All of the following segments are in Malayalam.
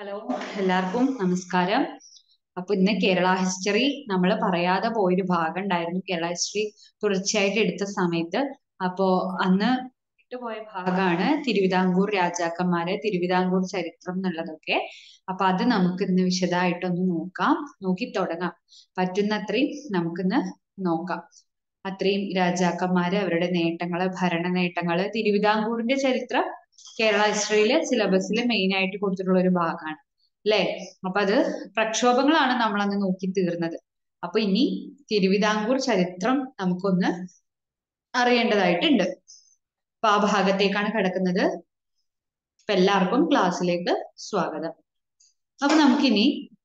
ഹലോ, എല്ലാവർക്കും നമസ്കാരം. അപ്പൊ ഇന്ന് കേരള ഹിസ്റ്ററി നമ്മൾ പറയാതെ പോയൊരു ഭാഗം ഉണ്ടായിരുന്നു. കേരള ഹിസ്റ്ററി തുടർച്ചയായിട്ട് എടുത്ത സമയത്ത് അപ്പോ അന്ന് വിട്ടുപോയ ഭാഗമാണ് തിരുവിതാംകൂർ രാജാക്കന്മാര്, തിരുവിതാംകൂർ ചരിത്രം എന്നുള്ളതൊക്കെ. അപ്പൊ അത് നമുക്ക് ഇന്ന് വിശദമായിട്ടൊന്ന് നോക്കി തുടങ്ങാം. പറ്റുന്നത്രയും നമുക്കിന്ന് നോക്കാം. അത്രയും രാജാക്കന്മാര്, അവരുടെ നേട്ടങ്ങള്, ഭരണ നേട്ടങ്ങള്, തിരുവിതാംകൂറിന്റെ ചരിത്രം കേരള ഹിസ്റ്ററിയിലെ സിലബസിൽ മെയിൻ ആയിട്ട് കൊടുത്തിട്ടുള്ള ഒരു ഭാഗമാണ് അല്ലെ. അപ്പൊ അത് പ്രക്ഷോഭങ്ങളാണ് നമ്മൾ അന്ന് നോക്കി തീർന്നത്. അപ്പൊ ഇനി തിരുവിതാംകൂർ ചരിത്രം നമുക്കൊന്ന് അറിയേണ്ടതായിട്ടുണ്ട്. അപ്പൊ ആ ഭാഗത്തേക്കാണ് കിടക്കുന്നത്. അപ്പൊ എല്ലാവർക്കും ക്ലാസ്സിലേക്ക് സ്വാഗതം. അപ്പൊ നമുക്കിനി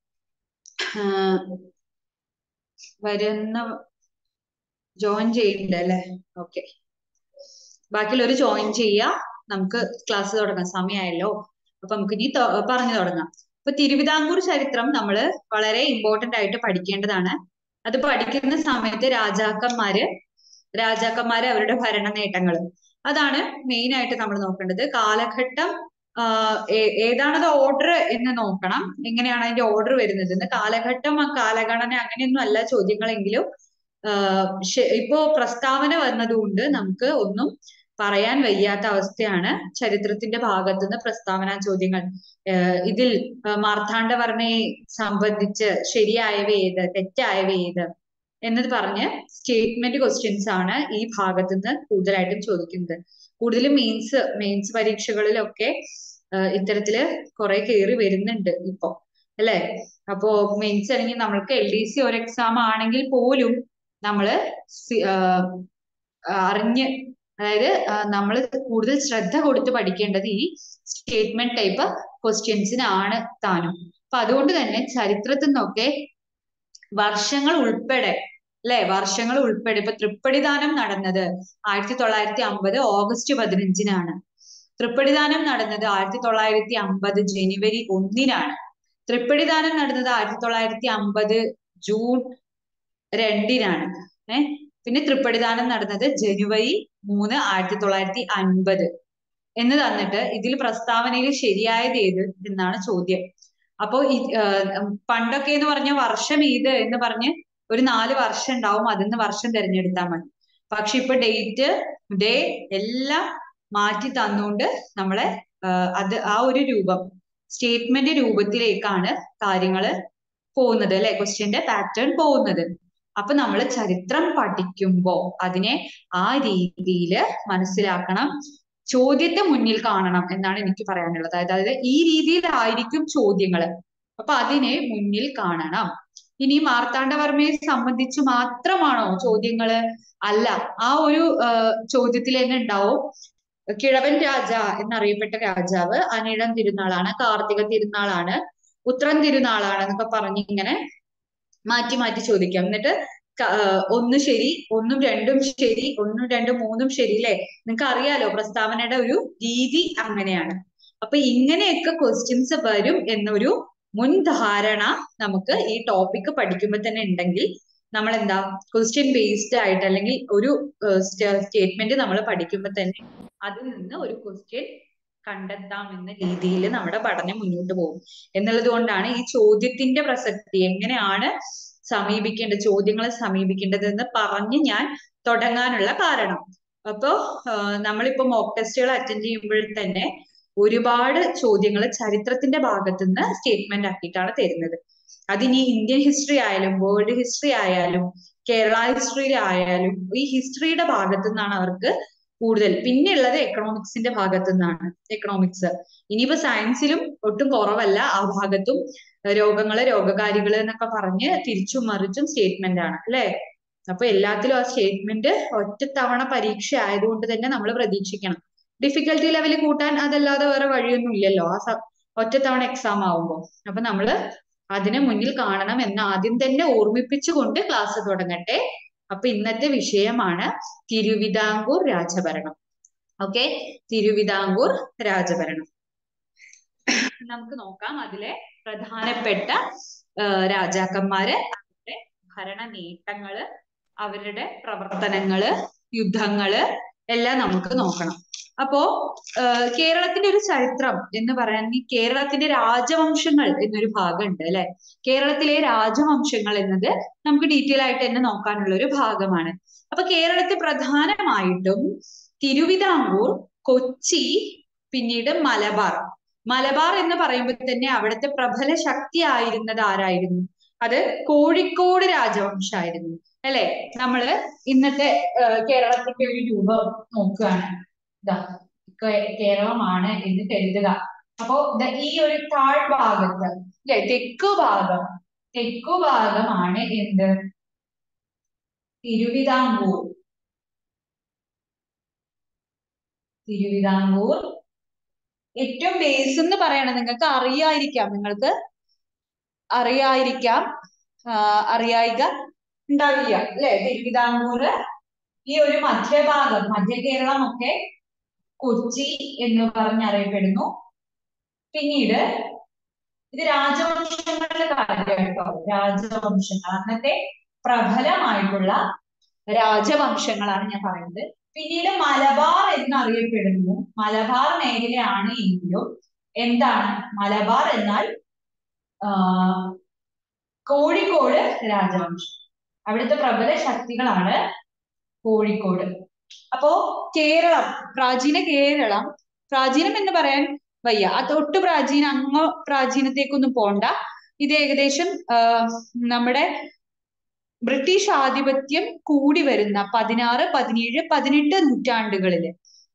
വരുന്ന ജോയിൻ ചെയ്യുന്നുണ്ട് അല്ലെ. ഓക്കെ, ബാക്കിയുള്ളവർ ജോയിൻ ചെയ്യാ. നമുക്ക് ക്ലാസ് തുടങ്ങാം, സമയമായല്ലോ. അപ്പൊ നമുക്ക് ഇനി പറഞ്ഞു തുടങ്ങാം. അപ്പൊ തിരുവിതാംകൂർ ചരിത്രം നമ്മൾ വളരെ ഇമ്പോർട്ടന്റ് ആയിട്ട് പഠിക്കേണ്ടതാണ്. അത് പഠിക്കുന്ന സമയത്ത് രാജാക്കന്മാര് അവരുടെ ഭരണ നേട്ടങ്ങൾ, അതാണ് മെയിൻ ആയിട്ട് നമ്മൾ നോക്കേണ്ടത്. കാലഘട്ടം ഏതാണത് ഓർഡർ എന്ന് നോക്കണം. എങ്ങനെയാണ് അതിന്റെ ഓർഡർ വരുന്നത്, കാലഘട്ടം കാലഗണന അങ്ങനെയൊന്നും അല്ല ചോദ്യങ്ങളെങ്കിലും ഇപ്പോ പ്രസ്താവന വന്നതുകൊണ്ട് നമുക്ക് ഒന്നും പറയാൻ വയ്യാത്ത അവസ്ഥയാണ്. ചരിത്രത്തിന്റെ ഭാഗത്തുനിന്ന് പ്രസ്താവന ചോദ്യങ്ങൾ, ഇതിൽ മാർത്താണ്ഡവർമ്മയെ സംബന്ധിച്ച് ശരിയായവ ഏത്, തെറ്റായവ ഏത് എന്നത് പറഞ്ഞ് സ്റ്റേറ്റ്മെന്റ് ക്വസ്റ്റ്യൻസ് ആണ് ഈ ഭാഗത്തുനിന്ന് കൂടുതലായിട്ടും ചോദിക്കുന്നത്. കൂടുതലും മെയിൻസ് പരീക്ഷകളിലൊക്കെ ഇത്തരത്തില് കുറെ കയറി വരുന്നുണ്ട് ഇപ്പൊ അല്ലെ. അപ്പോ മെയിൻസ് അല്ലെങ്കിൽ നമ്മൾക്ക് LDC ഒരു എക്സാം ആണെങ്കിൽ പോലും നമ്മള് അറിഞ്ഞ്, അതായത് നമ്മൾ കൂടുതൽ ശ്രദ്ധ കൊടുത്ത് പഠിക്കേണ്ടത് ഈ സ്റ്റേറ്റ്മെന്റ് ടൈപ്പ് ക്വസ്റ്റ്യൻസിനാണ് താനും. അപ്പൊ അതുകൊണ്ട് തന്നെ ചരിത്രത്തിൽ നിന്നൊക്കെ വർഷങ്ങൾ ഉൾപ്പെടെ അല്ലെ, വർഷങ്ങൾ ഉൾപ്പെടെ ഇപ്പൊ തൃപ്പടിദാനം നടന്നത് 1950 ഓഗസ്റ്റ് 15-നാണ്. തൃപ്പടിദാനം നടന്നത് 1950 ജനുവരി 1-നാണ്. തൃപ്പടിദാനം നടന്നത് 1950 ജൂൺ 2-നാണ്. പിന്നെ തൃപ്പടിദാനം നടന്നത് ജനുവരി 3, 1950 എന്ന് തന്നിട്ട് ഇതിൽ പ്രസ്താവനയിൽ ശരിയായത് ഏത് എന്നാണ് ചോദ്യം. അപ്പോ പണ്ടൊക്കെ എന്ന് പറഞ്ഞ വർഷം ഏത് എന്ന് പറഞ്ഞ് ഒരു 4 വർഷം ഉണ്ടാവും, അതിന്ന് വർഷം തിരഞ്ഞെടുത്താൽ മതി. പക്ഷെ ഇപ്പൊ ഡേറ്റ്, ഡേ എല്ലാം മാറ്റി തന്നുകൊണ്ട് നമ്മളെ അത് ആ ഒരു രൂപം, സ്റ്റേറ്റ്മെന്റ് രൂപത്തിലേക്കാണ് കാര്യങ്ങള് പോകുന്നത് അല്ലെ, ക്വസ്റ്റ്യന്റെ പാറ്റേൺ പോകുന്നത്. അപ്പൊ നമ്മൾ ചരിത്രം പഠിക്കുമ്പോ അതിനെ ആ രീതിയിൽ മനസ്സിലാക്കണം, ചോദ്യത്തെ മുന്നിൽ കാണണം എന്നാണ് എനിക്ക് പറയാനുള്ളത്. അതായത് ഈ രീതിയിലായിരിക്കും ചോദ്യങ്ങള്, അപ്പൊ അതിനെ മുന്നിൽ കാണണം. ഇനി മാർത്താണ്ഡവർമ്മയെ സംബന്ധിച്ച് മാത്രമാണോ ചോദ്യങ്ങള്? അല്ല, ആ ഒരു ചോദ്യത്തിൽ തന്നെ ഉണ്ടാവും കിഴവൻ രാജ എന്നറിയപ്പെട്ട രാജാവ് അനിഴം തിരുനാളാണ്, കാർത്തിക തിരുനാളാണ്, ഉത്രം തിരുനാളാണ് എന്നൊക്കെ പറഞ്ഞ് ഇങ്ങനെ മാറ്റി മാറ്റി ചോദിക്കാം. എന്നിട്ട് ഒന്ന് ശരി, ഒന്നും രണ്ടും ശരി, ഒന്നും രണ്ടും മൂന്നും ശരി അല്ലെ. നിങ്ങൾക്ക് അറിയാലോ പ്രസ്താവനയുടെ ഒരു രീതി അങ്ങനെയാണ്. അപ്പൊ ഇങ്ങനെയൊക്കെ ക്വസ്റ്റ്യൻസ് വരും എന്നൊരു മുൻധാരണ നമുക്ക് ഈ ടോപ്പിക് പഠിക്കുമ്പോൾ തന്നെ ഉണ്ടെങ്കിൽ നമ്മൾ എന്താ ക്വസ്റ്റ്യൻ ബേസ്ഡ് ആയിട്ട് അല്ലെങ്കിൽ ഒരു സ്റ്റേറ്റ്മെന്റ് നമ്മൾ പഠിക്കുമ്പോൾ തന്നെ അതിൽ നിന്ന് ഒരു ക്വസ്റ്റ്യൻ കണ്ടെത്താം എന്ന രീതിയിൽ നമ്മുടെ പഠനം മുന്നോട്ട് പോകും എന്നുള്ളത് കൊണ്ടാണ് ഈ ചോദ്യത്തിന്റെ പ്രസക്തി, എങ്ങനെയാണ് സമീപിക്കേണ്ടത്, ചോദ്യങ്ങളെ സമീപിക്കേണ്ടത് എന്ന് പറഞ്ഞ് ഞാൻ തുടങ്ങാനുള്ള കാരണം. അപ്പോ നമ്മളിപ്പോ മോക്ക് ടെസ്റ്റുകൾ അറ്റൻഡ് ചെയ്യുമ്പോൾ തന്നെ ഒരുപാട് ചോദ്യങ്ങൾ ചരിത്രത്തിന്റെ ഭാഗത്തുനിന്ന് സ്റ്റേറ്റ്മെന്റ് ആക്കിയിട്ടാണ് തരുന്നത്. അതിനി ഇന്ത്യൻ ഹിസ്റ്ററി ആയാലും വേൾഡ് ഹിസ്റ്ററി ആയാലും കേരള ഹിസ്റ്ററി ആയാലും ഈ ഹിസ്റ്ററിയുടെ ഭാഗത്തു നിന്നാണ് അവർക്ക് കൂടുതൽ. പിന്നെ ഉള്ളത് എക്കണോമിക്സിന്റെ ഭാഗത്തു നിന്നാണ്. എക്കണോമിക്സ് ഇനിയിപ്പോ സയൻസിലും ഒട്ടും കുറവല്ല, ആ ഭാഗത്തും രോഗങ്ങള്, രോഗകാരികള് എന്നൊക്കെ പറഞ്ഞ് തിരിച്ചും മറിച്ചും സ്റ്റേറ്റ്മെന്റ് ആണ് അല്ലെ. അപ്പൊ എല്ലാത്തിലും ആ സ്റ്റേറ്റ്മെന്റ് ഒറ്റത്തവണ പരീക്ഷ ആയതുകൊണ്ട് തന്നെ നമ്മൾ പ്രതീക്ഷിക്കണം. ഡിഫിക്കൽട്ടി ലെവൽ കൂട്ടാൻ അതല്ലാതെ വേറെ വഴിയൊന്നും ഇല്ലല്ലോ ആ ഒറ്റത്തവണ എക്സാം ആവുമ്പോൾ. അപ്പൊ നമ്മള് അതിനെ മുന്നിൽ കാണണം എന്ന് ആദ്യം തന്നെ ഓർമ്മിപ്പിച്ചുകൊണ്ട് ക്ലാസ് തുടങ്ങട്ടെ. അപ്പൊ ഇന്നത്തെ വിഷയമാണ് തിരുവിതാംകൂർ രാജഭരണം. ഓക്കെ, തിരുവിതാംകൂർ രാജഭരണം നമുക്ക് നോക്കാം. അതിലെ പ്രധാനപ്പെട്ട രാജാക്കന്മാര്, അവരുടെ ഭരണ നേട്ടങ്ങള്, അവരുടെ പ്രവർത്തനങ്ങള്, യുദ്ധങ്ങള് എല്ലാം നമുക്ക് നോക്കണം. അപ്പോ കേരളത്തിന്റെ ഒരു ചരിത്രം എന്ന് പറയുകയാണെങ്കിൽ കേരളത്തിന്റെ രാജവംശങ്ങൾ എന്നൊരു ഭാഗമുണ്ട് അല്ലെ. കേരളത്തിലെ രാജവംശങ്ങൾ എന്നത് നമുക്ക് ഡീറ്റെയിൽ ആയിട്ട് തന്നെ നോക്കാനുള്ള ഒരു ഭാഗമാണ്. അപ്പൊ കേരളത്തിൽ പ്രധാനമായിട്ടും തിരുവിതാംകൂർ, കൊച്ചി, പിന്നീട് മലബാർ. മലബാർ എന്ന് പറയുമ്പോൾ തന്നെ അവിടുത്തെ പ്രബല ശക്തി ആയിരുന്നത് ആരായിരുന്നു? അത് കോഴിക്കോട് രാജവംശമായിരുന്നു അല്ലെ. നമ്മള് ഇന്നത്തെ കേരളത്തിന്റെ ഒരു രൂപം നോക്കുകയാണ്. ഇതാ കേരളമാണ് എന്ന് കരുതുക. അപ്പോ ഈ ഒരു താഴ്ഭാഗത്ത് അല്ലെ, തെക്കു ഭാഗമാണ് എന്ത്? തിരുവിതാംകൂർ. ഏറ്റവും ബേസ് എന്ന് പറയണം, നിങ്ങൾക്ക് അറിയാതിരിക്കാം, അറിയായിക ഉണ്ടാവില്ല അല്ലെ. തിരുവിതാംകൂർ, ഈ ഒരു മധ്യഭാഗം, മധ്യ കേരളം ഒക്കെ കൊച്ചി എന്ന് പറഞ്ഞറിയപ്പെടുന്നു. പിന്നീട് ഇത് രാജവംശങ്ങളുടെ കാര്യമായിട്ടോ, രാജവംശങ്ങൾ, അന്നത്തെ പ്രബലമായിട്ടുള്ള രാജവംശങ്ങളാണ് ഞാൻ പറയുന്നത്. പിന്നീട് മലബാർ എന്നറിയപ്പെടുന്നു. മലബാർ മേഖലയാണ് എങ്കിലും എന്താണ് മലബാർ എന്നാൽ കോഴിക്കോട് രാജവംശം, അവിടുത്തെ പ്രബല ശക്തികളാണ് കോഴിക്കോട്. അപ്പോ കേരളം, പ്രാചീനം എന്ന് പറയാൻ വയ്യ, അത് ഒട്ടു പ്രാചീനം, അങ്ങ് പ്രാചീനത്തേക്കൊന്നും പോണ്ട. ഇത് ഏകദേശം നമ്മുടെ ബ്രിട്ടീഷ് ആധിപത്യം കൂടി വരുന്ന 16, 17, 18 നൂറ്റാണ്ടുകളില്,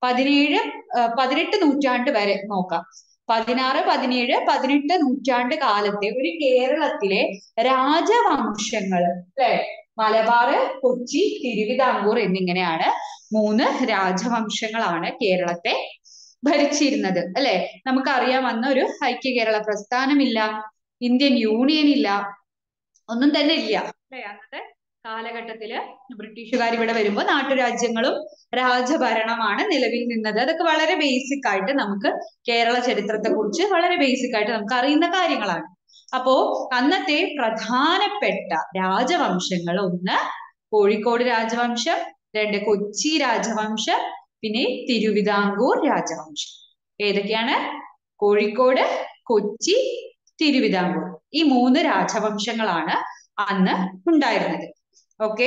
18 നൂറ്റാണ്ട് വരെ നോക്കാം. 16, 17, 18 നൂറ്റാണ്ട് കാലത്തെ ഒരു കേരളത്തിലെ രാജവംശങ്ങൾ അല്ലെ, മലബാർ, കൊച്ചി, തിരുവിതാംകൂർ എന്നിങ്ങനെയാണ് 3 രാജവംശങ്ങളാണ് കേരളത്തെ ഭരിച്ചിരുന്നത് അല്ലെ. നമുക്കറിയാം, അന്ന് ഒരു ഐക്യ കേരള പ്രസ്ഥാനമില്ല, ഇന്ത്യൻ യൂണിയൻ ഇല്ല, ഒന്നും തന്നെ ഇല്ല അല്ലെ. അന്നത്തെ കാലഘട്ടത്തില് ബ്രിട്ടീഷുകാർ ഇവിടെ വരുമ്പോൾ നാട്ടുരാജ്യങ്ങളും രാജഭരണമാണ് നിലവിൽ നിന്നത്. അതൊക്കെ വളരെ ബേസിക് ആയിട്ട് നമുക്ക് കേരള ചരിത്രത്തെ കുറിച്ച് വളരെ ബേസിക് ആയിട്ട് നമുക്ക് അറിയുന്ന കാര്യങ്ങളാണ്. അപ്പോ അന്നത്തെ പ്രധാനപ്പെട്ട രാജവംശങ്ങൾ, 1 കോഴിക്കോട് രാജവംശം, 2 കൊച്ചി രാജവംശം, പിന്നെ തിരുവിതാംകൂർ രാജവംശം. ഏതൊക്കെയാണ്? കോഴിക്കോട്, കൊച്ചി, തിരുവിതാംകൂർ. ഈ 3 രാജവംശങ്ങളാണ് അന്ന് ഉണ്ടായിരുന്നത്. ഓക്കെ.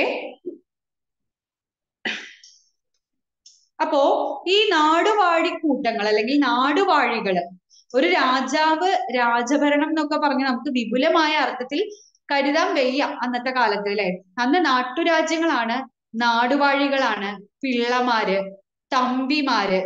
അപ്പോ ഈ നാടുവാഴിക്കൂട്ടങ്ങൾ അല്ലെങ്കിൽ നാടുവാഴികള്, ഒരു രാജാവ് രാജഭരണം എന്നൊക്കെ പറഞ്ഞ് നമുക്ക് വിപുലമായ അർത്ഥത്തിൽ കരുതാൻ വയ്യ അന്നത്തെ കാലത്ത് അല്ലെ. അന്ന് നാട്ടുരാജ്യങ്ങളാണ്, നാടുവാഴികളാണ് പിള്ളമാര്, തമ്പിമാര്,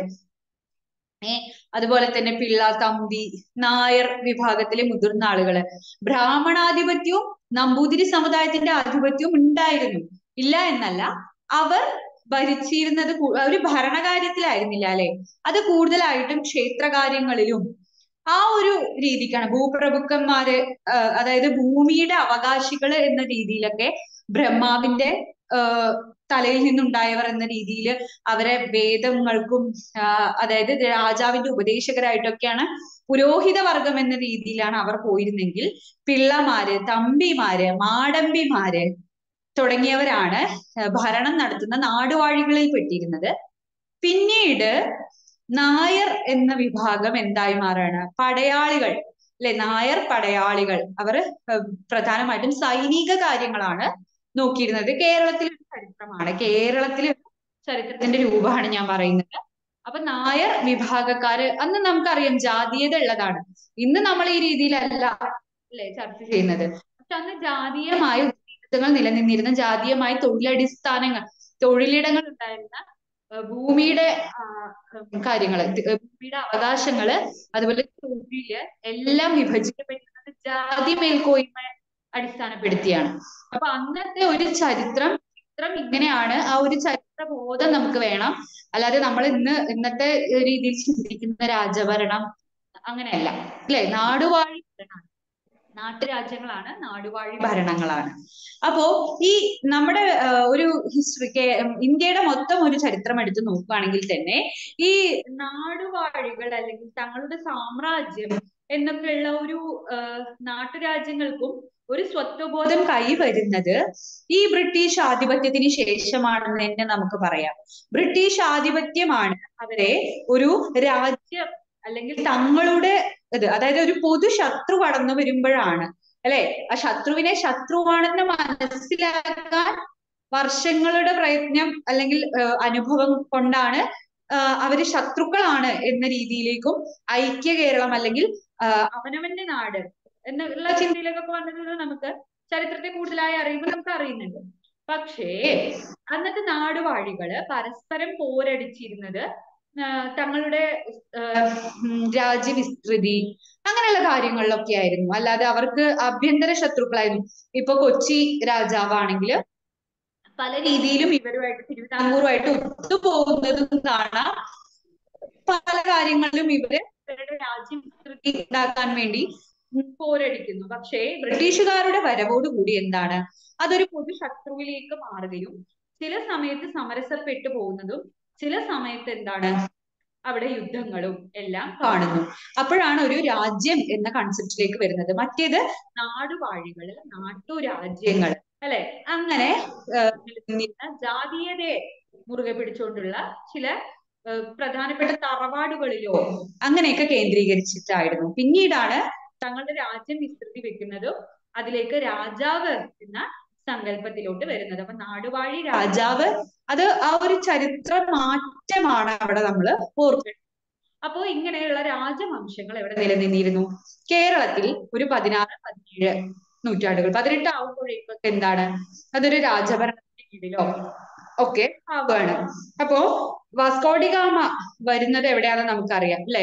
അതുപോലെ തന്നെ പിള്ള, തമ്പി, നായർ വിഭാഗത്തിലെ മുതിർന്ന ആളുകള്. ബ്രാഹ്മണാധിപത്യവും നമ്പൂതിരി സമുദായത്തിന്റെ ആധിപത്യവും ഉണ്ടായിരുന്നു, ഇല്ല എന്നല്ല. അവർ ഭരിച്ചിരുന്നത് ഒരു ഭരണകാര്യത്തിലായിരുന്നില്ല അല്ലെ, അത് കൂടുതലായിട്ടും ക്ഷേത്രകാര്യങ്ങളിലും ആ ഒരു രീതിക്കാണ്. ഭൂപ്രഭുക്കന്മാര്, അതായത് ഭൂമിയുടെ അവകാശികള് എന്ന രീതിയിലൊക്കെ, ബ്രഹ്മാവിന്റെ തലയിൽ നിന്നുണ്ടായവർ എന്ന രീതിയിൽ അവരെ വേദങ്ങൾക്കും അതായത് രാജാവിന്റെ ഉപദേശകരായിട്ടൊക്കെയാണ്, പുരോഹിത വർഗം എന്ന രീതിയിലാണ് അവർ പോയിരുന്നെങ്കിൽ, പിള്ളമാര്, തമ്പിമാര്, മാടമ്പിമാര് തുടങ്ങിയവരാണ് ഭരണം നടത്തുന്ന നാടുവാഴികളിൽ പെട്ടിരുന്നത്. പിന്നീട് നായർ എന്ന വിഭാഗം എന്തായി മാറാണ്? പടയാളികൾ അല്ലെ, നായർ പടയാളികൾ. അവർ പ്രധാനമായിട്ടും സൈനിക കാര്യങ്ങളാണ് നോക്കിയിരുന്നത്. കേരളത്തിലെ ചരിത്രത്തിന്റെ രൂപമാണ് ഞാൻ പറയുന്നത്. അപ്പൊ നായർ വിഭാഗക്കാര്, അന്ന് നമുക്കറിയാം ജാതീയത ഉള്ളതാണ്. ഇന്ന് നമ്മൾ ഈ രീതിയിലല്ല അല്ലെ ചർച്ച ചെയ്യുന്നത്. പക്ഷെ അന്ന് ജാതീയമായ ഉത്തരവാദിത്തങ്ങൾ നിലനിന്നിരുന്ന, ജാതീയമായ തൊഴിലിടങ്ങൾ ഉണ്ടായിരുന്ന, ഭൂമിയുടെ കാര്യങ്ങള്, ഭൂമിയുടെ അവകാശങ്ങള്, അതുപോലെ തൊഴില് എല്ലാം വിഭജിക്കപ്പെട്ടിരുന്നത് ജാതി മേൽക്കോയ്മ അടിസ്ഥാനപ്പെടുത്തിയാണ്. അപ്പൊ അന്നത്തെ ഒരു ചരിത്രം ഇങ്ങനെയാണ്. ആ ഒരു ചരിത്ര ബോധം നമുക്ക് വേണം. അല്ലാതെ നമ്മൾ ഇന്നത്തെ രീതിയിൽ ചിന്തിക്കുന്ന രാജഭരണം അങ്ങനെയല്ല അല്ലെ. നാട്ടുരാജ്യങ്ങളാണ്, നാടുവാഴി ഭരണങ്ങളാണ്. അപ്പോ ഈ നമ്മുടെ ഒരു ഹിസ്റ്ററി, ഇന്ത്യയുടെ മൊത്തം ഒരു ചരിത്രം എടുത്ത് നോക്കുകയാണെങ്കിൽ തന്നെ ഈ നാടുവാഴികൾ അല്ലെങ്കിൽ തങ്ങളുടെ സാമ്രാജ്യം എന്നൊക്കെയുള്ള ഒരു നാട്ടുരാജ്യങ്ങൾക്കും ഒരു സ്വത്വബോധം കൈവരുന്നത് ഈ ബ്രിട്ടീഷ് ആധിപത്യത്തിന് ശേഷമാണെന്ന് തന്നെ നമുക്ക് പറയാം. ബ്രിട്ടീഷ് ആധിപത്യമാണ് അവരെ ഒരു രാജ്യം അല്ലെങ്കിൽ തങ്ങളുടെ ഇത്, അതായത് ഒരു പൊതു ശത്രു കടന്നു വരുമ്പോഴാണ് അല്ലെ, ആ ശത്രുവിനെ ശത്രുവാണെന്ന് മനസ്സിലാക്കാൻ വർഷങ്ങളുടെ പ്രയത്നം അല്ലെങ്കിൽ അനുഭവം കൊണ്ടാണ് അവര് ശത്രുക്കളാണ് എന്ന രീതിയിലേക്കും ഐക്യ കേരളം അല്ലെങ്കിൽ അവനവന്റെ നാട് എന്നുള്ള ചിന്തയിലേക്കൊക്കെ വന്നിട്ടുള്ളത് നമുക്ക് ചരിത്രത്തെ കൂടുതലായി അറിയുമ്പോൾ നമുക്ക് അറിയുന്നുണ്ട്. പക്ഷേ അന്നത്തെ നാടുവാഴികള് പരസ്പരം പോരടിച്ചിരുന്നത് തങ്ങളുടെ രാജ്യവിസ്തൃതി അങ്ങനെയുള്ള കാര്യങ്ങളിലൊക്കെ ആയിരുന്നു. അല്ലാതെ അവർക്ക് ആഭ്യന്തര ശത്രുക്കളായിരുന്നു. ഇപ്പൊ കൊച്ചി രാജാവാണെങ്കിൽ പല രീതിയിലും ഇവരുമായിട്ട് തിരുവിതാംകൂറുമായിട്ട് ഒത്തുപോകുന്നതും കാണാം. പല കാര്യങ്ങളിലും ഇവരുടെ രാജ്യം വിസ്തൃതി ഉണ്ടാക്കാൻ വേണ്ടി പോരടിക്കുന്നു. പക്ഷേ ബ്രിട്ടീഷുകാരുടെ വരവോടുകൂടി എന്താണ്, അതൊരു പൊതു ശത്രുവിലേക്ക് മാറുകയും ചില സമയത്ത് സമരസപ്പെട്ടു പോകുന്നതും ചില സമയത്ത് എന്താണ് അവിടെ യുദ്ധങ്ങളും എല്ലാം കാണുന്നു. അപ്പോഴാണ് ഒരു രാജ്യം എന്ന കൺസെപ്റ്റിലേക്ക് വരുന്നത്. മറ്റേത് നാടുവാഴികള്, നാട്ടുരാജ്യങ്ങൾ അല്ലെ, അങ്ങനെ നിലനിന്നിരുന്ന ജാതീയതയെ മുറുകെ പിടിച്ചുകൊണ്ടുള്ള ചില പ്രധാനപ്പെട്ട തറവാടുകളിലോ അങ്ങനെയൊക്കെ കേന്ദ്രീകരിച്ചിട്ടായിരുന്നു. പിന്നീടാണ് തങ്ങളുടെ രാജ്യം വിസ്തൃതി വെക്കുന്നതും അതിലേക്ക് രാജാവ് എന്ന സങ്കല്പത്തിലോട്ട് വരുന്നത്. അപ്പൊ നാടുവാഴി രാജാവ്, അത് ആ ഒരു ചരിത്ര മാറ്റമാണ് അവിടെ നമ്മൾ ഓർക്കുന്നത്. അപ്പോ ഇങ്ങനെയുള്ള രാജവംശങ്ങൾ എവിടെ നിലനിന്നിരുന്നു? കേരളത്തിൽ ഒരു 16-17 നൂറ്റാണ്ടുകൾ, 18 ആവുമ്പോഴേക്കൊക്കെ എന്താണ്, അതൊരു രാജഭരണത്തിന്റെ കീഴിലോ ഒക്കെ ആവുകയാണ്. അപ്പോ വാസ്കോഡിഗാമ വരുന്നത് എവിടെയാണെന്ന് നമുക്കറിയാം അല്ലെ,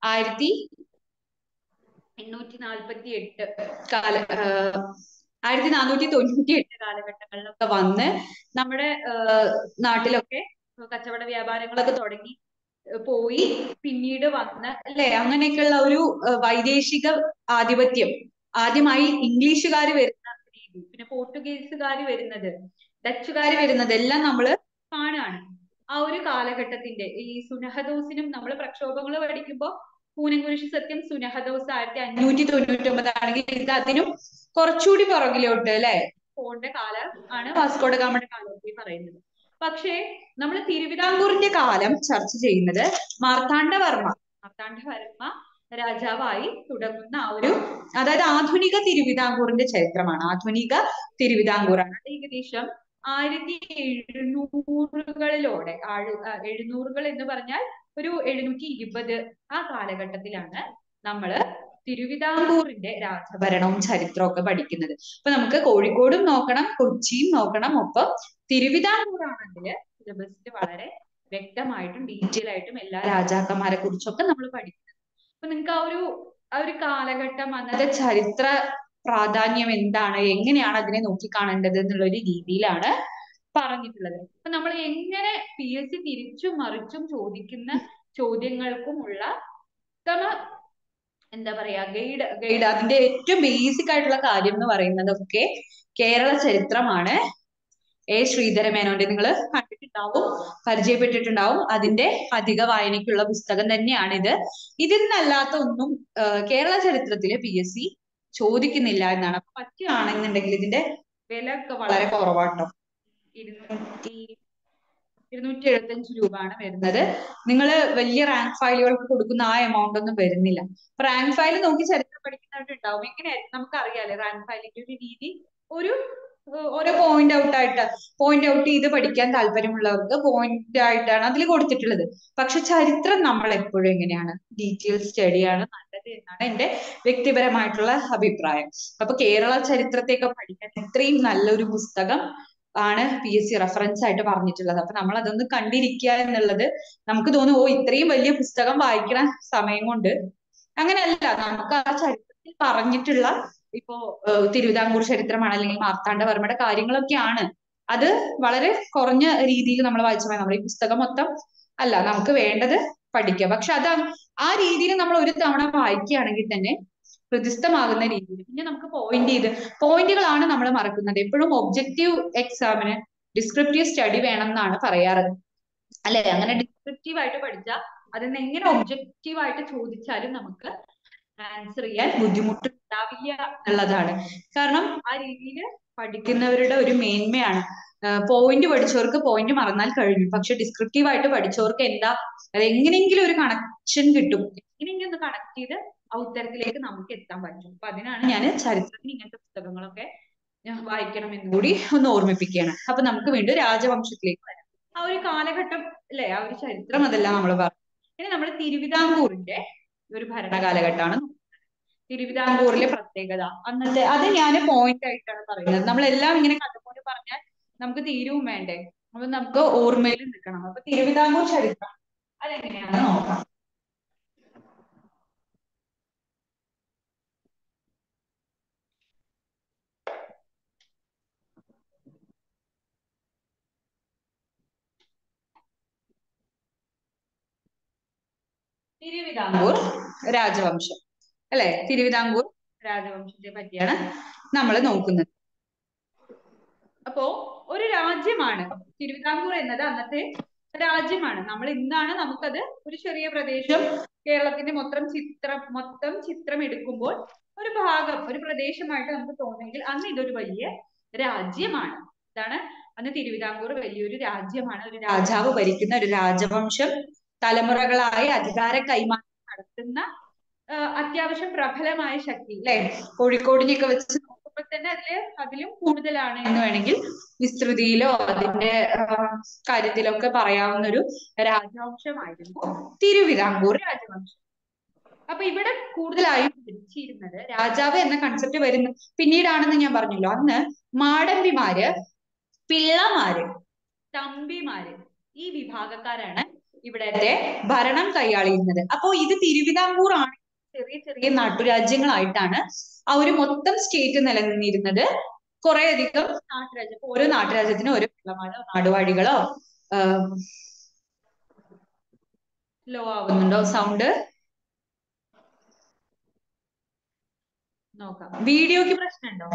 1848 1498 കാലഘട്ടങ്ങളിലൊക്കെ വന്ന് നമ്മുടെ നാട്ടിലൊക്കെ കച്ചവട വ്യാപാരങ്ങളൊക്കെ തുടങ്ങി പോയി, പിന്നീട് വന്ന് അല്ലെ, അങ്ങനെയൊക്കെയുള്ള ഒരു വൈദേശിക ആധിപത്യം, ആദ്യമായി ഇംഗ്ലീഷുകാർ വരുന്ന രീതി, പിന്നെ പോർട്ടുഗീസുകാർ വരുന്നത്, ഡച്ചുകാർ വരുന്നത് എല്ലാം നമ്മൾ കാണുകയാണ്. ആ ഒരു കാലഘട്ടത്തിന്റെ ഈ സുനഹദോസിനും നമ്മൾ പ്രക്ഷോഭങ്ങൾ പഠിക്കുമ്പോൾ പൂനംകുരിശ് സത്യം സുനഹദോസ് 1599 ആണെങ്കിൽ ഇത് അതിനും കുറച്ചുകൂടി പുറകിലോട്ട് അല്ലെ പോകേണ്ട കാലം ആണ് വാസ്കോഡഗാമയുടെ കാലത്തിൽ പറയുന്നത്. പക്ഷേ നമ്മൾ തിരുവിതാംകൂറിന്റെ കാലം ചർച്ച ചെയ്യുന്നത് മാർത്താണ്ഡവർമ്മ രാജാവായി തുടങ്ങുന്ന ആ ഒരു, അതായത് ആധുനിക തിരുവിതാംകൂറിന്റെ ചരിത്രമാണ്. ആധുനിക തിരുവിതാംകൂറാണ്. ഏകദേശം 1700കളിലോടെ 700കൾ എന്ന് പറഞ്ഞാൽ ഒരു 720 ആ കാലഘട്ടത്തിലാണ് നമ്മള് തിരുവിതാംകൂറിന്റെ രാജഭരണവും ചരിത്രവും ഒക്കെ പഠിക്കുന്നത്. അപ്പൊ നമുക്ക് കോഴിക്കോടും നോക്കണം, കൊച്ചിയും നോക്കണം, ഒപ്പം തിരുവിതാംകൂറാണെങ്കിൽ സിലബസിൽ വളരെ വ്യക്തമായിട്ടും ഡീറ്റെയിൽ ആയിട്ടും എല്ലാ രാജാക്കന്മാരെ കുറിച്ചൊക്കെ നമ്മൾ പഠിക്കുന്നത്. അപ്പൊ നിങ്ങൾക്ക് ആ ഒരു കാലഘട്ടം, അന്നത്തെ ചരിത്ര പ്രാധാന്യം എന്താണ്, എങ്ങനെയാണ് അതിനെ നോക്കിക്കാണേണ്ടത് എന്നുള്ള ഒരു രീതിയിലാണ് പറഞ്ഞിട്ടുള്ളത്. അപ്പൊ നമ്മൾ എങ്ങനെ PSC തിരിച്ചും മറിച്ചും ചോദിക്കുന്ന ചോദ്യങ്ങൾക്കുമുള്ള ഉത്തമ എന്താ പറയാ ഗൈഡ് അതിന്റെ ഏറ്റവും ബേസിക് ആയിട്ടുള്ള കാര്യം എന്ന് പറയുന്നതൊക്കെ കേരള ചരിത്രമാണ്. ശ്രീധര മേനോന്റെ നിങ്ങൾ കണ്ടിട്ടുണ്ടാവും, പരിചയപ്പെട്ടിട്ടുണ്ടാവും. അതിന്റെ അധിക വായനയ്ക്കുള്ള പുസ്തകം തന്നെയാണ് ഇത്. ഇതിൽ നിന്നല്ലാത്ത ഒന്നും കേരള ചരിത്രത്തിലെ PSC ചോദിക്കുന്നില്ല എന്നാണ്. അപ്പൊ പറ്റുകയാണെന്നുണ്ടെങ്കിൽ ഇതിന്റെ വില ഒക്കെ വളരെ കുറവാട്ടോ. 275 രൂപയാണ് വരുന്നത്. നിങ്ങൾ വലിയ റാങ്ക് ഫയലുകൾക്ക് കൊടുക്കുന്ന ആ എമൗണ്ട് ഒന്നും വരുന്നില്ല. അപ്പൊ റാങ്ക് ഫയൽ നോക്കി ചരിത്രം പഠിക്കുന്നവരുണ്ടാവും. എങ്ങനെയായിരിക്കും നമുക്കറിയാലേ റാങ്ക് ഫയലിന്റെ ഒരു രീതി, ഓരോ പോയിന്റ് ഔട്ട് ചെയ്ത് പഠിക്കാൻ താല്പര്യമുള്ളവർക്ക് പോയിന്റ് ആയിട്ടാണ് അതിൽ കൊടുത്തിട്ടുള്ളത്. പക്ഷെ ചരിത്രം നമ്മൾ എപ്പോഴും എങ്ങനെയാണ്, ഡീറ്റെയിൽ സ്റ്റഡിയാണ് നല്ലത് എന്നാണ് എന്റെ വ്യക്തിപരമായിട്ടുള്ള അഭിപ്രായം. അപ്പൊ കേരള ചരിത്രത്തെയൊക്കെ പഠിക്കാൻ ഇത്രയും നല്ലൊരു പുസ്തകം ആണ് PSC റെഫറൻസ് ആയിട്ട് പറഞ്ഞിട്ടുള്ളത്. അപ്പൊ നമ്മൾ അതൊന്ന് കണ്ടിരിക്കുക എന്നുള്ളത്, നമുക്ക് തോന്നും ഓ ഇത്രയും വലിയ പുസ്തകം വായിക്കണ സമയം കൊണ്ട്, അങ്ങനെയല്ല. നമുക്ക് ആ ചരിത്രത്തിൽ പറഞ്ഞിട്ടുള്ള ഇപ്പോ തിരുവിതാംകൂർ ചരിത്രമാണ് അല്ലെങ്കിൽ മാർത്താണ്ഡവർമ്മയുടെ കാര്യങ്ങളൊക്കെയാണ്, അത് വളരെ കുറഞ്ഞ രീതിയിൽ നമ്മൾ വായിച്ചാൽ മതി. നമ്മൾ ഈ പുസ്തകം മൊത്തം അല്ല നമുക്ക് വേണ്ടത് പഠിക്കുക. പക്ഷെ അത് ആ രീതിയിൽ നമ്മൾ ഒരു തവണ വായിക്കുകയാണെങ്കിൽ തന്നെ ഹൃദിസ്ഥമാകുന്ന രീതിയിൽ, പിന്നെ നമുക്ക് പോയിന്റുകളാണ് നമ്മൾ മറക്കുന്നത്. എപ്പോഴും ഒബ്ജക്റ്റീവ് എക്സാമിന് ഡിസ്ക്രിപ്റ്റീവ് സ്റ്റഡി വേണം എന്നാണ് പറയാറ് അല്ലെ. അങ്ങനെ ഡിസ്ക്രിപ്റ്റീവ് ആയിട്ട് പഠിച്ചാൽ അതിൽ നിന്ന് എങ്ങനെ ഒബ്ജക്റ്റീവ് ആയിട്ട് ചോദിച്ചാലും നമുക്ക് ആൻസർ ചെയ്യാൻ ബുദ്ധിമുട്ടുണ്ടാവില്ല എന്നുള്ളതാണ്. കാരണം ആ രീതിയിൽ പഠിക്കുന്നവരുടെ ഒരു മേന്മയാണ്. പോയിന്റ് പഠിച്ചവർക്ക് പോയിന്റ് മറന്നാൽ കഴിഞ്ഞു. പക്ഷെ ഡിസ്ക്രിപ്റ്റീവ് ആയിട്ട് പഠിച്ചവർക്ക് എന്താ, അത് എങ്ങനെയെങ്കിലും ഒരു കണക്ഷൻ കിട്ടും, എങ്ങനെയെങ്കിലും ഒന്ന് കണക്ട് ചെയ്ത് ആ ഉത്തരത്തിലേക്ക് നമുക്ക് എത്താൻ പറ്റും. അപ്പൊ അതിനാണ് ഞാൻ ചരിത്രത്തിന് ഇങ്ങനത്തെ പുസ്തകങ്ങളൊക്കെ വായിക്കണം എന്ന് കൂടി ഒന്ന് ഓർമ്മിപ്പിക്കുകയാണ്. അപ്പൊ നമുക്ക് വീണ്ടും രാജവംശത്തിലേക്ക് വരാം. ആ ഒരു കാലഘട്ടം അല്ലെ, ആ ഒരു ചരിത്രം അതെല്ലാം നമ്മൾ പറഞ്ഞു. ഇനി നമ്മൾ തിരുവിതാംകൂറിന്റെ ഒരു ഭരണകാലഘട്ടമാണ്. തിരുവിതാംകൂറിലെ പ്രത്യേകത അന്നത്തെ അത് ഞാൻ പോയിന്റ് ആയിട്ടാണ് പറയുന്നത്. നമ്മളെല്ലാം ഇങ്ങനെ കഥപോലെ പറഞ്ഞാൽ നമുക്ക് തീരുവും വേണ്ടേ, അപ്പൊ നമുക്ക് ഓർമ്മയിൽ നിൽക്കണം. അപ്പൊ തിരുവിതാംകൂർ ചരിത്രം അതെങ്ങനെയാണെന്ന് നോക്കാം. തിരുവിതാംകൂർ രാജവംശം അല്ലെ, തിരുവിതാംകൂർ രാജവംശത്തെ പറ്റിയാണ് നമ്മൾ നോക്കുന്നത്. അപ്പോ ഒരു രാജ്യമാണ് തിരുവിതാംകൂർ എന്നത്, അന്നത്തെ രാജ്യമാണ്. നമ്മൾ ഇന്നാണ് നമുക്കത് ഒരു ചെറിയ പ്രദേശം, കേരളത്തിന്റെ മൊത്തം ചിത്രം എടുക്കുമ്പോൾ ഒരു ഭാഗം, ഒരു പ്രദേശമായിട്ട് നമുക്ക് തോന്നുമെങ്കിൽ അന്ന് ഇതൊരു വലിയ രാജ്യമാണ്. ഇതാണ് അന്ന് തിരുവിതാംകൂർ വലിയൊരു രാജ്യമാണ്. ഒരു രാജാവ് ഭരിക്കുന്ന ഒരു രാജവംശം, തലമുറകളായി അധികാര കൈമാറ്റം നടത്തുന്ന അത്യാവശ്യം പ്രബലമായ ശക്തി അല്ലെ. കോഴിക്കോടിനെയൊക്കെ വെച്ച് നോക്കുമ്പോൾ തന്നെ അതിലും കൂടുതലാണ് എന്ന് വേണമെങ്കിൽ വിസ്തൃതിയിലോ അതിന്റെ കാര്യത്തിലൊക്കെ പറയാവുന്ന ഒരു രാജവംശമായിരുന്നു തിരുവിതാംകൂർ രാജവംശം. അപ്പൊ ഇവിടെ കൂടുതലായും ഭരിച്ചിരുന്നത് രാജാവ് എന്ന കൺസെപ്റ്റ് വരുന്ന പിന്നീടാണെന്ന് ഞാൻ പറഞ്ഞല്ലോ. അന്ന് മാടമ്പിമാര്, പിള്ളമാര്, തമ്പിമാര്, ഈ വിഭാഗക്കാരാണ് ഇവിടത്തെ ഭരണം കൈയാളിയിരുന്നത്. അപ്പോ ഇത് തിരുവിതാംകൂർ ആണ് ചെറിയ ചെറിയ നാട്ടുരാജ്യങ്ങളായിട്ടാണ് ആ ഒരു മൊത്തം സ്റ്റേറ്റ് നിലനിന്നിരുന്നത്. കുറെ അധികം നാട്ടുരാജ്യം, ഓരോ നാട്ടുരാജ്യത്തിനും ഓരോ പിള്ളമാരോ നാടുവാഴികളോ. ലോ ആവുന്നുണ്ടോ സൗണ്ട്? നോക്കാം, വീഡിയോക്ക് പ്രശ്നമുണ്ടോ?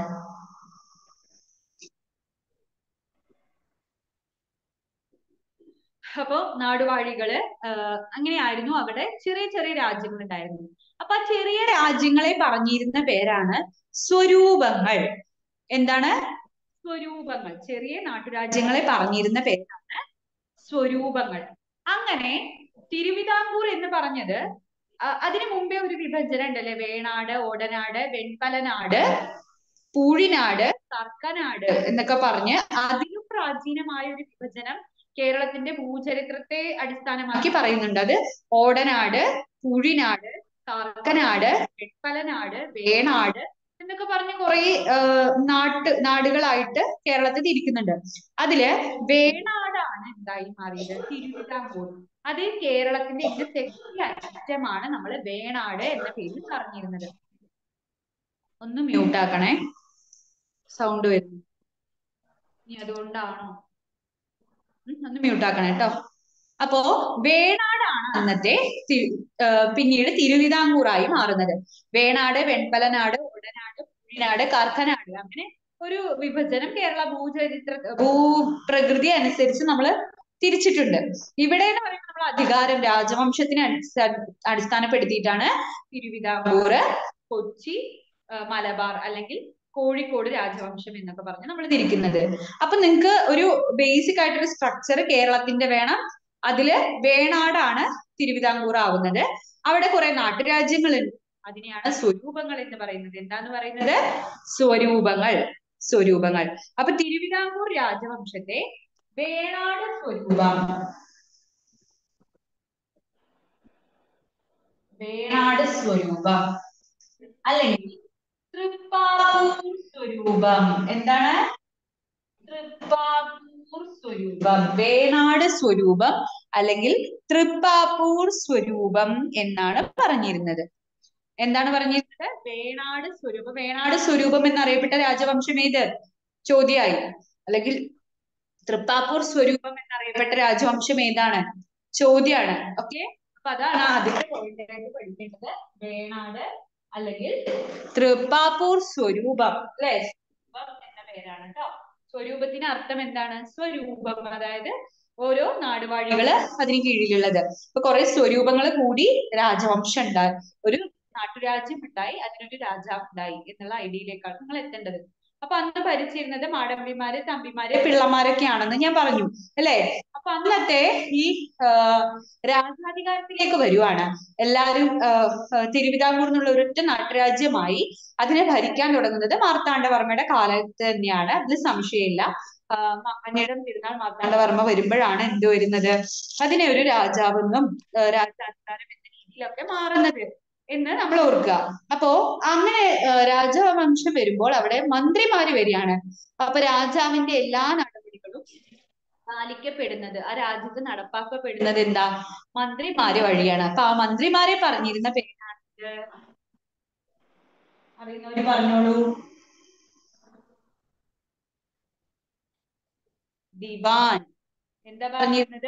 അപ്പോ നാടുവാഴികള് അങ്ങനെയായിരുന്നു. അവിടെ ചെറിയ ചെറിയ രാജ്യങ്ങൾ ഉണ്ടായിരുന്നു. അപ്പൊ ആ ചെറിയ രാജ്യങ്ങളെ പറഞ്ഞിരുന്ന പേരാണ് സ്വരൂപങ്ങൾ. എന്താണ്? സ്വരൂപങ്ങൾ. ചെറിയ നാട്ടുരാജ്യങ്ങളെ പറഞ്ഞിരുന്ന പേരാണ് സ്വരൂപങ്ങൾ. അങ്ങനെ തിരുവിതാംകൂർ എന്ന് പറഞ്ഞത് അതിനു മുമ്പേ ഒരു വിഭജനം ഉണ്ടല്ലേ, വേണാട്, ഓടനാട്, വെൺപലനാട്, പൂഴിനാട്, തർക്കനാട് എന്നൊക്കെ പറഞ്ഞ് അതിലും പ്രാചീനമായ ഒരു വിഭജനം കേരളത്തിന്റെ ഭൂചരിത്രത്തെ അടിസ്ഥാനമാക്കി പറയുന്നുണ്ട്. അത് ഓടനാട്, പൂഴിനാട്, തർക്കനാട്, വെൺപലനാട്, വേണാട് എന്നൊക്കെ പറഞ്ഞ് കുറെ നാടുകളായിട്ട് കേരളത്തിൽ തിരിക്കുന്നുണ്ട്. അതില് വേണാടാണ് എന്തായി മാറിയത്, തിരുവിതാംകൂർ. അത് കേരളത്തിന്റെ ഇതിന്റെ തെക്കേ അറ്റമാണ് നമ്മൾ വേണാട് എന്ന പേരിൽ പറഞ്ഞിരുന്നത്. ഒന്ന് മ്യൂട്ട് ആക്കണേ, സൗണ്ട് വരുന്നു. ഇനി അതുകൊണ്ടാണോ? ഒന്ന് മ്യൂട്ട് ആക്കണേ കേട്ടോ. അപ്പോ വേണാടാണ് അന്നത്തെ പിന്നീട് തിരുവിതാംകൂറായി മാറുന്നത്. വേണാട്, വെൺപലനാട്, ഒടനാട്, പൂഴിനാട്, കർക്കനാട്, അങ്ങനെ ഒരു വിഭജനം കേരള ഭൂപ്രകൃതി അനുസരിച്ച് നമ്മൾ തിരിച്ചിട്ടുണ്ട്. ഇവിടെ എന്ന് പറയുമ്പോൾ നമ്മൾ അധികാരം രാജവംശത്തിനെ അടിസ്ഥാനപ്പെടുത്തിയിട്ടാണ് തിരുവിതാംകൂർ, കൊച്ചി, മലബാർ അല്ലെങ്കിൽ കോഴിക്കോട് രാജവംശം എന്നൊക്കെ പറഞ്ഞ് നമ്മൾ തിരിക്കുന്നത്. അപ്പൊ നിങ്ങൾക്ക് ഒരു ബേസിക് ആയിട്ടൊരു സ്ട്രക്ചർ കേരളത്തിന്റെ വേണം. അതില് വേണാടാണ് തിരുവിതാംകൂർ ആവുന്നത്. അവിടെ കുറെ നാട്ടുരാജ്യങ്ങളുണ്ട്, അതിനെയാണ് സ്വരൂപങ്ങൾ എന്ന് പറയുന്നത്. എന്താന്ന് പറയുന്നത്? സ്വരൂപങ്ങൾ. സ്വരൂപങ്ങൾ. അപ്പൊ തിരുവിതാംകൂർ രാജവംശത്തെ വേണാട് സ്വരൂപം, വേണാട് സ്വരൂപം അല്ലെങ്കിൽ തൃപ്പാപ്പൂർ സ്വരൂപം. എന്താണ്? തൃപ്പാപ്പൂർ സ്വരൂപം, വേണാട് സ്വരൂപം അല്ലെങ്കിൽ തൃപ്പാപ്പൂർ സ്വരൂപം എന്നാണ് പറഞ്ഞിരുന്നത്. എന്താണ് പറഞ്ഞിരുന്നത്? വേണാട് സ്വരൂപം. വേണാട് സ്വരൂപം എന്നറിയപ്പെട്ട രാജവംശം ഏത്? ചോദ്യമായി. അല്ലെങ്കിൽ തൃപ്പാപ്പൂർ സ്വരൂപം എന്നറിയപ്പെട്ട രാജവംശം ഏതാണ്? ചോദ്യമാണ്. ഓക്കെ, അപ്പൊ അതാണ് ആദ്യത്തെ പോയിന്റ് ആയിട്ട് പഠിക്കേണ്ടത്. വേണാട് അല്ലെങ്കിൽ തൃപ്പാപ്പൂർ സ്വരൂപം അല്ലെ, സ്വരൂപം എന്ന പേരാണ് കേട്ടോ. സ്വരൂപത്തിന് അർത്ഥം എന്താണ്? സ്വരൂപം, അതായത് ഓരോ നാടുവാഴികള് അതിന് കീഴിലുള്ളത്. ഇപ്പൊ കുറെ സ്വരൂപങ്ങൾ കൂടി രാജവംശം ഉണ്ടായി, ഒരു നാട്ടുരാജ്യം ഉണ്ടായി, അതിനൊരു രാജാവ് ഉണ്ടായി എന്നുള്ള ഐഡിയയിലേക്കാണ് നിങ്ങൾ എത്തേണ്ടത്. അപ്പൊ അന്ന് ഭരിച്ചിരുന്നത് മാടമ്പിമാര്, തമ്പിമാര്, പിള്ളമാരൊക്കെയാണെന്ന് ഞാൻ പറഞ്ഞു അല്ലെ. അപ്പൊ അന്നത്തെ ഈ രാജാധികാരത്തിലേക്ക് വരുവാണ്. എല്ലാവരും തിരുവിതാംകൂർ എന്നുള്ള ഒരൊറ്റ നാട്ടുരാജ്യമായി അതിനെ ഭരിക്കാൻ തുടങ്ങുന്നത് മാർത്താണ്ഡവർമ്മയുടെ കാലത്ത് തന്നെയാണ്, അതിൽ സംശയമില്ല. മകനിടം തിരുനാൾ മാർത്താണ്ഡവർമ്മ വരുമ്പോഴാണ് എന്ത് വരുന്നത്, അതിനെ ഒരു രാജാവെന്നും രാജാധികാരം എന്ന രീതിയിലൊക്കെ മാറുന്നത് എന്ന് നമ്മൾ ഓർക്കുക. അപ്പോ അങ്ങനെ രാജവംശം വരുമ്പോൾ അവിടെ മന്ത്രിമാര് വരികയാണ്. അപ്പൊ രാജാവിന്റെ എല്ലാ നടപടികളും പാലിക്കപ്പെടുന്നത്, ആ രാജ്യത്ത് നടപ്പാക്കപ്പെടുന്നത് എന്താ, മന്ത്രിമാര് വഴിയാണ്. അപ്പൊ ആ മന്ത്രിമാരെ പറഞ്ഞിരുന്ന പേരാണ്, അറിയുന്നവര് പറഞ്ഞോളൂ. ദിവാൻ. എന്താ പറഞ്ഞിരുന്നത്?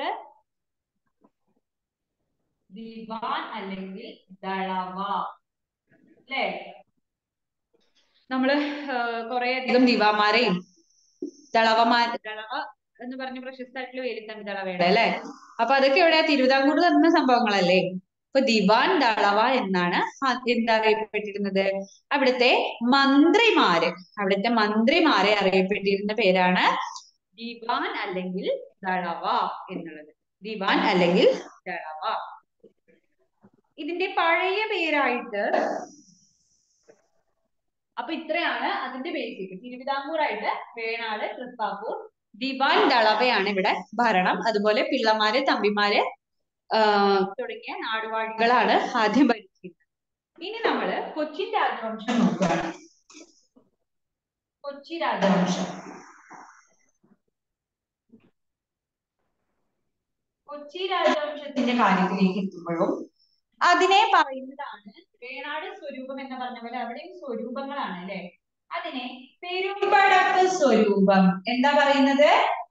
ദിവാൻ അല്ലെങ്കിൽ ദളവ അല്ലേ. നമ്മള് കുറെ അധികം ദിവാമാരെയും ദളവ എന്ന് പറഞ്ഞ പ്രശസ്തമായിട്ടുള്ള വേലുത്തമ്പി ദളവയുടെ അല്ലെ. അപ്പൊ അതൊക്കെ എവിടെയാ, തിരുവിതാംകൂർ നടന്ന സംഭവങ്ങളല്ലേ. അപ്പൊ ദിവാൻ ദളവ എന്നാണ് എന്താ അറിയപ്പെട്ടിരുന്നത്, അവിടുത്തെ മന്ത്രിമാര്, അവിടുത്തെ മന്ത്രിമാരെ അറിയപ്പെട്ടിരുന്ന പേരാണ് ദിവാൻ അല്ലെങ്കിൽ ദളവ എന്നുള്ളത്. ദിവാൻ അല്ലെങ്കിൽ ദളവ. ഇതിന്റെ പഴയ പേരായിട്ട്, അപ്പൊ ഇത്രയാണ് അതിന്റെ ബേസിക്. തിരുവിതാംകൂറായിട്ട് വേണാട്, തൃക്കാപ്പൂർ, ദിവാൻ ദളവയാണ് ഇവിടെ ഭരണം. അതുപോലെ പിള്ളമാര്, തമ്പിമാര് തുടങ്ങിയ നാടുവാഴികളാണ് ആദ്യം ഭരിച്ചിരുന്നത്. ഇനി നമ്മള് കൊച്ചിൻ രാജവംശം നോക്കുകയാണ്. കൊച്ചി രാജവംശം. കൊച്ചി രാജവംശത്തിന്റെ കാര്യത്തിലേക്ക് എത്തുമ്പോഴും അതിനെ പറയുന്നതാണ് വേണാട് സ്വരൂപം എന്ന് പറഞ്ഞ പോലെ അവിടെയും സ്വരൂപങ്ങളാണ് അല്ലെ. അതിനെ പെരുമ്പടപ്പ് സ്വരൂപം എന്താ പറയുന്നത്,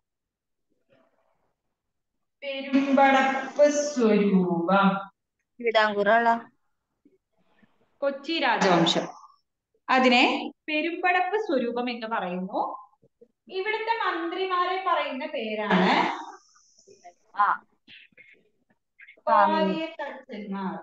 പെരുമ്പടപ്പ് സ്വരൂപം. തിരുവിതാംകൂറുള്ള കൊച്ചി രാജവംശം അതിനെ പെരുമ്പടപ്പ് സ്വരൂപം എന്ന് പറയുന്നു. ഇവിടുത്തെ മന്ത്രിമാരെ പറയുന്ന പേരാണ് പാലിയത്തച്ഛന്മാർ.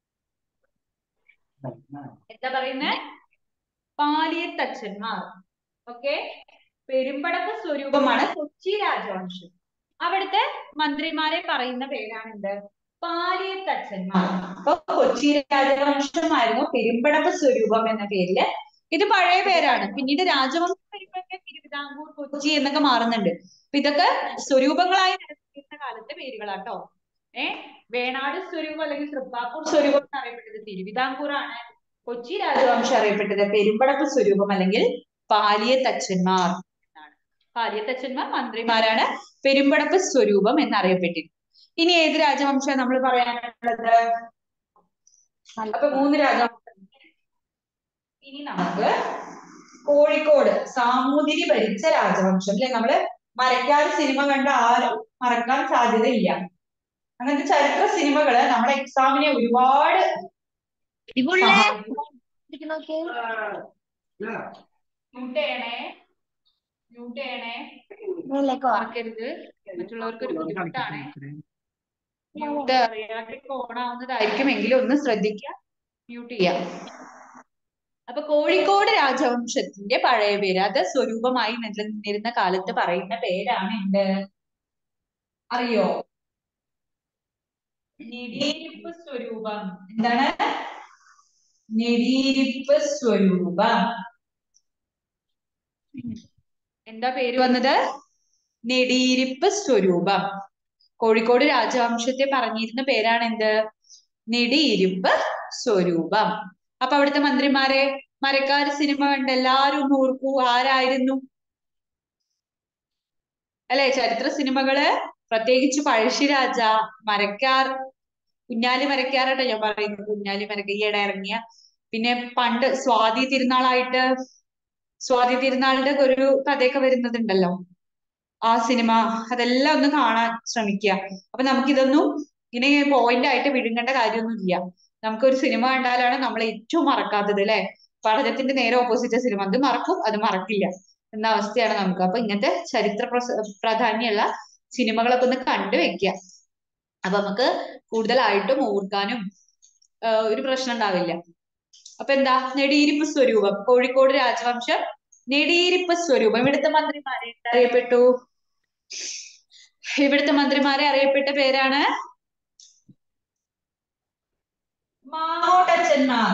എന്താ പറയുന്നത്, പാലിയത്തച്ഛന്മാർ. ഓക്കെ. പെരുമ്പടപ്പ് സ്വരൂപമാണ് കൊച്ചി രാജവംശം. അവിടുത്തെ മന്ത്രിമാരെ പറയുന്ന പേരാണ് എന്ത്, പാലിയത്തച്ഛന്മാർ. അപ്പൊ കൊച്ചി രാജവംശമായിരുന്നു പെരുമ്പടപ്പ് സ്വരൂപം എന്ന പേരില്. ഇത് പഴയ പേരാണ്, പിന്നീട് രാജവംശം വരുമ്പോഴൊക്കെ തിരുവിതാംകൂർ, കൊച്ചി എന്നൊക്കെ മാറുന്നുണ്ട്. അപ്പൊ ഇതൊക്കെ സ്വരൂപങ്ങളായി നിലനിൽക്കുന്ന കാലത്തെ പേരുകളാട്ടോ. വേണാട് സ്വരൂപം അല്ലെങ്കിൽ തൃക്കാപ്പൂർ സ്വരൂപം എന്ന് അറിയപ്പെട്ടത് തിരുവിതാംകൂർ ആണ്. കൊച്ചി രാജവംശം അറിയപ്പെട്ടത് പെരുമ്പടപ്പ് സ്വരൂപം അല്ലെങ്കിൽ പാലിയത്തച്ഛന്മാർ എന്നാണ്. പാലിയത്തച്ഛന്മാർ മന്ത്രിമാരാണ്, പെരുമ്പടപ്പ് സ്വരൂപം എന്നറിയപ്പെട്ടിരുന്നത്. ഇനി ഏത് രാജവംശം നമ്മൾ പറയാനുള്ളത്, അപ്പൊ 3 രാജവംശം. ഇനി നമുക്ക് കോഴിക്കോട് സാമൂതിരി ഭരിച്ച രാജവംശം അല്ലെ. നമ്മള് മരക്കാർ സിനിമ കണ്ട ആരും മറക്കാൻ സാധ്യതയില്ല. അങ്ങനത്തെ ചരിത്ര സിനിമകള് നമ്മുടെ എക്സാമിനെ ഒരുപാട് മറക്കരുത്, മറ്റുള്ളവർക്ക് ഒരു ബുദ്ധിമുട്ടാണ്. മ്യൂട്ട് അറിയാതെ ഓണാവുന്നതായിരിക്കും, എങ്കിലും ഒന്ന് ശ്രദ്ധിക്കുക, മ്യൂട്ട് ചെയ്യാം. അപ്പൊ കോഴിക്കോട് രാജവംശത്തിന്റെ പഴയ പേര്, അത് സ്വരൂപമായി നിലനിന്നിരുന്ന കാലത്ത് പറയുന്ന പേരാണ് എന്ത്, അറിയോ, നെടിയിരിപ്പ് സ്വരൂപം. എന്താണ്, നെടിയിരിപ്പ് സ്വരൂപം. എന്താ പേര് വന്നത്, നെടിയിരിപ്പ് സ്വരൂപം. കോഴിക്കോട് രാജവംശത്തെ പറഞ്ഞിരുന്ന പേരാണ് എന്ത്, നെടിയിരിപ്പ് സ്വരൂപം. അപ്പൊ അവിടുത്തെ മന്ത്രിമാരെ, മരക്കാര് സിനിമ കണ്ട് എല്ലാരും ഒന്ന് ഓർക്കൂ, ആരായിരുന്നു അല്ലെ. ചരിത്ര സിനിമകള് പ്രത്യേകിച്ച് പഴശ്ശിരാജ, മരക്കാർ, കുഞ്ഞാലി മരക്കാരട്ടോ ഞാൻ പറയുന്നത്, കുഞ്ഞാലി മരക്ക ഈയിടെ ഇറങ്ങിയ. പിന്നെ പണ്ട് സ്വാതി തിരുനാളായിട്ട്, സ്വാതി തിരുനാളിന്റെ ഒരു കഥയൊക്കെ വരുന്നതുണ്ടല്ലോ, ആ സിനിമ, അതെല്ലാം ഒന്ന് കാണാൻ ശ്രമിക്കുക. അപ്പൊ നമുക്കിതൊന്നും ഇങ്ങനെ പോയിന്റ് ആയിട്ട് വിഴുങ്ങേണ്ട കാര്യമൊന്നുമില്ല. നമുക്കൊരു സിനിമ കണ്ടാലാണ് നമ്മൾ ഏറ്റവും മറക്കാത്തത് അല്ലെ. പഠനത്തിന്റെ നേരെ ഓപ്പോസിറ്റ് സിനിമ, അത് മറക്കും അത് മറക്കില്ല എന്ന അവസ്ഥയാണ് നമുക്ക്. അപ്പൊ ഇങ്ങനത്തെ ചരിത്ര പ്രാധാന്യമുള്ള സിനിമകളൊക്കെ ഒന്ന് കണ്ടുവെക്കുക. അപ്പൊ നമുക്ക് കൂടുതലായിട്ടും ഓർക്കാനും ഒരു പ്രശ്നം ഉണ്ടാവില്ല. അപ്പൊ എന്താ നെടിയിരിപ്പ് സ്വരൂപം, കോഴിക്കോട് രാജവംശം നെടിയിരിപ്പ് സ്വരൂപം. ഇവിടുത്തെ മന്ത്രിമാരെ അറിയപ്പെട്ടു, ഇവിടുത്തെ മന്ത്രിമാരെ അറിയപ്പെട്ട പേരാണ് മാങ്ങോട്ടച്ചന്മാർ.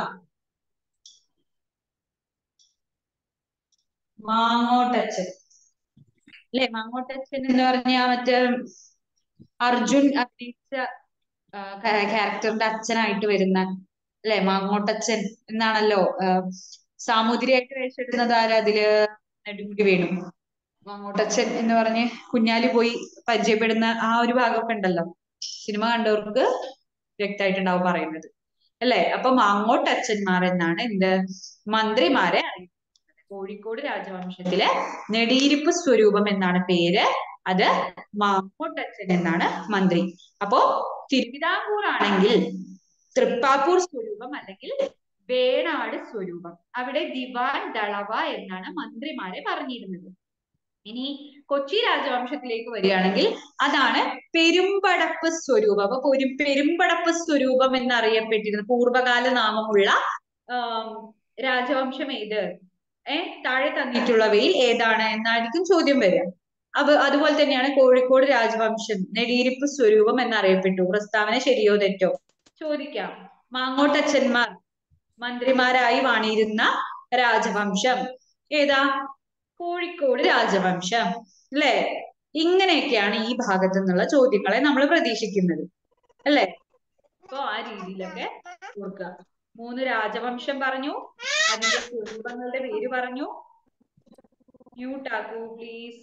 മാങ്ങോട്ടച്ചൻ അല്ലെ, മാങ്ങോട്ടച്ചൻ എന്ന് പറഞ്ഞ മറ്റേ അർജുൻ അഭിനയിച്ച ക്യാരക്ടറിന്റെ അച്ഛനായിട്ട് വരുന്ന അല്ലെ, മാങ്ങോട്ടച്ഛൻ എന്നാണല്ലോ. സാമൂതിരിയായിട്ട് വേഷമിടുന്നത് ആരാ അതില്? നെടുമുടി വേണു. മാങ്ങോട്ടച്ഛൻ എന്ന് പറഞ്ഞ് കുഞ്ഞാലി പോയി പരിചയപ്പെടുന്ന ആ ഒരു ഭാഗമൊക്കെ ഉണ്ടല്ലോ, സിനിമ കണ്ടവർക്ക് വ്യക്തമായിട്ടുണ്ടാവും പറയുന്നത് അല്ലെ. അപ്പൊ മാങ്ങോട്ടച്ഛന്മാർ എന്നാണ് എന്ത് മന്ത്രിമാരെ അറിയുന്നത്. കോഴിക്കോട് രാജവംശത്തിലെ നെടിയിരിപ്പ് സ്വരൂപം എന്നാണ് പേര്. അത് മാങ്ങോട്ടച്ഛൻ എന്നാണ് മന്ത്രി. അപ്പോ തിരുവിതാംകൂർ ആണെങ്കിൽ തൃപ്പാപ്പൂർ സ്വരൂപം അല്ലെങ്കിൽ വേണാട് സ്വരൂപം. അവിടെ ദിവാൻ ദളവ എന്നാണ് മന്ത്രിമാരെ പറഞ്ഞിരുന്നത്. ഇനി കൊച്ചി രാജവംശത്തിലേക്ക് വരികയാണെങ്കിൽ അതാണ് പെരുമ്പടപ്പ് സ്വരൂപം. അപ്പൊ പെരുമ്പടപ്പ് സ്വരൂപം എന്നറിയപ്പെട്ടിരുന്ന പൂർവകാല നാമമുള്ള രാജവംശം ഏത്? താഴെ തന്നിട്ടുള്ളവയിൽ ഏതാണ് എന്നായിരിക്കും ചോദ്യം വരിക. അതുപോലെ തന്നെയാണ് കോഴിക്കോട് രാജവംശം നെടിയിരിപ്പ് സ്വരൂപം എന്നറിയപ്പെട്ടു. പ്രസ്താവന ശരിയോ തെറ്റോ ചോദിക്കാം. മാങ്ങോട്ടച്ഛന്മാർ മന്ത്രിമാരായി വാണിരുന്ന രാജവംശം ഏതാ? കോഴിക്കോട് രാജവംശം അല്ലെ. ഇങ്ങനെയൊക്കെയാണ് ഈ ഭാഗത്തു നിന്നുള്ള ചോദ്യങ്ങളെ നമ്മൾ പ്രതീക്ഷിക്കുന്നത് അല്ലെ. അപ്പൊ ആ രീതിയിലൊക്കെ ഓർക്കുക. 3 രാജവംശം പറഞ്ഞു, അതിന്റെ സ്വരൂപങ്ങളുടെ പേര് പറഞ്ഞു. Mute ആക്കൂ please.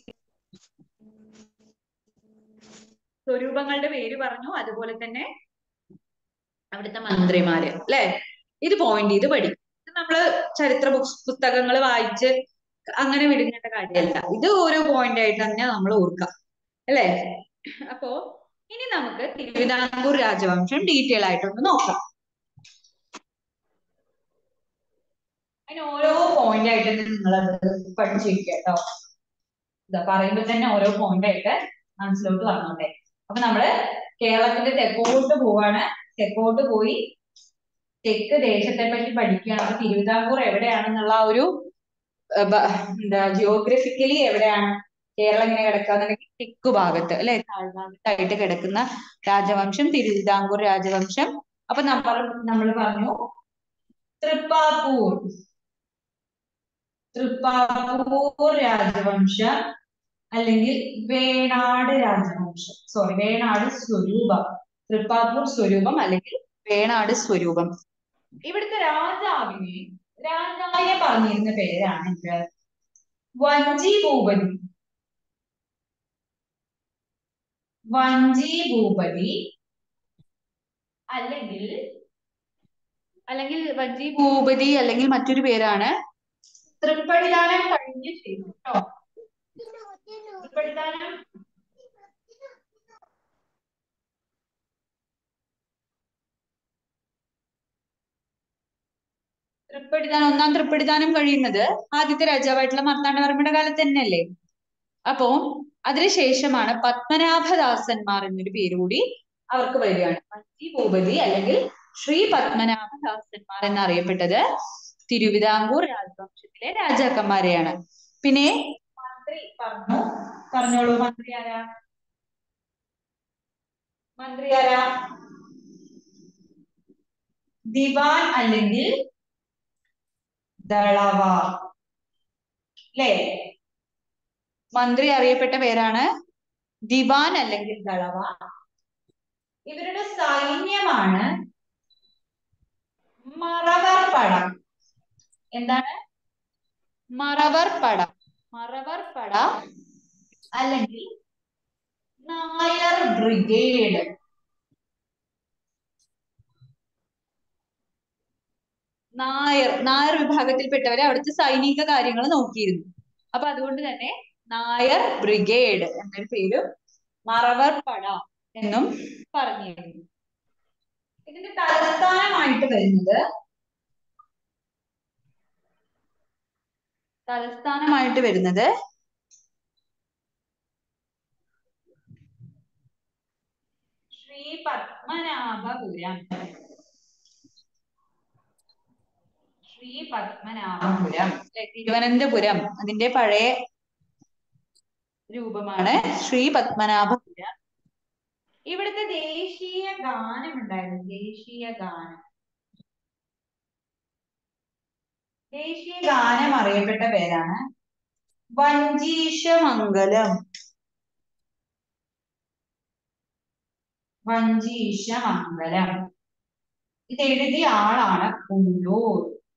സ്വരൂപങ്ങളുടെ പേര് പറഞ്ഞു, അതുപോലെ തന്നെ അവിടുത്തെ മന്ത്രിമാര് അല്ലെ. ഇത് പോയിന്റ് ചെയ്ത് പഠിക്കും. ഇത് നമ്മള് ചരിത്ര പുസ്തകങ്ങൾ വായിച്ച് അങ്ങനെ വിടുങ്ങേണ്ട കാര്യമല്ല. ഇത് ഓരോ പോയിന്റ് ആയിട്ട് തന്നെ നമ്മൾ ഓർക്കാം അല്ലെ. അപ്പോ ഇനി നമുക്ക് തിരുവിതാംകൂർ രാജവംശം ഡീറ്റെയിൽ ആയിട്ടൊന്ന് നോക്കാം. അതിന് ഓരോ പോയിന്റ് ആയിട്ട് നിങ്ങളത് പഠിച്ചിരിക്കുക കേട്ടോ. ഇതാ പറയുമ്പോ തന്നെ ഓരോ പോയിന്റ് ആയിട്ട് മനസ്സിലോട്ട് വന്നോട്ടെ. അപ്പൊ നമ്മള് കേരളത്തിന്റെ തെക്കോട്ട് പോവാണ്. തെക്കോട്ട് പോയി തെക്ക് ദേശത്തെ പറ്റി പഠിക്കുകയാണ്. അപ്പൊ തിരുവിതാംകൂർ എവിടെയാണെന്നുള്ള ആ ഒരു എന്താ ജിയോഗ്രഫിക്കലി എവിടെയാണ് കേരളം ഇങ്ങനെ കിടക്കാന്നുണ്ടെങ്കിൽ തെക്കു ഭാഗത്ത് അല്ലെ, താഴ്ഭാഗത്തായിട്ട് കിടക്കുന്ന രാജവംശം തിരുവിതാംകൂർ രാജവംശം. അപ്പൊ നമ്മൾ പറഞ്ഞു തൃപ്പാപ്പൂർ രാജവംശം അല്ലെങ്കിൽ വേണാട് രാജവംശം, സോറി വേണാട് സ്വരൂപം. തൃപ്പാപ്പൂർ സ്വരൂപം അല്ലെങ്കിൽ വേണാട് സ്വരൂപം. ഇവിടുത്തെ രാജാവിനെ പറഞ്ഞിരുന്ന പേരാണ് ഇത് വഞ്ചി ഭൂപതി. വഞ്ചി ഭൂപതി അല്ലെങ്കിൽ വഞ്ചി ഭൂപതി അല്ലെങ്കിൽ മറ്റൊരു പേരാണ് തൃപ്പടിദാനം കഴിഞ്ഞ ശേഷം കേട്ടോ. തൃപ്പടിദാനം ഒന്നാം തൃപ്പടിദാനം കഴിയുന്നത് ആദ്യത്തെ രാജാവായിട്ടുള്ള മാർത്താണ്ഡവർമ്മയുടെ കാലത്ത് തന്നെയല്ലേ. അപ്പോ അതിനുശേഷമാണ് പത്മനാഭദാസന്മാർ എന്നൊരു പേരുകൂടി അവർക്ക് വരികയാണ്. വഞ്ചി ഭൂപതി അല്ലെങ്കിൽ ശ്രീ പത്മനാഭദാസന്മാർ എന്നറിയപ്പെട്ടത് തിരുവിതാംകൂർ രാജവംശത്തിലെ രാജാക്കന്മാരെയാണ്. പിന്നെ മന്ത്രി പറഞ്ഞോളൂ. മന്ത്രി ആരാ? ദിവാൻ അല്ലെങ്കിൽ ദളവ അല്ലേ. മന്ത്രി അറിയപ്പെട്ട പേരാണ് ദിവാൻ അല്ലെങ്കിൽ ദളവ. ഇവരുടെ സൈന്യമാണ് മറവർപ്പട. എന്താണ്? മറവർപ്പട അല്ലെങ്കിൽ നായർ ബ്രിഗേഡ്. നായർ വിഭാഗത്തിൽപ്പെട്ടവരെ അവിടുത്തെ സൈനിക കാര്യങ്ങൾ നോക്കിയിരുന്നു. അപ്പൊ അതുകൊണ്ട് തന്നെ നായർ ബ്രിഗേഡ് എന്നൊരു പേരും മറവർപ്പട എന്നും പറഞ്ഞിരുന്നു. ഇതിന്റെ തലസ്ഥാനമായിട്ട് വരുന്നത് ശ്രീ പത്മനാഭപുരം. ശ്രീ പത്മനാഭപുരം അല്ലെ, തിരുവനന്തപുരം അതിന്റെ പഴയ രൂപമാണ് ശ്രീ പത്മനാഭപുരം. ഇവിടുത്തെ ദേശീയ ഗാനം ഉണ്ടായിരുന്നു, ദേശീയ ഗാനം. ദേശീയ ഗാനം അറിയപ്പെട്ട പേരാണ് വഞ്ചീശമംഗലം. വഞ്ചീശമംഗലം. ഇത് എഴുതിയ ആളാണ് ഉള്ളൂർ.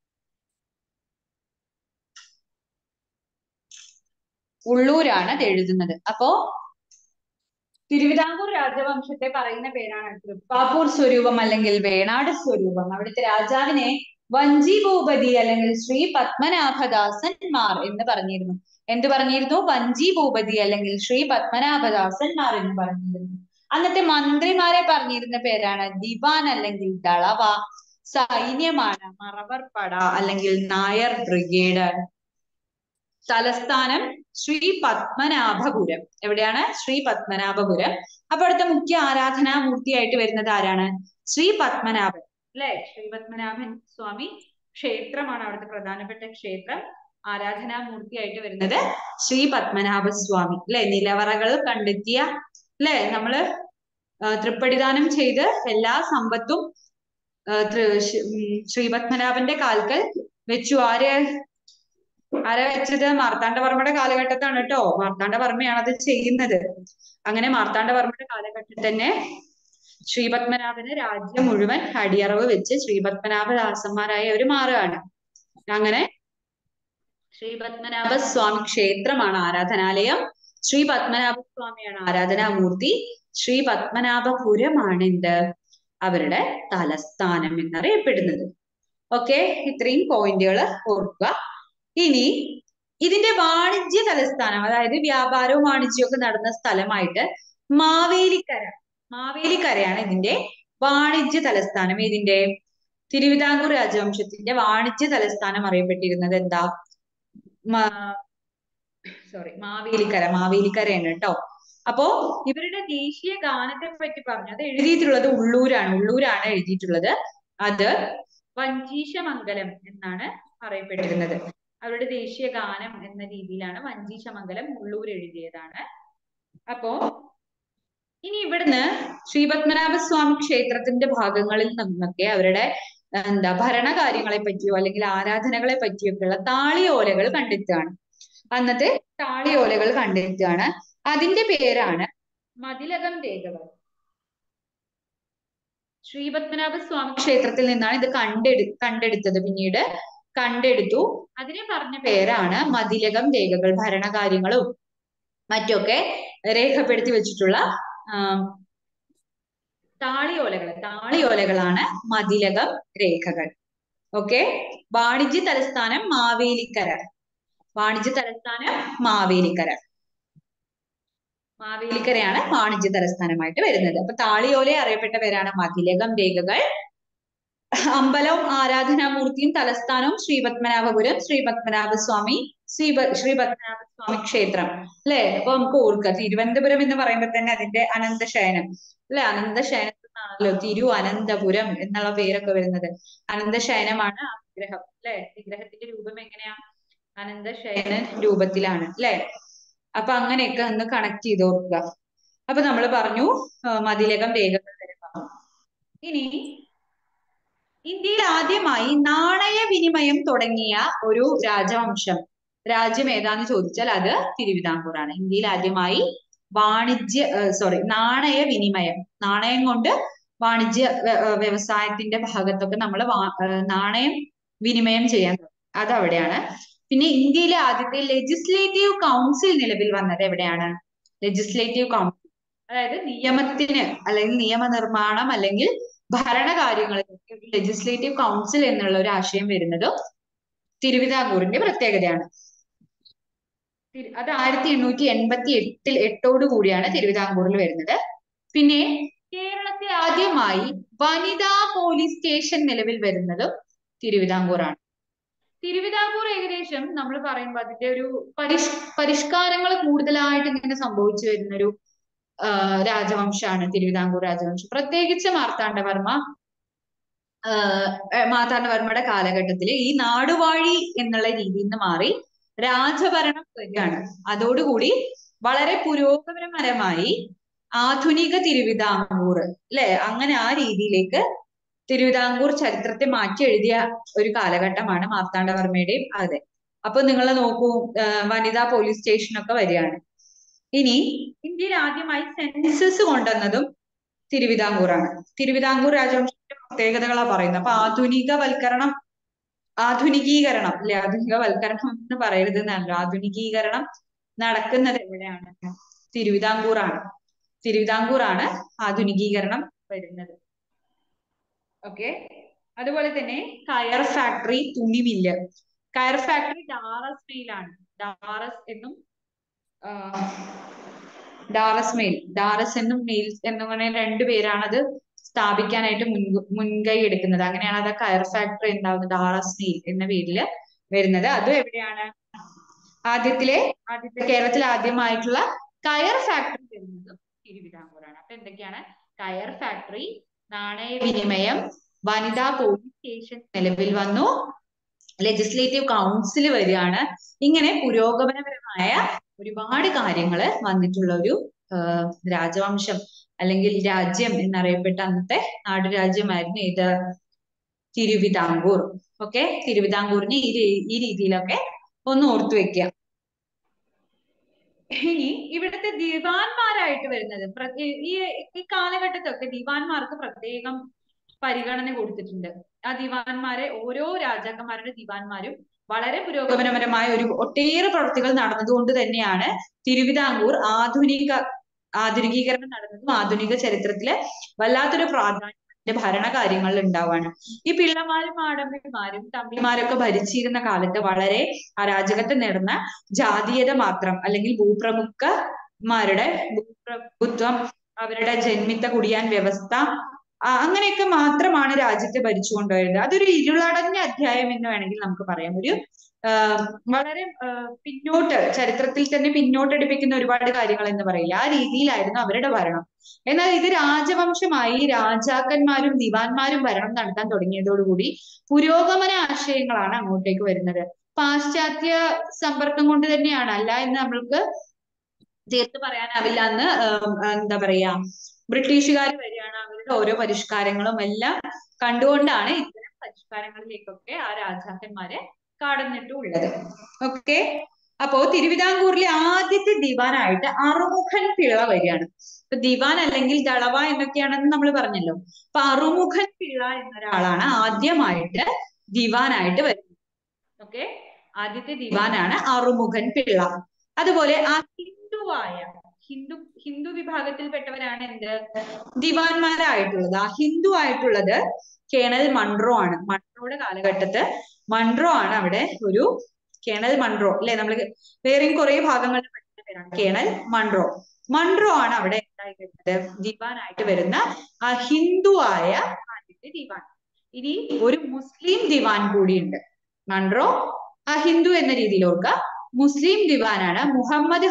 ഉള്ളൂരാണ് ഇത് എഴുതുന്നത്. അപ്പോ തിരുവിതാംകൂർ രാജവംശത്തെ പറയുന്ന പേരാണ് തൃപ്പാപ്പൂർ സ്വരൂപം അല്ലെങ്കിൽ വേണാട് സ്വരൂപം. അവിടുത്തെ രാജാവിനെ വഞ്ചി ഭൂപതി അല്ലെങ്കിൽ ശ്രീ പത്മനാഭദാസന്മാർ എന്ന് പറഞ്ഞിരുന്നു. എന്ത് പറഞ്ഞിരുന്നു? വഞ്ചി ഭൂപതി അല്ലെങ്കിൽ ശ്രീ പത്മനാഭദാസന്മാർ എന്ന് പറഞ്ഞിരുന്നു. അന്നത്തെ മന്ത്രിമാരെ പറഞ്ഞിരുന്ന പേരാണ് ദിവാൻ അല്ലെങ്കിൽ ദളവ. സൈന്യമാണ് മറവർപ്പട അല്ലെങ്കിൽ നായർ ബ്രിഗേഡ്. തലസ്ഥാനം ശ്രീ പത്മനാഭപുരം. എവിടെയാണ്? ശ്രീ പത്മനാഭപുരം. അപ്പൊ അവിടുത്തെ മുഖ്യ ആരാധനാമൂർത്തിയായിട്ട് വരുന്നത് ആരാണ്? ശ്രീ പത്മനാഭൻ അല്ലെ. ശ്രീ പത്മനാഭൻ സ്വാമി ക്ഷേത്രമാണ് അവിടുത്തെ പ്രധാനപ്പെട്ട ക്ഷേത്രം. ആരാധനാമൂർത്തിയായിട്ട് വരുന്നത് ശ്രീ പത്മനാഭ സ്വാമി അല്ലെ. നിലവറകൾ കണ്ടെത്തിയ അല്ലെ, നമ്മള് തൃപ്പടിദാനം ചെയ്ത് എല്ലാ സമ്പത്തും ശ്രീ പത്മനാഭന്റെ കാൽക്കൽ വെച്ചു. ആരാ വെച്ചത്? മാർത്താണ്ഡവർമ്മയുടെ കാലഘട്ടത്താണ് കേട്ടോ. മാർത്താണ്ഡവർമ്മയാണ് അത് ചെയ്യുന്നത്. അങ്ങനെ മാർത്താണ്ഡവർമ്മയുടെ കാലഘട്ടത്തിൽ തന്നെ ശ്രീപത്മനാഭന് രാജ്യം മുഴുവൻ അടിയറവ് വെച്ച് ശ്രീപത്മനാഭദാസന്മാരായി അവർ മാറുകയാണ്. അങ്ങനെ ശ്രീപത്മനാഭ സ്വാമി ക്ഷേത്രമാണ് ആരാധനാലയം. ശ്രീ പത്മനാഭ സ്വാമിയാണ് ആരാധനാമൂർത്തി. ശ്രീ പത്മനാഭപുരമാണ് എന്ത്? അവരുടെ തലസ്ഥാനം എന്നറിയപ്പെടുന്നത്. ഓക്കെ, ഇത്രയും പോയിന്റുകൾ ഓർക്കുക. ഇനി ഇതിന്റെ വാണിജ്യ തലസ്ഥാനം, അതായത് വ്യാപാരവും വാണിജ്യവും ഒക്കെ നടന്ന സ്ഥലമായിട്ട് മാവേലിക്കരയാണ് ഇതിന്റെ വാണിജ്യ തലസ്ഥാനം. ഇതിന്റെ തിരുവിതാംകൂർ രാജവംശത്തിന്റെ വാണിജ്യ തലസ്ഥാനം അറിയപ്പെട്ടിരുന്നത് എന്താ? മാവേലിക്കരയാണ് കേട്ടോ. അപ്പോ ഇവരുടെ ദേശീയ ഗാനത്തെ പറ്റി പറഞ്ഞു. അത് എഴുതിയിട്ടുള്ളത് ഉള്ളൂരാണ് എഴുതിയിട്ടുള്ളത്. അത് വഞ്ചീശമംഗലം എന്നാണ് പറയപ്പെട്ടിരുന്നത്. അവരുടെ ദേശീയ ഗാനം എന്ന രീതിയിലാണ് വഞ്ചീശമംഗലം ഉള്ളൂർ എഴുതിയതാണ്. അപ്പോ ഇനി ഇവിടുന്ന് ശ്രീപത്മനാഭസ്വാമി ക്ഷേത്രത്തിന്റെ ഭാഗങ്ങളിൽ നിന്നൊക്കെ അവരുടെ ഭരണകാര്യങ്ങളെ പറ്റിയോ അല്ലെങ്കിൽ ആരാധനകളെ പറ്റിയൊക്കെയുള്ള താളിയോലകൾ കണ്ടെത്തുകയാണ്. അന്നത്തെ താളിയോലകൾ കണ്ടെത്തുകയാണ്. അതിന്റെ പേരാണ് മതിലകം രേഖകൾ. ശ്രീപത്മനാഭസ്വാമി ക്ഷേത്രത്തിൽ നിന്നാണ് ഇത് കണ്ടെടുത്തത്. പിന്നീട് കണ്ടെടുത്തു. അതിനെ പറഞ്ഞ പേരാണ് മതിലകം രേഖകൾ. ഭരണകാര്യങ്ങളും മറ്റൊക്കെ രേഖപ്പെടുത്തി വെച്ചിട്ടുള്ള താളിയോലകളാണ് മതിലകം രേഖകൾ. ഓക്കെ. വാണിജ്യ തലസ്ഥാനം മാവേലിക്കരയാണ് വാണിജ്യ തലസ്ഥാനമായിട്ട് വരുന്നത്. അപ്പൊ താളിയോല അറിയപ്പെട്ട പേരാണ് മതിലകം രേഖകൾ. അമ്പലവും ആരാധനാമൂർത്തിയും തലസ്ഥാനവും ശ്രീപത്മനാഭപുരം, ശ്രീപത്മനാഭസ്വാമി ക്ഷേത്രം അല്ലെ. അപ്പൊ നമുക്ക് ഓർക്കുക, തിരുവനന്തപുരം എന്ന് പറയുമ്പോൾ തന്നെ അതിന്റെ അനന്തശയനം അല്ലെ, അനന്തശയനത്തിനാണല്ലോ തിരുവനന്തപുരം എന്നുള്ള പേരൊക്കെ വരുന്നത്. അനന്തശയനമാണ് ആ വിഗ്രഹം അല്ലെ. വിഗ്രഹത്തിന്റെ രൂപം എങ്ങനെയാ? അനന്തശയന രൂപത്തിലാണ് അല്ലെ. അപ്പൊ അങ്ങനെയൊക്കെ ഒന്ന് കണക്ട് ചെയ്ത് ഓർക്കുക. അപ്പൊ നമ്മൾ പറഞ്ഞു മതിലകം രേഖകൾ വരെ പറഞ്ഞു. ഇനി ഇന്ത്യയിൽ ആദ്യമായി നാണയവിനിമയം തുടങ്ങിയ ഒരു രാജ്യം ഏതാന്ന് ചോദിച്ചാൽ അത് തിരുവിതാംകൂറാണ്. ഇന്ത്യയിൽ ആദ്യമായി നാണയവിനിമയം, നാണയം കൊണ്ട് വാണിജ്യ വ്യവസായത്തിന്റെ ഭാഗത്തൊക്കെ നമ്മൾ നാണയം വിനിമയം ചെയ്യാൻ തുടങ്ങി. അതവിടെയാണ്. പിന്നെ ഇന്ത്യയിലെ ആദ്യത്തെ ലെജിസ്ലേറ്റീവ് കൗൺസിൽ നിലവിൽ വന്നത് എവിടെയാണ്? ലെജിസ്ലേറ്റീവ് കൗൺസിൽ, അതായത് നിയമത്തിന് അല്ലെങ്കിൽ നിയമനിർമ്മാണം അല്ലെങ്കിൽ ഭരണകാര്യങ്ങളിലൊക്കെ ഒരു ലെജിസ്ലേറ്റീവ് കൗൺസിൽ എന്നുള്ള ഒരു ആശയം വരുന്നത് തിരുവിതാംകൂറിന്റെ പ്രത്യേകതയാണ്. അത് 1888 കൂടിയാണ് തിരുവിതാംകൂറിൽ വരുന്നത്. പിന്നെ കേരളത്തിൽ ആദ്യമായി വനിതാ പോലീസ് സ്റ്റേഷൻ നിലവിൽ വരുന്നതും തിരുവിതാംകൂറാണ്. തിരുവിതാംകൂർ ഏകദേശം നമ്മൾ പറയുമ്പോൾ അതിന്റെ ഒരു പരിഷ്കാരങ്ങൾ കൂടുതലായിട്ട് ഇങ്ങനെ സംഭവിച്ചു വരുന്നൊരു രാജവംശമാണ് തിരുവിതാംകൂർ രാജവംശം. പ്രത്യേകിച്ച് മാർത്താണ്ഡവർമ്മ മാർത്താണ്ഡവർമ്മയുടെ കാലഘട്ടത്തിൽ ഈ നാടുവാഴി എന്നുള്ള രീതിയിൽ നിന്ന് മാറി രാജഭരണം വരികയാണ്. അതോടുകൂടി വളരെ പുരോഗമനപരമായി ആധുനിക തിരുവിതാംകൂർ അല്ലെ, അങ്ങനെ ആ രീതിയിലേക്ക് തിരുവിതാംകൂർ ചരിത്രത്തെ മാറ്റി എഴുതിയ ഒരു കാലഘട്ടമാണ് മാർത്താണ്ഡവർമ്മയുടെയും. അതെ, അപ്പൊ നിങ്ങൾ നോക്കൂ, വനിതാ പോലീസ് സ്റ്റേഷനൊക്കെ വരികയാണ്. ഇനി ഇന്ത്യയിൽ ആദ്യമായി സെൻസസ് കൊണ്ടുവന്നതും തിരുവിതാംകൂറാണ്. തിരുവിതാംകൂർ രാജവംശത്തിന്റെ പ്രത്യേകതകളാ പറയുന്നത്. അപ്പൊ ആധുനികീകരണം അല്ലെ, ആധുനികവൽക്കരണം എന്ന് പറയരുത് എന്നല്ലോ, ആധുനികീകരണം നടക്കുന്നത് എവിടെയാണ്? തിരുവിതാംകൂറാണ്. തിരുവിതാംകൂറാണ് ആധുനികീകരണം വരുന്നത്. ഓക്കെ. അതുപോലെ തന്നെ കയർ ഫാക്ടറി, തുണിമില്ല്. കയർ ഫാക്ടറി ഡാറസ് മെയിലാണ്. ഡാറസ് എന്നും ഡാറസ് എന്നും മെയിൽസ് എന്നും അങ്ങനെ രണ്ടുപേരാണത് സ്ഥാപിക്കാനായിട്ട് മുൻകൈ എടുക്കുന്നത്. അങ്ങനെയാണ് അത് കയർ ഫാക്ടറി ഉണ്ടാവുന്നത്, ഡാറസ് മെയിൽ എന്ന പേരില് വരുന്നത്. അതും എവിടെയാണ്? ആദ്യത്തെ കേരളത്തിൽ ആദ്യമായിട്ടുള്ള കയർ ഫാക്ടറി വരുന്നതും തിരുവിതാംകൂറാണ്. അപ്പൊ എന്തൊക്കെയാണ്? കയർ ഫാക്ടറി, നാണയവിനിമയം, വനിതാ പോലീസ് സ്റ്റേഷൻ നിലവിൽ വന്നു, ലെജിസ്ലേറ്റീവ് കൗൺസിൽ വരികയാണ്. ഇങ്ങനെ പുരോഗമനപരമായ ഒരുപാട് കാര്യങ്ങൾ വന്നിട്ടുള്ള ഒരു രാജവംശം അല്ലെങ്കിൽ രാജ്യം എന്നറിയപ്പെട്ട അന്നത്തെ നാടുരാജ്യമായിരുന്നു ഏത്? തിരുവിതാംകൂർ. ഓക്കെ, തിരുവിതാംകൂറിന് ഈ രീതിയിലൊക്കെ ഒന്ന് ഓർത്തു വെക്കുക. ഇനി ഇവിടുത്തെ ദിവാൻമാരായിട്ട് വരുന്നത് ഈ കാലഘട്ടത്തൊക്കെ ദിവാൻമാർക്ക് പ്രത്യേകം പരിഗണന കൊടുത്തിട്ടുണ്ട്. ആ ദിവാൻമാരെ, ഓരോ രാജാക്കന്മാരുടെ ദിവാൻമാരും വളരെ പുരോഗമനപരമായ ഒട്ടേറെ പ്രവൃത്തികൾ നടന്നതുകൊണ്ട് തന്നെയാണ് തിരുവിതാംകൂർ ആധുനികീകരണം നടന്നതും ആധുനിക ചരിത്രത്തില് വല്ലാത്തൊരു പ്രാധാന്യം ഭരണകാര്യങ്ങളിൽ ഉണ്ടാവാണ്. ഈ പിള്ളമാരും ആഡംബരന്മാരും തമ്പിമാരൊക്കെ ഭരിച്ചിരുന്ന കാലത്ത് വളരെ അരാജകത്വം നേടുന്ന ജാതീയത മാത്രം, അല്ലെങ്കിൽ ഭൂപ്രഭുക്കന്മാരുടെ ഭൂപ്രഭുത്വം, അവരുടെ ജന്മിത്ത കുടിയാൻ വ്യവസ്ഥ, അങ്ങനെയൊക്കെ മാത്രമാണ് രാജ്യത്തെ ഭരിച്ചുകൊണ്ടുവരുന്നത്. അതൊരു ഇരുളടഞ്ഞ അധ്യായം എന്ന് വേണമെങ്കിൽ നമുക്ക് പറയാം. ഒരു വളരെ പിന്നോട്ട്, ചരിത്രത്തിൽ തന്നെ പിന്നോട്ടടിപ്പിക്കുന്ന ഒരുപാട് കാര്യങ്ങൾ എന്ന് പറയില്ല, ആ രീതിയിലായിരുന്നു അവരുടെ ഭരണം. എന്നാൽ ഇത് രാജവംശമായി രാജാക്കന്മാരും ദിവാൻമാരും ഭരണം നടത്താൻ തുടങ്ങിയതോടുകൂടി പുരോഗമന ആശയങ്ങളാണ് അങ്ങോട്ടേക്ക് വരുന്നത്. പാശ്ചാത്യ സമ്പർക്കം കൊണ്ട് തന്നെയാണ്, അല്ല എന്ന് നമ്മൾക്ക് തീർത്ത് പറയാനാവില്ല. എന്ന് എന്താ പറയാ, ബ്രിട്ടീഷുകാർ വരികയാണ്, അവരുടെ ഓരോ പരിഷ്കാരങ്ങളും എല്ലാം കണ്ടുകൊണ്ടാണ് ഇത്തരം പരിഷ്കാരങ്ങളിലേക്കൊക്കെ ആ രാജാക്കന്മാരെ കടന്നിട്ടുള്ളത്. ഓക്കെ. അപ്പോ തിരുവിതാംകൂറിലെ ആദ്യത്തെ ദിവാനായിട്ട് അറുമുഖൻ പിള്ള വരികയാണ്. ഇപ്പൊ ദിവാൻ അല്ലെങ്കിൽ ദളവ എന്നൊക്കെയാണെന്ന് നമ്മൾ പറഞ്ഞല്ലോ. അപ്പൊ അറുമുഖൻ പിള്ള എന്നൊരാളാണ് ആദ്യമായിട്ട് ദിവാനായിട്ട് വരുന്നത്. ഓക്കെ, ആദ്യത്തെ ദിവാനാണ് അറുമുഖൻ പിള്ള. അതുപോലെ ഹിന്ദു വിഭാഗത്തിൽപ്പെട്ടവരാണ് എന്ത് ദിവാൻമാരായിട്ടുള്ളത്. ആ ഹിന്ദു ആയിട്ടുള്ളത് കേണൽ മൺട്രോ ആണ്. മൺട്രോയുടെ കാലഘട്ടത്ത് മൺട്രോ ആണ് അവിടെ ഒരു കേണൽ മൺട്രോ അല്ലെ, നമ്മൾ വേറെയും കുറെ ഭാഗങ്ങളിൽ പഠിക്കുന്ന പേരാണ് കേണൽ മൺട്രോ ആണ് അവിടെ എന്തായി വരുന്നത്, ദിവാനായിട്ട് വരുന്ന ആ ഹിന്ദു ആയ ആദ്യത്തെ ദിവാൻ. ഇനി ഒരു മുസ്ലിം ദിവാൻ കൂടിയുണ്ട്. മൺട്രോ ആ ഹിന്ദു എന്ന രീതിയിൽ ഓർക്കുക. മുസ്ലിം ദിവാനാണ് മുഹമ്മദ്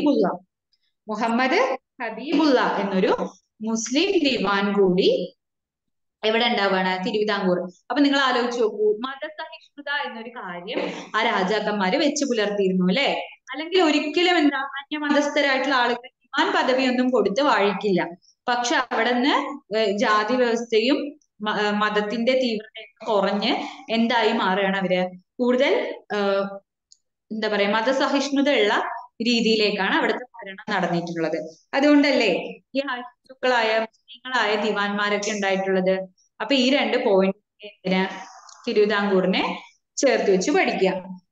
ഹബീബുള്ള എന്നൊരു മുസ്ലിം ദിവാൻ കൂടി എവിടെ ഉണ്ടാവുകയാണ്? തിരുവിതാംകൂർ. അപ്പൊ നിങ്ങൾ ആലോചിച്ച് നോക്കൂ, മതസഹിഷ്ണുത എന്നൊരു കാര്യം ആ രാജാക്കന്മാര് വെച്ച് പുലർത്തിയിരുന്നു അല്ലെ. അല്ലെങ്കിൽ ഒരിക്കലും എന്താ അന്യമതസ്ഥരായിട്ടുള്ള ആളുകൾ ദിവാൻ പദവിയൊന്നും കൊടുത്ത് വാഴിക്കില്ല. പക്ഷെ അവിടെ നിന്ന് ജാതി വ്യവസ്ഥയും മതത്തിന്റെ തീവ്രതയൊക്കെ കുറഞ്ഞ് എന്തായി മാറുകയാണ് അവര്? കൂടുതൽ എന്താ പറയാ, മതസഹിഷ്ണുത ഉള്ള രീതിയിലേക്കാണ് അവിടുത്തെ ഭരണം നടന്നിട്ടുള്ളത്. അതുകൊണ്ടല്ലേ ഈ ഹിന്ദുക്കളായ മുസ്ലിങ്ങളായ ദിവാൻമാരൊക്കെ ഉണ്ടായിട്ടുള്ളത്. അപ്പൊ ഈ രണ്ട് പോയിന്റ് എന്തിനാ തിരുവിതാംകൂറിനെ ചേർത്ത് വെച്ച് പഠിക്കുക.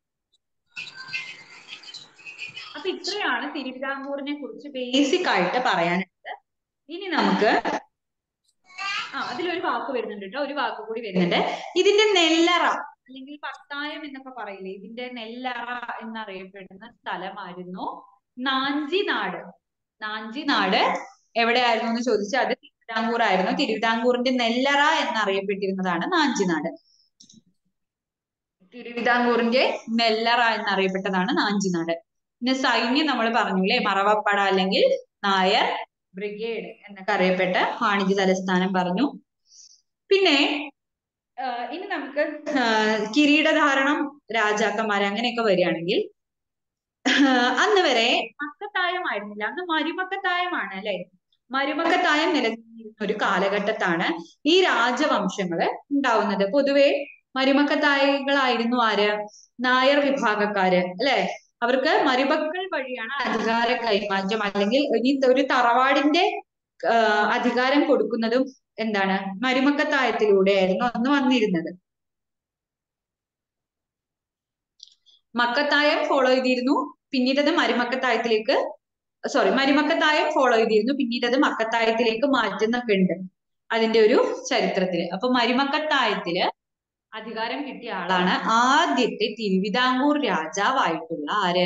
അപ്പൊ ഇത്രയാണ് തിരുവിതാംകൂറിനെ കുറിച്ച് ബേസിക് ആയിട്ട് പറയാനുള്ളത്. ഇനി നമുക്ക് അതിലൊരു വാക്ക് വരുന്നുണ്ട് കേട്ടോ, ഒരു വാക്ക് കൂടി വരുന്നുണ്ട്. ഇതിന്റെ നെല്ലറ അല്ലെങ്കിൽ പത്തായം എന്നൊക്കെ പറയില്ലേ, ഇതിന്റെ നെല്ലറ എന്നറിയപ്പെടുന്ന സ്ഥലമായിരുന്നു നാഞ്ചിനാട്. നാഞ്ചിനാട് എവിടെയായിരുന്നു എന്ന് ചോദിച്ചാൽ അത് തിരുവിതാംകൂർ ആയിരുന്നു. തിരുവിതാംകൂറിന്റെ നെല്ലറ എന്നറിയപ്പെട്ടിരുന്നതാണ് നാഞ്ചിനാട്. തിരുവിതാംകൂറിന്റെ നെല്ലറ എന്നറിയപ്പെട്ടതാണ് നാഞ്ചിനാട്. പിന്നെ സൈന്യം നമ്മൾ പറഞ്ഞു അല്ലെ, മറവപ്പട അല്ലെങ്കിൽ നായർ ബ്രിഗേഡ് എന്നൊക്കെ അറിയപ്പെട്ട വാണിജ്യ തലസ്ഥാനം പറഞ്ഞു. പിന്നെ ഇനി നമുക്ക് കിരീടധാരണം രാജാക്കന്മാരെ അങ്ങനെയൊക്കെ വരികയാണെങ്കിൽ അന്ന് വരെ മക്കത്തായമായിരുന്നില്ല, അന്ന് മരുമക്കത്തായമാണ് അല്ലെ. മരുമക്കത്തായം നിലനിന്നിരുന്ന ഒരു കാലഘട്ടത്താണ് ഈ രാജവംശങ്ങള് ഉണ്ടാവുന്നത്. പൊതുവെ മരുമക്കത്തായികളായിരുന്നു ആര്? നായർ വിഭാഗക്കാര് അല്ലെ. അവർക്ക് മരുമക്കൾ വഴിയാണ് അധികാര കൈമാറ്റം, അല്ലെങ്കിൽ ഇനി ഒരു തറവാടിന്റെ അധികാരം കൊടുക്കുന്നതും എന്താണ് മരുമക്കത്തായത്തിലൂടെയായിരുന്നു അന്ന് വന്നിരുന്നത്. മക്കത്തായം ഫോളോ ചെയ്തിരുന്നു, പിന്നീട് അത് മരുമക്കത്തായത്തിലേക്ക് മരുമക്കത്തായം ഫോളോ ചെയ്തിരുന്നു, പിന്നീട് അത് മക്കത്തായത്തിലേക്ക് മാറ്റുന്നൊക്കെ ഉണ്ട് അതിന്റെ ഒരു ചരിത്രത്തില്. അപ്പൊ മരുമക്കത്തായത്തില് അധികാരം കിട്ടിയ ആളാണ് ആദ്യത്തെ തിരുവിതാംകൂർ രാജാവായിട്ടുള്ള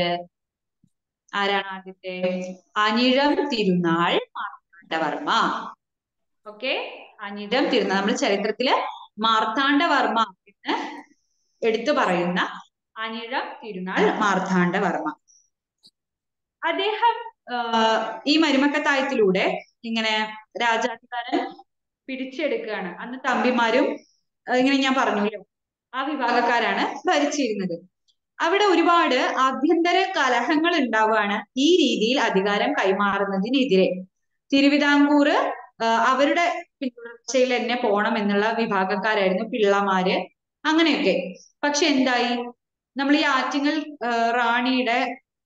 ആരാണ് ആദ്യത്തെ? അനിഴം തിരുനാൾ മാർത്താണ്ഡവർമ്മ. ഓക്കെ, അനിഴം തിരുനാൾ, നമ്മൾ ചരിത്രത്തില് മാർത്താണ്ഡവർമ്മ എന്ന് എടുത്തു പറയുന്ന അനിഴം തിരുനാൾ മാർത്താണ്ഡവർമ്മ. അദ്ദേഹം ഈ മരുമക്കത്തായത്തിലൂടെ ഇങ്ങനെ രാജാധികാരം പിടിച്ചെടുക്കുകയാണ്. അന്ന് തമ്പിമാരും ഇങ്ങനെ ഞാൻ പറഞ്ഞല്ലോ ആ വിഭാഗക്കാരാണ് ഭരിച്ചിരുന്നത്. അവിടെ ഒരുപാട് ആഭ്യന്തര കലഹങ്ങൾ ഉണ്ടാവുകയാണ് ഈ രീതിയിൽ അധികാരം കൈമാറുന്നതിനെതിരെ. തിരുവിതാംകൂർ അവരുടെ പിന്തുടർച്ചയിൽ തന്നെ പോണം എന്നുള്ള വിഭാഗക്കാരായിരുന്നു പിള്ളമാര്, അങ്ങനെയൊക്കെ. പക്ഷെ എന്തായി, നമ്മൾ ഈ ആറ്റിങ്ങൽ റാണിയുടെ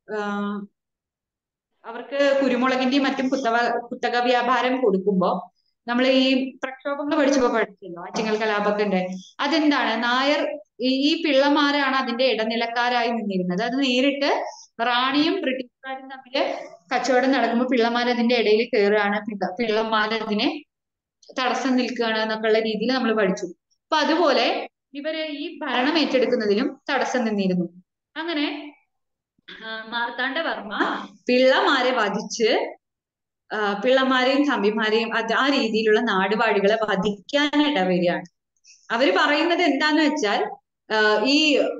അവർക്ക് കുരുമുളകിന്റെയും മറ്റും കുത്തക വ്യാപാരം കൊടുക്കുമ്പോ നമ്മൾ ഈ പ്രക്ഷോഭങ്ങൾ പഠിച്ചല്ലോ, ആറ്റിങ്ങൽ കലാപമൊക്കെ ഉണ്ട്. അതെന്താണ്, നായർ ഈ പിള്ളമാരാണ് അതിന്റെ ഇടനിലക്കാരായി നിന്നിരുന്നത്. അത് നേരിട്ട് റാണിയും ബ്രിട്ടീഷുകാരും തമ്മില് കച്ചവടം നടക്കുമ്പോൾ പിള്ളമാർ അതിന്റെ ഇടയിൽ കയറുകയാണ്, പിള്ളമാർ അതിനെ തടസ്സം നിൽക്കുകയാണ് എന്നൊക്കെയുള്ള രീതിയിൽ നമ്മൾ പഠിച്ചു. അപ്പൊ അതുപോലെ ഇവര് ഈ ഭരണം ഏറ്റെടുക്കുന്നതിലും തടസ്സം നിന്നിരുന്നു. അങ്ങനെ മാർത്താണ്ഡവർമ്മ പിള്ളമാരെ വധിച്ച് പിള്ളമാരെയും തമ്പിമാരെയും ആ രീതിയിലുള്ള നാടുവാഴികളെ വധിക്കാൻ ഇടവരികയാണ്. അവര് പറയുന്നത് എന്താന്ന് വെച്ചാൽ ഈ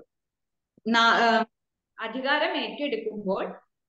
അധികാരം ഏറ്റെടുക്കുമ്പോൾ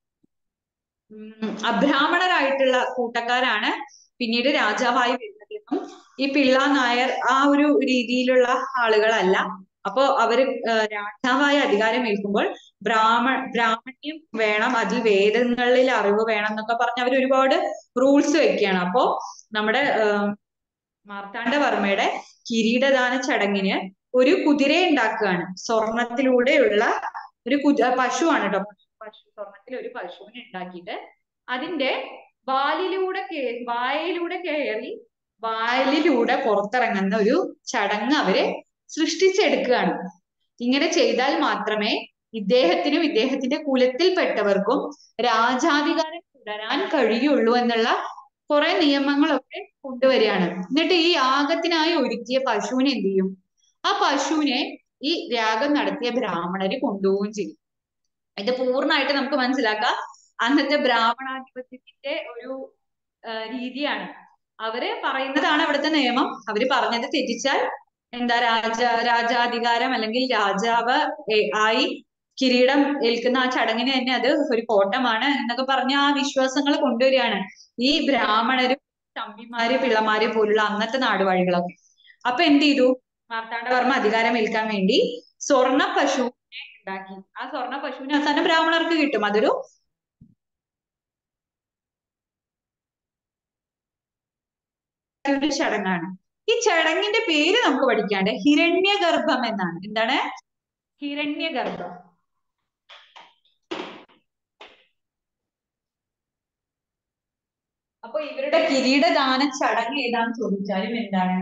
അബ്രാഹ്മണരായിട്ടുള്ള കൂട്ടക്കാരാണ് പിന്നീട് രാജാവായി വരുന്നതെന്നും ഈ പിള്ള നായർ ആ ഒരു രീതിയിലുള്ള ആളുകളല്ല. അപ്പോ അവര് രാജാവായി അധികാരം ഏൽക്കുമ്പോൾ ബ്രാഹ്മണ്യം വേണം, അതിൽ വേദങ്ങളിൽ അറിവ് വേണം എന്നൊക്കെ പറഞ്ഞ് അവർ ഒരുപാട് റൂൾസ് വെക്കുകയാണ്. അപ്പോ നമ്മുടെ മാർത്താണ്ഡവർമ്മയുടെ കിരീടദാന ചടങ്ങിന് ഒരു കുതിരയെ ഉണ്ടാക്കുകയാണ്. സ്വർണത്തിലൂടെയുള്ള ഒരു പശുവാണ് കേട്ടോ, സ്വർണത്തിൽ ഒരു പശുവിനെ ഉണ്ടാക്കിയിട്ട് അതിന്റെ വായിലൂടെ കയറി വായിലൂടെ പുറത്തിറങ്ങുന്ന ഒരു ചടങ്ങ് അവര് സൃഷ്ടിച്ചെടുക്കുകയാണ്. ഇങ്ങനെ ചെയ്താൽ മാത്രമേ ഇദ്ദേഹത്തിനും ഇദ്ദേഹത്തിന്റെ കുലത്തിൽപ്പെട്ടവർക്കും രാജാധികാരം തുടരാൻ കഴിയുള്ളൂ എന്നുള്ള കുറെ നിയമങ്ങളൊക്കെ കൊണ്ടുവരികയാണ്. എന്നിട്ട് ഈ യാഗത്തിനായി ഒരുക്കിയ പശുവിനെ എന്ത് ചെയ്യും, ആ പശുവിനെ ഈ യാഗം നടത്തിയ ബ്രാഹ്മണര് കൊണ്ടുപോവുകയും ചെയ്യും. ഇത് പൂർണ്ണമായിട്ട് നമുക്ക് മനസ്സിലാക്കാം അന്നത്തെ ബ്രാഹ്മണാധിപത്യത്തിന്റെ ഒരു രീതിയാണ്. അവര് പറയുന്നതാണ് ഇവിടുത്തെ നിയമം. അവര് പറഞ്ഞത് തെറ്റിച്ചാൽ എന്താ രാജാധികാരം അല്ലെങ്കിൽ രാജാവ് ആയി കിരീടം ഏൽക്കുന്ന ആ ചടങ്ങിന് തന്നെ അത് ഒരു കോട്ടമാണ് എന്നൊക്കെ പറഞ്ഞ ആ വിശ്വാസങ്ങൾ കൊണ്ടുവരികയാണ് ഈ ബ്രാഹ്മണരും തമ്പിമാര് പിള്ളമാര് പോലുള്ള അന്നത്തെ നാടുവാഴികളൊക്കെ. അപ്പൊ എന്ത് ചെയ്തു, മാർത്താണ്ഡവർമ്മ അധികാരം ഏൽക്കാൻ വേണ്ടി സ്വർണ്ണ പശുവിനെ ഉണ്ടാക്കി. ആ സ്വർണ്ണ പശുവിനെ അവസാനം ബ്രാഹ്മണർക്ക് കിട്ടും. അതൊരു ചടങ്ങാണ്. ഈ ചടങ്ങിന്റെ പേര് നമുക്ക് പഠിക്കാണ്ട് ഹിരണ്യഗർഭം എന്നാണ്. എന്താണ്? ഹിരണ്യഗർഭം. അപ്പൊ ഇവരുടെ കിരീടദാന ചടങ്ങ് ഏതാന്ന് ചോദിച്ചാലും എന്താണ്?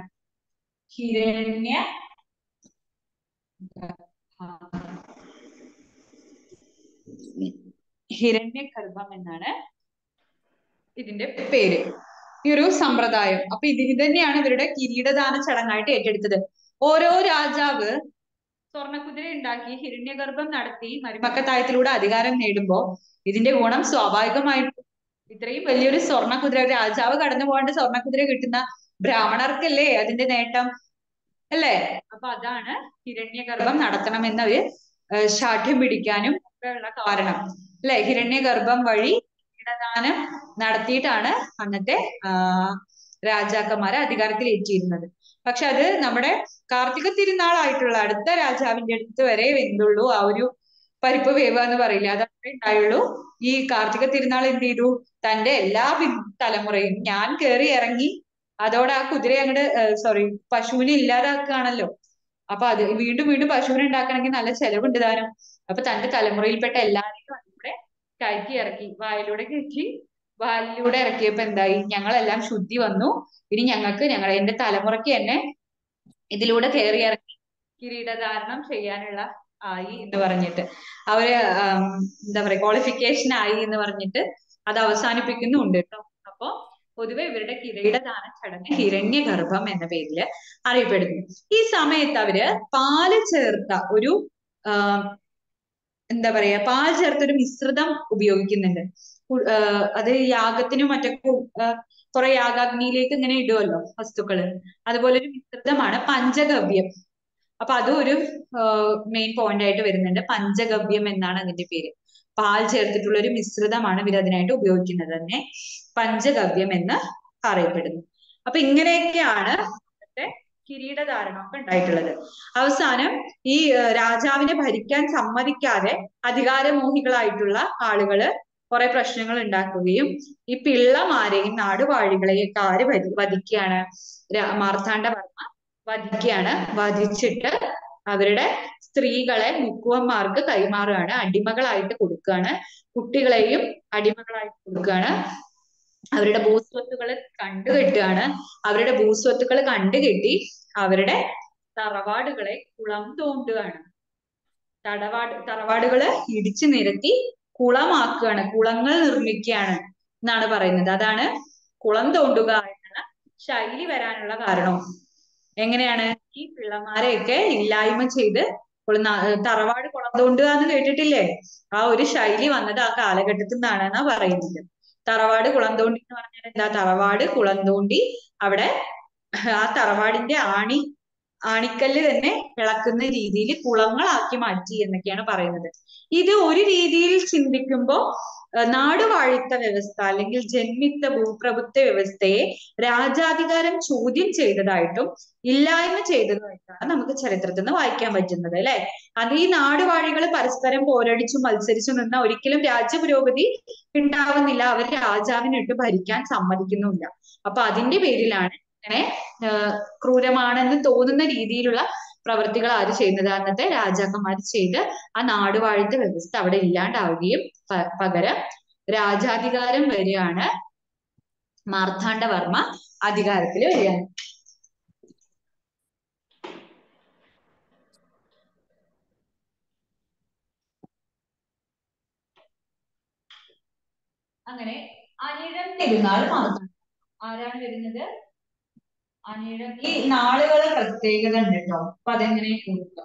ഹിരണ്യഗർഭം എന്നാണ് ഇതിന്റെ പേര്, ഈ ഒരു സമ്പ്രദായം. അപ്പൊ ഇതിന് തന്നെയാണ് ഇവരുടെ കിരീടദാന ചടങ്ങായിട്ട് ഏറ്റെടുത്തത്. ഓരോ രാജാവ് സ്വർണ്ണക്കുതിര ഉണ്ടാക്കി ഹിരണ്യഗർഭം നടത്തി മരുമക്കത്തായത്തിലൂടെ അധികാരം നേടുമ്പോ ഇതിന്റെ ഗുണം സ്വാഭാവികമായിട്ടും ഇത്രയും വലിയൊരു സ്വർണ്ണക്കുതിര, രാജാവ് കടന്നു പോകാണ്ട് സ്വർണ്ണക്കുതിര കിട്ടുന്ന ബ്രാഹ്മണർക്കല്ലേ അതിന്റെ നേട്ടം, അല്ലേ? അപ്പൊ അതാണ് ഹിരണ്യഗർഭം നടത്തണമെന്ന് അവര് ശാഠ്യം പിടിക്കാനും ഒക്കെ ഉള്ള കാരണം, അല്ലെ? ഹിരണ്യഗർഭം വഴി കിരീടദാനം നടത്തിയിട്ടാണ് അന്നത്തെ രാജാക്കന്മാരെ അധികാരത്തിലേറ്റിയിരുന്നത്. പക്ഷെ അത് നമ്മുടെ കാർത്തിക തിരുനാളായിട്ടുള്ള അടുത്ത രാജാവിന്റെ അടുത്ത് വരെ വെന്തുള്ളൂ. ആ ഒരു പരിപ്പ് വേവുക എന്ന് പറയില്ല, അതത്രേ ഉണ്ടായുള്ളൂ. ഈ കാർത്തിക തിരുനാൾ എന്ത് ചെയ്തു? തന്റെ എല്ലാ തലമുറയും ഞാൻ കേറി ഇറങ്ങി അതോടെ ആ കുതിരയെ അങ്ങോട്ട്, സോറി, പശുവിനെ ഇല്ലാതാക്കുകയാണല്ലോ. അപ്പൊ അത് വീണ്ടും വീണ്ടും പശുവിനെ ഉണ്ടാക്കണമെങ്കിൽ നല്ല ചെലവുണ്ട് താനും. അപ്പൊ തന്റെ തലമുറയിൽപ്പെട്ട എല്ലാവരെയും അതിലൂടെ കയറ്റി ഇറക്കി, വാലിലൂടെ ഇറക്കിയപ്പോ എന്തായി? ഞങ്ങളെല്ലാം ശുദ്ധി വന്നു. ഇനി ഞങ്ങൾക്ക് എന്റെ തലമുറയ്ക്ക് തന്നെ ഇതിലൂടെ കയറി ഇറങ്ങി കിരീടധാരണം ചെയ്യാനുള്ള ആയി എന്ന് പറഞ്ഞിട്ട് അവര് എന്താ പറയാ, ക്വാളിഫിക്കേഷൻ ആയി എന്ന് പറഞ്ഞിട്ട് അത് അവസാനിപ്പിക്കുന്നുണ്ട് കേട്ടോ. അപ്പൊ പൊതുവെ ഇവരുടെ കിരീടദാന ചടങ്ങ് ഹിരണ്യഗർഭം എന്ന പേരിൽ അറിയപ്പെടുന്നു. ഈ സമയത്ത് അവര് പാല് ചേർത്ത ഒരു എന്താ പറയാ, പാൽ ചേർത്തൊരു മിശ്രിതം ഉപയോഗിക്കുന്നുണ്ട്. അത് യാഗത്തിനും മറ്റൊക്കെ കുറെ യാഗാഗ്നിയിലേക്ക് ഇങ്ങനെ ഇടുമല്ലോ വസ്തുക്കള്. അതുപോലെ ഒരു മിശ്രിതമാണ് പഞ്ചഗവ്യം. അപ്പൊ അതും ഒരു മെയിൻ പോയിന്റ് ആയിട്ട് വരുന്നുണ്ട്. പഞ്ചഗവ്യം എന്നാണ് അതിന്റെ പേര്. പാൽ ചേർത്തിട്ടുള്ള ഒരു മിശ്രിതമാണ് ഇവർ അതിനായിട്ട് ഉപയോഗിക്കുന്നത്, തന്നെ പഞ്ചഗവ്യം എന്ന് പറയപ്പെടുന്നു. അപ്പൊ ഇങ്ങനെയൊക്കെയാണ് കിരീടധാരണം ഒക്കെ ഉണ്ടായിട്ടുള്ളത്. അവസാനം ഈ രാജാവിനെ ഭരിക്കാൻ സമ്മതിക്കാതെ അധികാരമോഹികളായിട്ടുള്ള ആളുകള് കുറെ പ്രശ്നങ്ങൾ ഉണ്ടാക്കുകയും ഈ പിള്ളമാരെയും നാടുവാഴികളെയും ഒക്കെ ആര് വധിക്കുകയാണ്? മാർത്താണ്ഡവർമ്മ വധിക്കുകയാണ്. വധിച്ചിട്ട് അവരുടെ സ്ത്രീകളെ മുക്കുവന്മാർക്ക് കൈമാറുകയാണ്, അടിമകളായിട്ട് കൊടുക്കുകയാണ്. കുട്ടികളെയും അടിമകളായിട്ട് കൊടുക്കുകയാണ്. അവരുടെ ഭൂസ്വത്തുക്കൾ കണ്ടുകെട്ടുകയാണ്. അവരുടെ ഭൂസ്വത്തുക്കൾ കണ്ടുകെട്ടി അവരുടെ തറവാടുകളെ കുളം തോണ്ടുകയാണ്. തറവാടുകള് ഇടിച്ചു നിരത്തി കുളമാക്കുകയാണ്, കുളങ്ങൾ നിർമ്മിക്കുകയാണ് എന്നാണ് പറയുന്നത്. അതാണ് കുളം തോണ്ടുക എന്നുള്ള ശൈലി വരാനുള്ള കാരണവും. എങ്ങനെയാണ്? ഈ പിള്ളമാരെയൊക്കെ ഇല്ലായ്മ ചെയ്ത് തറവാട് കുളം തോണ്ടുക എന്ന് കേട്ടിട്ടില്ലേ? ആ ഒരു ശൈലി വന്നത് ആ കാലഘട്ടത്തിൽ നിന്നാണെന്നാ പറയുന്നത്. തറവാട് കുളം തോണ്ടി എന്ന് പറഞ്ഞാൽ എന്താ? തറവാട് കുളം തോണ്ടി അവിടെ ആ തറവാടിന്റെ ആണിക്കല്ല് തന്നെ ഇളക്കുന്ന രീതിയിൽ കുളങ്ങളാക്കി മാറ്റി എന്നൊക്കെയാണ് പറയുന്നത്. ഇത് ഒരു രീതിയിൽ ചിന്തിക്കുമ്പോൾ നാടുവാഴിത്ത വ്യവസ്ഥ അല്ലെങ്കിൽ ജന്മിത്ത ഭൂപ്രഭുത്വ വ്യവസ്ഥയെ രാജാധികാരം ചോദ്യം ചെയ്തതായിട്ടും ഇല്ലായ്മ ചെയ്തതായിട്ടാണ് നമുക്ക് ചരിത്രത്തിൽ നിന്ന് വായിക്കാൻ പറ്റുന്നത്, അല്ലെ? അത് ഈ നാടുവാഴികൾ പരസ്പരം പോരടിച്ചു മത്സരിച്ചു നിന്ന ഒരിക്കലും രാജ്യ പുരോഗതി ഉണ്ടാവുന്നില്ല. അവർ രാജാവിനിട്ട് ഭരിക്കാൻ സമ്മതിക്കുന്നുമില്ല. അപ്പൊ അതിന്റെ പേരിലാണ് ഇങ്ങനെ ക്രൂരമാണെന്ന് തോന്നുന്ന രീതിയിലുള്ള പ്രവർത്തികൾ ആര് ചെയ്യുന്നത്? അന്നത്തെ രാജാക്കന്മാർ ചെയ്ത് ആ നാടുവാഴിത്ത വ്യവസ്ഥ അവിടെ ഇല്ലാണ്ടാവുകയും പകരം രാജാധികാരം വരികയാണ്. മാർത്താണ്ഡവർമ്മ അധികാരത്തിൽ വരികയാണ്. അങ്ങനെ അനിഴം തിരുനാൾ മാർത്താണ്ഡ ആരാണ് വരുന്നത്? അനിഴം. ഈ നാളുകളെ പ്രത്യേകത ഉണ്ട് കേട്ടോ. അപ്പൊ അതെങ്ങനെ കൊടുക്കാം?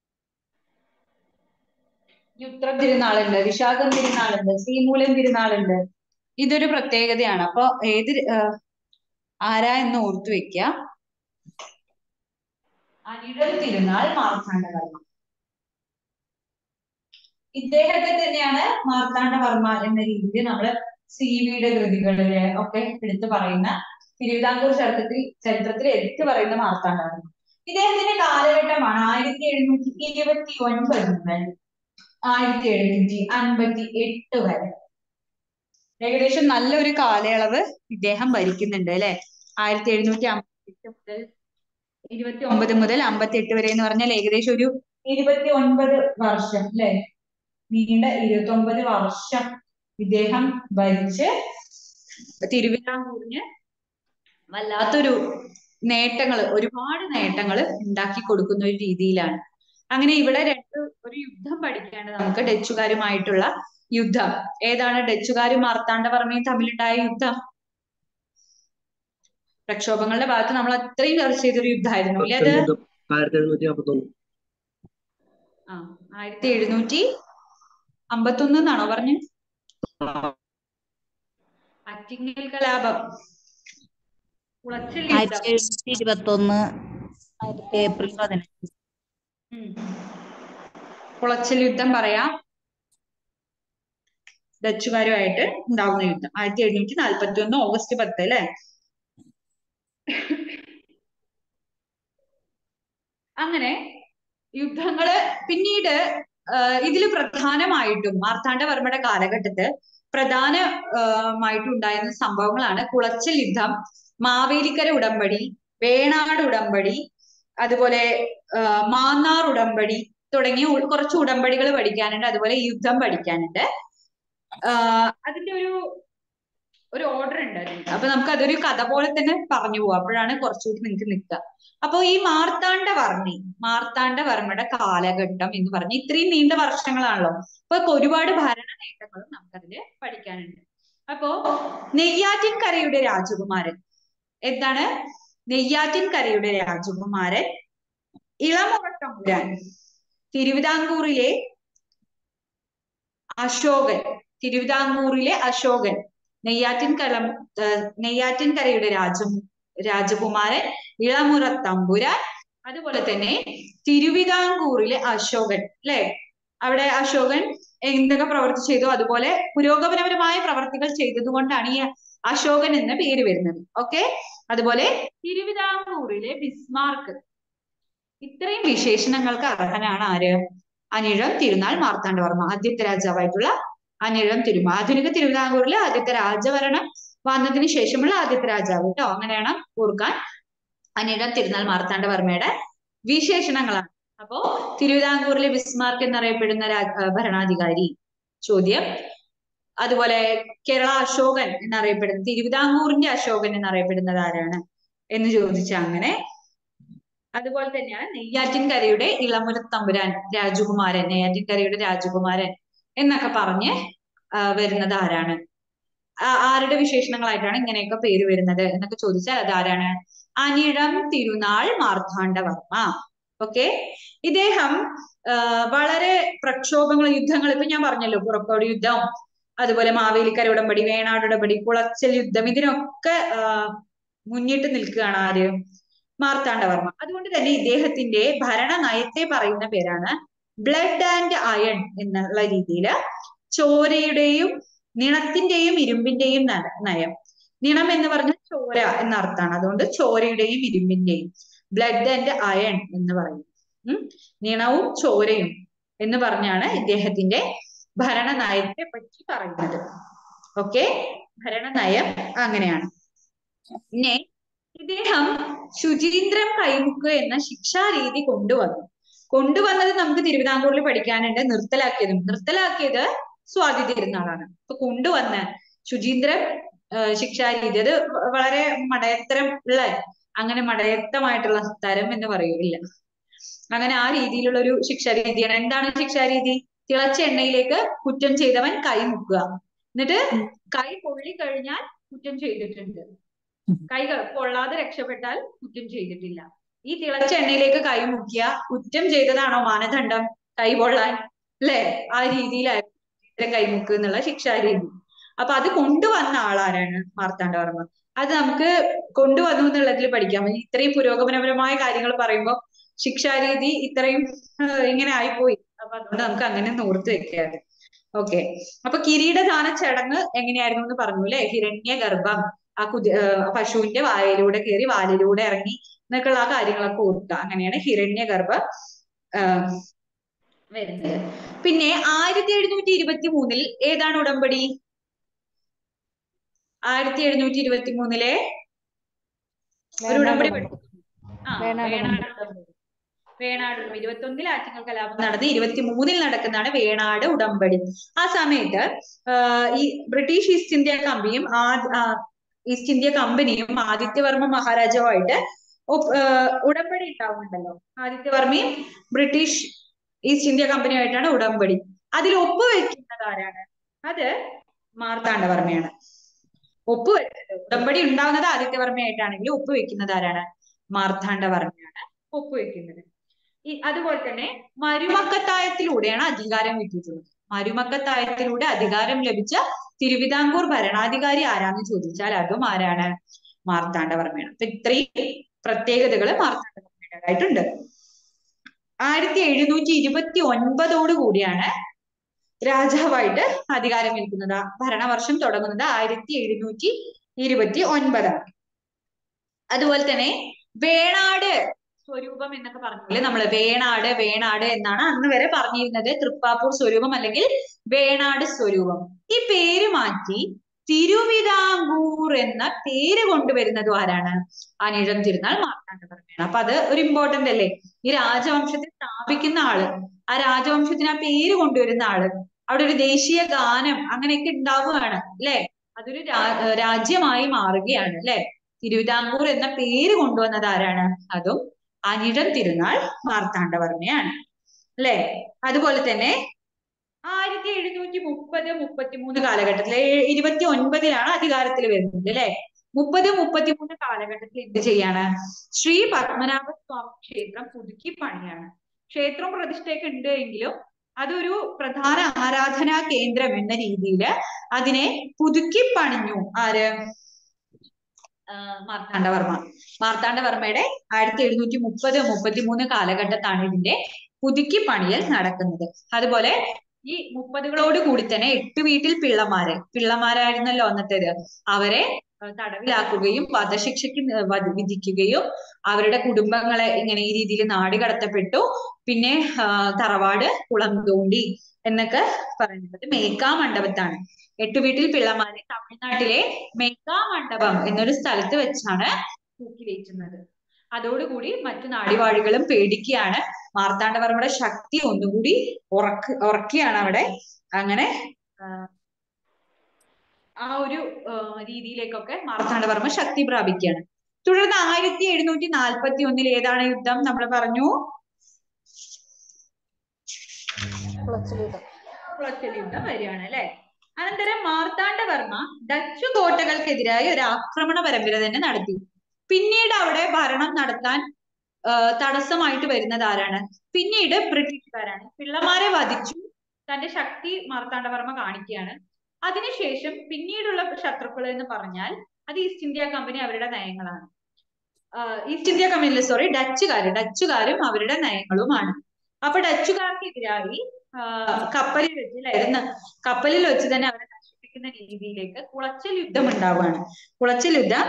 ഉത്രം തിരുനാളുണ്ട്, വിശാഖം തിരുനാളുണ്ട്, ശ്രീമൂലം തിരുനാളുണ്ട്. ഇതൊരു പ്രത്യേകതയാണ്. അപ്പൊ ഏത് ആരാ എന്ന് ഓർത്തു വെക്ക. അനിഴം തിരുനാൾ മാർത്താണ്ഡവർമ്മ. ഇദ്ദേഹത്തെ തന്നെയാണ് മാർത്താണ്ഡവർമ്മ എന്ന രീതിയിൽ നമ്മള് CV-യുടെ കൃതികളില് ഒക്കെ എടുത്തു പറയുന്ന, തിരുവിതാംകൂർ ചരിത്രത്തിൽ എടുത്തു പറയുന്ന മാർത്താണ്ഡവർമ്മ. ഇദ്ദേഹത്തിന്റെ കാലഘട്ടമാണ് 1729 മുതൽ 1758 വരെ. ഏകദേശം നല്ലൊരു കാലയളവ് ഇദ്ദേഹം ഭരിക്കുന്നുണ്ട്, അല്ലെ? 1758 മുതൽ 58 വരെ എന്ന് പറഞ്ഞാൽ ഏകദേശം ഒരു 29 വർഷം, അല്ലെ? നീണ്ട 29 വർഷം ഇദ്ദേഹം ഭരിച്ച് തിരുവിതാംകൂറിന് വല്ലാത്തൊരു ഒരുപാട് നേട്ടങ്ങൾ ഉണ്ടാക്കി കൊടുക്കുന്ന ഒരു രീതിയിലാണ്. അങ്ങനെ ഇവിടെ ഒരു യുദ്ധം പഠിക്കാണ് നമുക്ക്, ഡച്ചുകാരുമായിട്ടുള്ള യുദ്ധം. ഏതാണ്? ഡച്ചുകാരും മാർത്താണ്ഡവർമ്മയും തമ്മിലുണ്ടായ യുദ്ധം. പ്രക്ഷോഭങ്ങളുടെ ഭാഗത്ത് നമ്മൾ അത്രയും ചർച്ച ചെയ്തൊരു യുദ്ധമായിരുന്നു അല്ലേ അത്? 1751 എന്നാണോ പറഞ്ഞു? ആറ്റിങ്ങൽ കലാപം, കുളച്ചിൽ യുദ്ധം 1721 ഏപ്രിൽ 15. കുളച്ചിൽ യുദ്ധം പറയാം. ഡച്ചുകാരുമായിട്ട് ഉണ്ടാവുന്ന യുദ്ധം 1741 ഓഗസ്റ്റ് 10, അല്ലെ? അങ്ങനെ യുദ്ധങ്ങള് പിന്നീട് ഇതിൽ പ്രധാനമായിട്ടും മാർത്താണ്ഡവർമ്മയുടെ കാലഘട്ടത്ത് പ്രധാനമായിട്ടുണ്ടായിരുന്ന സംഭവങ്ങളാണ് കുളച്ചൽ യുദ്ധം, മാവേലിക്കര ഉടമ്പടി, വേണാട് ഉടമ്പടി, അതുപോലെ മാന്നാർ ഉടമ്പടി തുടങ്ങിയ കുറച്ച് ഉടമ്പടികൾ പഠിക്കാനുണ്ട്. അതുപോലെ യുദ്ധം പഠിക്കാനുണ്ട്. അതിന്റെ ഒരു ഓർഡർ ഉണ്ട് അതിന്. അപ്പൊ നമുക്ക് അതൊരു കഥ പോലെ തന്നെ പറഞ്ഞു പോവാം, അപ്പോഴാണ് കുറച്ചുകൂടി നിങ്ങൾക്ക് നിൽക്കുക. അപ്പൊ ഈ മാർത്താണ്ഡവർമ്മയുടെ കാലഘട്ടം എന്ന് പറഞ്ഞ് ഇത്രയും നീണ്ട വർഷങ്ങളാണല്ലോ, അപ്പൊ ഒരുപാട് ഭരണ നേട്ടങ്ങളും നമുക്കതില് പഠിക്കാനുണ്ട്. അപ്പോ നെയ്യാറ്റിൻകരയുടെ രാജകുമാരൻ എന്താണ്? നെയ്യാറ്റിൻകരയുടെ രാജകുമാരൻ ഇളമുറത്തമ്പുരാൻ, തിരുവിതാംകൂറിലെ അശോകൻ, നെയ്യാറ്റിൻകരയുടെ രാജകുമാരൻ ഇളമുറത്തമ്പുരാൻ, അതുപോലെ തന്നെ തിരുവിതാംകൂറിലെ അശോകൻ, അല്ലെ? അവിടെ അശോകൻ എന്തൊക്കെ പ്രവൃത്തി ചെയ്തു, അതുപോലെ പുരോഗമനപരമായ പ്രവർത്തികൾ ചെയ്തതുകൊണ്ടാണ് ഈ അശോകൻ എന്ന പേര് വരുന്നത്. ഓക്കെ. അതുപോലെ തിരുവിതാംകൂറിലെ ബിസ്മാർക്ക്. ഇത്രയും വിശേഷണങ്ങൾക്ക് അർഹനാണ് ആര്? അനിഴം തിരുനാൾ മാർത്താണ്ഡവർമ്മ, ആദ്യത്തെ രാജാവായിട്ടുള്ള അനിഴം തിരുനാൾ. ആധുനിക തിരുവിതാംകൂറിലെ ആദ്യത്തെ രാജഭരണം വന്നതിന് ശേഷമുള്ള ആദ്യത്തെ രാജാവ് കേട്ടോ. അങ്ങനെയാണ് ഓർക്കാൻ അനിഴം തിരുനാൾ മാർത്താണ്ഡവർമ്മയുടെ വിശേഷണങ്ങളാണ്. അപ്പോ തിരുവിതാംകൂറിലെ ബിസ്മാർക്ക് എന്നറിയപ്പെടുന്ന ഭരണാധികാരി ചോദ്യം. അതുപോലെ കേരള അശോകൻ എന്നറിയപ്പെടുന്ന, തിരുവിതാംകൂറിന്റെ അശോകൻ എന്നറിയപ്പെടുന്നത് ആരാണ് എന്ന് ചോദിച്ച അങ്ങനെ. അതുപോലെ തന്നെയാണ് നെയ്യാറ്റിൻകരയുടെ ഇളമുറത്തമ്പുരാൻ രാജകുമാരൻ, നെയ്യാറ്റിൻകരയുടെ രാജകുമാരൻ എന്നൊക്കെ പറഞ്ഞ് വരുന്നത് ആരാണ്? ആരുടെ വിശേഷണങ്ങളായിട്ടാണ് ഇങ്ങനെയൊക്കെ പേര് വരുന്നത് എന്നൊക്കെ ചോദിച്ചാൽ അതാരാണ്? അനിഴം തിരുനാൾ മാർത്താണ്ഡവർമ്മ. ഓക്കെ. ഇദ്ദേഹം വളരെ പ്രക്ഷോഭങ്ങൾ, യുദ്ധങ്ങൾ, ഇപ്പൊ ഞാൻ പറഞ്ഞല്ലോ, പുറക്കോട് യുദ്ധം, അതുപോലെ മാവേലിക്കര ഉടമ്പടി, വേണാട് ഉടമ്പടി, കുളച്ചൽ യുദ്ധം, ഇതിനൊക്കെ മുന്നിട്ട് നിൽക്കുകയാണ് ആര്? മാർത്താണ്ഡവർമ്മ. അതുകൊണ്ട് തന്നെ ഇദ്ദേഹത്തിന്റെ ഭരണ നയത്തെ പറയുന്ന പേരാണ് ബ്ലഡ് ആൻഡ് അയൺ എന്നുള്ള രീതിയിൽ ചോരയുടെയും നിണത്തിന്റെയും ഇരുമ്പിന്റെയും നയം. നിണം എന്ന് പറഞ്ഞാൽ ചോര എന്ന അർത്ഥമാണ്. അതുകൊണ്ട് ചോരയുടെയും ഇരുമ്പിന്റെയും, ബ്ലഡ് ആൻഡ് അയൺ എന്ന് പറയും. നിണവും ചോരയും എന്ന് പറഞ്ഞാണ് ഇദ്ദേഹത്തിന്റെ ഭരണനയത്തെ പറ്റി പറയുന്നത്. ഓക്കെ. ഭരണനയം അങ്ങനെയാണ്. പിന്നെ ഇദ്ദേഹം ശുചീന്ദ്രം കൈമുക്ക് എന്ന ശിക്ഷാരീതി കൊണ്ടുവന്നത് നമുക്ക് തിരുവിതാംകൂറിൽ പഠിക്കാനുണ്ട്. നിർത്തലാക്കിയത് സ്വാതി തിരുനാളാണ്. അപ്പൊ കൊണ്ടുവന്ന ശുചീന്ദ്രം ശിക്ഷാരീതി, അത് വളരെ മടയത്തരം ഉള്ള, അങ്ങനെ മടയത്തമായിട്ടുള്ള തരം എന്ന് പറയൂല, അങ്ങനെ ആ രീതിയിലുള്ള ഒരു ശിക്ഷാരീതിയാണ്. എന്താണ് ശിക്ഷാരീതി? തിളച്ച എണ്ണയിലേക്ക് കുറ്റം ചെയ്തവൻ കൈ മുക്കുക, എന്നിട്ട് കൈ പൊള്ളിക്കഴിഞ്ഞാൽ കുറ്റം ചെയ്തിട്ടുണ്ട്, കൈ പൊള്ളാതെ രക്ഷപ്പെട്ടാൽ കുറ്റം ചെയ്തിട്ടില്ല. ഈ തിളച്ച എണ്ണയിലേക്ക് കൈ മുക്കിയ കുറ്റം ചെയ്തതാണോ മാനദണ്ഡം? കൈ പൊള്ളാൻ, അല്ലെ? ആ രീതിയിലായിരുന്നു കൈമുക്ക് എന്നുള്ള ശിക്ഷാരീതി. അപ്പൊ അത് കൊണ്ടുവന്ന ആളാരാണ്? മാർത്താണ്ഡവർമ്മ. അത് നമുക്ക് കൊണ്ടുവന്നു എന്നുള്ളതിൽ പഠിക്കാം. ഇത്രയും പുരോഗമനപരമായ കാര്യങ്ങൾ പറയുമ്പോൾ ശിക്ഷാരീതി ഇത്രയും ഇങ്ങനെ ആയിപ്പോയി, അപ്പൊ അതുകൊണ്ട് നമുക്ക് അങ്ങനെ ഓർത്ത് വെക്കാതെ. ഓക്കെ. അപ്പൊ കിരീടദാന ചടങ്ങ് എങ്ങനെയായിരുന്നു എന്ന് പറഞ്ഞു, അല്ലെ? ഹിരണ്യഗർഭം, ആ പശുവിന്റെ വായിലൂടെ കയറി വാലിലൂടെ ഇറങ്ങി എന്നൊക്കെയുള്ള ആ കാര്യങ്ങളൊക്കെ ഓർക്കുക. അങ്ങനെയാണ് ഹിരണ്യഗർഭം വരുന്നത്. പിന്നെ 1723 ഏതാണ് ഉടമ്പടി? 1723 ഒരു ഉടമ്പടി വേണാട് 21 ആറ്റിങ്ങൽ കലാപം നടന്ന് 23 നടക്കുന്നതാണ് വേണാട് ഉടമ്പടി. ആ സമയത്ത് ഈ ബ്രിട്ടീഷ് ഈസ്റ്റ് ഇന്ത്യ കമ്പനിയും ആദിത്യവർമ്മ മഹാരാജാവുമായിട്ട് ഉടമ്പടി ഉണ്ടാവുന്നുണ്ടല്ലോ. ആദിത്യവർമ്മയും ബ്രിട്ടീഷ് ഈസ്റ്റ് ഇന്ത്യ കമ്പനിയുമായിട്ടാണ് ഉടമ്പടി. അതിൽ ഒപ്പുവെക്കുന്നത് ആരാണ്? അത് മാർത്താണ്ഡവർമ്മയാണ്. ഉടമ്പടി ഉണ്ടാവുന്നത് ആദിത്യവർമ്മയായിട്ടാണെങ്കിൽ ഒപ്പുവെക്കുന്നത് ആരാണ്? മാർത്താണ്ഡവർമ്മയാണ് ഒപ്പുവെക്കുന്നത്. അതുപോലെ തന്നെ മരുമക്കത്തായത്തിലൂടെയാണ് അധികാരം കിട്ടിയിട്ടുള്ളത്. മരുമക്കത്തായത്തിലൂടെ അധികാരം ലഭിച്ച തിരുവിതാംകൂർ ഭരണാധികാരി ആരാന്ന് ചോദിച്ചാൽ അതും ആരാണ്? മാർത്താണ്ഡവർമ്മയാണ്. അപ്പൊ ഇത്രയും പ്രത്യേകതകൾ മാർത്താണ്ഡവർമ്മയുടേതായിട്ടുണ്ട്. 1729 കൂടിയാണ് രാജാവായിട്ട് അധികാരം ഏൽക്കുന്നത്. ഭരണവർഷം തുടങ്ങുന്നത് 1729. അതുപോലെ തന്നെ വേണാട് സ്വരൂപം എന്നൊക്കെ പറഞ്ഞില്ലേ നമ്മള്, വേണാട് എന്നാണ് അന്ന് വരെ പറഞ്ഞിരുന്നത്. തൃപ്പാപ്പൂർ സ്വരൂപം അല്ലെങ്കിൽ വേണാട് സ്വരൂപം. ഈ പേര് മാറ്റി തിരുവിതാംകൂർ എന്ന പേര് കൊണ്ടുവരുന്നതും ആരാണ്? അനിഴം തിരുനാൾ മാർത്താണ്ഡവർമ്മയാണ്. അപ്പൊ അത് ഒരു ഇമ്പോർട്ടന്റ് അല്ലേ? ഈ രാജവംശത്തെ സ്ഥാപിക്കുന്ന ആള്, ആ രാജവംശത്തിന് ആ പേര് കൊണ്ടുവരുന്ന ആള്, അവിടെ ഒരു ദേശീയ ഗാനം അങ്ങനെയൊക്കെ ഉണ്ടാവുകയാണ് അല്ലെ? അതൊരു രാജ്യമായി മാറുകയാണ് അല്ലെ? തിരുവിതാംകൂർ എന്ന പേര് കൊണ്ടുവന്നത് ആരാണ്? അതും അനിഴം തിരുനാൾ മാർത്താണ്ഡവർമ്മയാണ് അല്ലെ? അതുപോലെ തന്നെ 1730-33 കാലഘട്ടത്തില് 29-ലാണ് അധികാരത്തിൽ വരുന്നത് അല്ലെ? 30-33 കാലഘട്ടത്തിൽ എന്ത് ചെയ്യാണ്? ശ്രീ പത്മനാഭ സ്വാമി ക്ഷേത്രം പുതുക്കി പണിയാണ്. ക്ഷേത്രം പ്രതിഷ്ഠയൊക്കെ ഉണ്ട് എങ്കിലും അതൊരു പ്രധാന ആരാധനാ കേന്ദ്രം എന്ന രീതിയിൽ അതിനെ പുതുക്കി പണിഞ്ഞു. ആര്? മാർത്താണ്ഡവർമ്മയുടെ 1730-33 കാലഘട്ടത്താണ് ഇതിന്റെ പുതുക്കി പണിയൽ നടക്കുന്നത്. അതുപോലെ ഈ 30കളോട് കൂടി തന്നെ 8 വീട്ടിൽ പിള്ളമാരായിരുന്നല്ലോ അന്നത്തേത്, അവരെ തടവിലാക്കുകയും വധശിക്ഷയ്ക്ക് വിധിക്കുകയും അവരുടെ കുടുംബങ്ങളെ ഇങ്ങനെ ഈ രീതിയിൽ നാട് കടത്തപ്പെട്ടു. പിന്നെ തറവാട് കുളം തോണ്ടി എന്നൊക്കെ പറയുന്നത് മേക്കാ മണ്ഡപത്താണ്. 8 വീട്ടിൽ പിള്ളമാരെ തമിഴ്നാട്ടിലെ മേക്കാ മണ്ഡപം എന്നൊരു സ്ഥലത്ത് വെച്ചാണ് തൂക്കിലേറ്റുന്നത്. അതോടുകൂടി മറ്റു നാടിവാഴികളും പേടിക്കുകയാണ്. മാർത്താണ്ഡവർമ്മയുടെ ശക്തി ഒന്നുകൂടി ഉറക്കുകയാണ് അവിടെ. അങ്ങനെ ആ ഒരു രീതിയിലേക്കൊക്കെ മാർത്താണ്ഡവർമ്മ ശക്തി പ്രാപിക്കുകയാണ്. തുടർന്ന് 1741 ഏതാണ് യുദ്ധം? നമ്മൾ പറഞ്ഞു, കുളച്ചൽ യുദ്ധം വരികയാണ് അല്ലെ? അനന്തരം മാർത്താണ്ഡവർമ്മ ഡച്ചു കോട്ടകൾക്കെതിരായി ഒരു ആക്രമണ പരമ്പര തന്നെ നടത്തി. പിന്നീട് അവിടെ ഭരണം നടത്താൻ തടസ്സമായിട്ട് വരുന്നത് ആരാണ്? പിന്നീട് ബ്രിട്ടീഷുകാരാണ്. പിള്ളമാരെ വധിച്ചു തന്റെ ശക്തി മാർത്താണ്ഡവർമ്മ കാണിക്കുകയാണ്. അതിനുശേഷം പിന്നീടുള്ള ശത്രുക്കൾ എന്ന് പറഞ്ഞാൽ അത് ഈസ്റ്റ് ഇന്ത്യ കമ്പനി, അവരുടെ നയങ്ങളാണ്. ഈസ്റ്റ് ഇന്ത്യ കമ്പനി സോറി ഡച്ചുകാരും അവരുടെ നയങ്ങളുമാണ്. അപ്പൊ ഡച്ചുകാർക്കെതിരായി കപ്പലിൽ വെച്ച് തന്നെ അവരെ നശിപ്പിക്കുന്ന രീതിയിലേക്ക് കുളച്ചൽ യുദ്ധം ഉണ്ടാവുകയാണ്. കുളച്ചൽ യുദ്ധം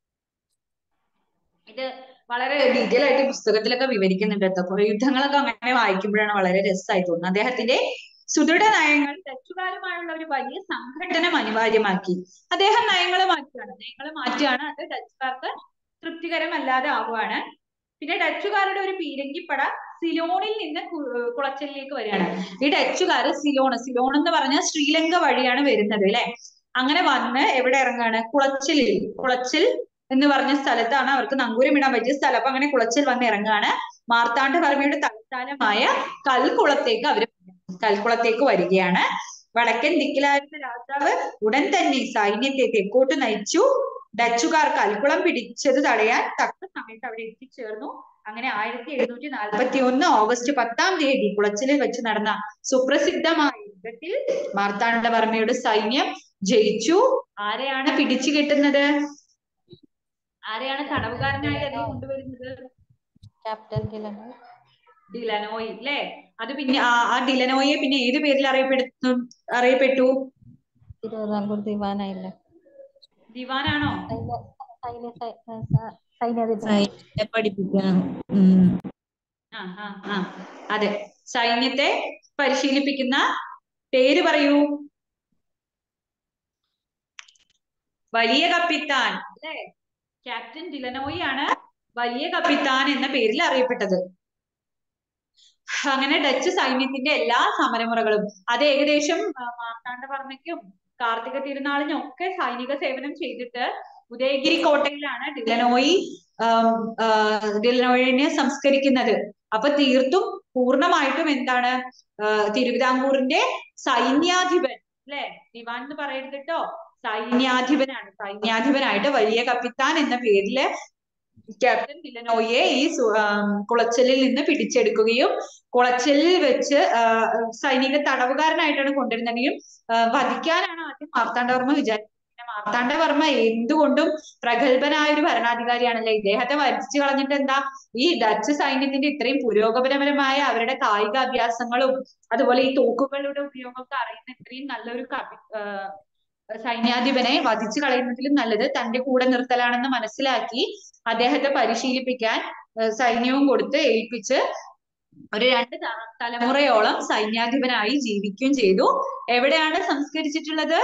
ഇത് വളരെ ഡീറ്റെയിൽ ആയിട്ട് പുസ്തകത്തിലൊക്കെ വിവരിക്കുന്നുണ്ട് കേട്ടോ. യുദ്ധങ്ങളൊക്കെ അങ്ങനെ വായിക്കുമ്പോഴാണ് വളരെ രസമായി തോന്നുന്നത്. അദ്ദേഹത്തിന്റെ സുദൃഢ നയങ്ങൾ ഡച്ചുകാരുമായുള്ള ഒരു വലിയ സംഘടനം അനിവാര്യമാക്കി. അദ്ദേഹം നയങ്ങൾ മാറ്റുകയാണ്. അത് ഡച്ചുകാർക്ക് തൃപ്തികരമല്ലാതെ ആവുകയാണ്. പിന്നെ ഡച്ചുകാരുടെ ഒരു പീരങ്കിപ്പട സിലോണിൽ നിന്ന് കുളച്ചലിലേക്ക് വരികയാണ്. ഈ ഡച്ചുകാര് സിലോൺ എന്ന് പറഞ്ഞാൽ ശ്രീലങ്ക വഴിയാണ് വരുന്നത് അല്ലെ? അങ്ങനെ വന്ന് എവിടെ ഇറങ്ങാണ്? കുളച്ചൽ എന്ന് പറഞ്ഞ സ്ഥലത്താണ് അവർക്ക് നങ്കൂരമിടാൻ പറ്റിയ സ്ഥലം. അപ്പൊ അങ്ങനെ കുളച്ചൽ വന്ന് ഇറങ്ങാണ്. മാർത്താണ്ഡവർമ്മയുടെ തലസ്ഥാനമായ കൽക്കുളത്തേക്ക് വരികയാണ്. വടക്കൻ ദിക്കിലായിരുന്ന രാജാവ് ഉടൻ തന്നെ സൈന്യത്തെ തെക്കോട്ട് നയിച്ചു. ഡച്ചുകാർ കൽക്കുളം പിടിച്ചത് തടയാൻ തക്ക സമയത്ത് അവിടെ എത്തിച്ചേർന്നു. അങ്ങനെ 1741 ഓഗസ്റ്റ് 10 കുളച്ചലിൽ വെച്ച് നടന്ന സുപ്രസിദ്ധമായ യുദ്ധത്തിൽ മാർത്താണ്ഡവർമ്മയുടെ സൈന്യം ജയിച്ചു. ആരെയാണ് പിടിച്ചു കെട്ടുന്നത്? ആരെയാണ് തടവുകാരനായി അതിൽ കൊണ്ടുവരുന്നത്? ക്യാപ്റ്റൻ ഡിലനോയി അല്ലെ? അത് പിന്നെ ആ ഡിലനോയെ പിന്നെ ഏത് പേരിൽ അറിയപ്പെട്ടു? തിരുവിതാംകൂർ ദിവാനായില്ലേ? ദിവാനാണോ? സൈന്യത്തെ പഠിപ്പിക്കണം. അതെ, സൈന്യത്തെ പരിശീലിപ്പിക്കുന്ന പേര് പറയൂ. വലിയ കപ്പിത്താൻ അല്ലെ? ക്യാപ്റ്റൻ ഡിലനോയി ആണ് വലിയ കപ്പിത്താൻ എന്ന പേരിൽ അറിയപ്പെട്ടത്. അങ്ങനെ ഡച്ച് സൈന്യത്തിന്റെ എല്ലാ സമരമുറകളും അത് ഏകദേശം മാർത്താണ്ഡവർമ്മയ്ക്കും കാർത്തിക തിരുനാളിനും ഒക്കെ സൈനിക സേവനം ചെയ്തിട്ട് ഉദയഗിരി കോട്ടയിലാണ് ഡിലനോയിനെ സംസ്കരിക്കുന്നത്. അപ്പൊ തീർത്തും പൂർണ്ണമായിട്ടും എന്താണ് തിരുവിതാംകൂറിന്റെ സൈന്യാധിപൻ അല്ലെ? ദിവാൻ എന്ന് പറയരുത് കേട്ടോ, സൈന്യാധിപനായിട്ട് വലിയ കപ്പിത്താൻ എന്ന പേരില് ക്യാപ്റ്റൻ ഡിലനോയെ ഈ കുളച്ചലിൽ നിന്ന് പിടിച്ചെടുക്കുകയും കുളച്ചലിൽ വെച്ച് സൈനിക തടവുകാരനായിട്ടാണ് കൊണ്ടുവരുന്നതെങ്കിലും വധിക്കാനാണ് ആദ്യം മാർത്താണ്ഡവർമ്മ വിചാരിച്ചത്. പിന്നെ മാർത്താണ്ഡവർമ്മ എന്തുകൊണ്ടും പ്രഗത്ഭനായ ഒരു ഭരണാധികാരിയാണല്ലേ. ഇദ്ദേഹത്തെ വധിച്ചു കളഞ്ഞിട്ട് എന്താ? ഈ ഡച്ച് സൈന്യത്തിന്റെ ഇത്രയും പുരോഗമനപരമായ അവരുടെ കായിക അഭ്യാസങ്ങളും അതുപോലെ ഈ തോക്കുകളുടെ ഉപയോഗമൊക്കെ അറിയുന്ന ഇത്രയും നല്ലൊരു സൈന്യാധിപനെ വധിച്ചു കളയുന്നതിലും നല്ലത് തന്റെ കൂടെ നിർത്തലാണെന്ന് മനസ്സിലാക്കി അദ്ദേഹത്തെ പരിശീലിപ്പിക്കാൻ സൈന്യവും കൊടുത്ത് ഏൽപ്പിച്ച് ഒരു 2 തലമുറയോളം സൈന്യാധിപനായി ജീവിക്കുകയും ചെയ്തു. എവിടെയാണ് സംസ്കരിച്ചിട്ടുള്ളത്?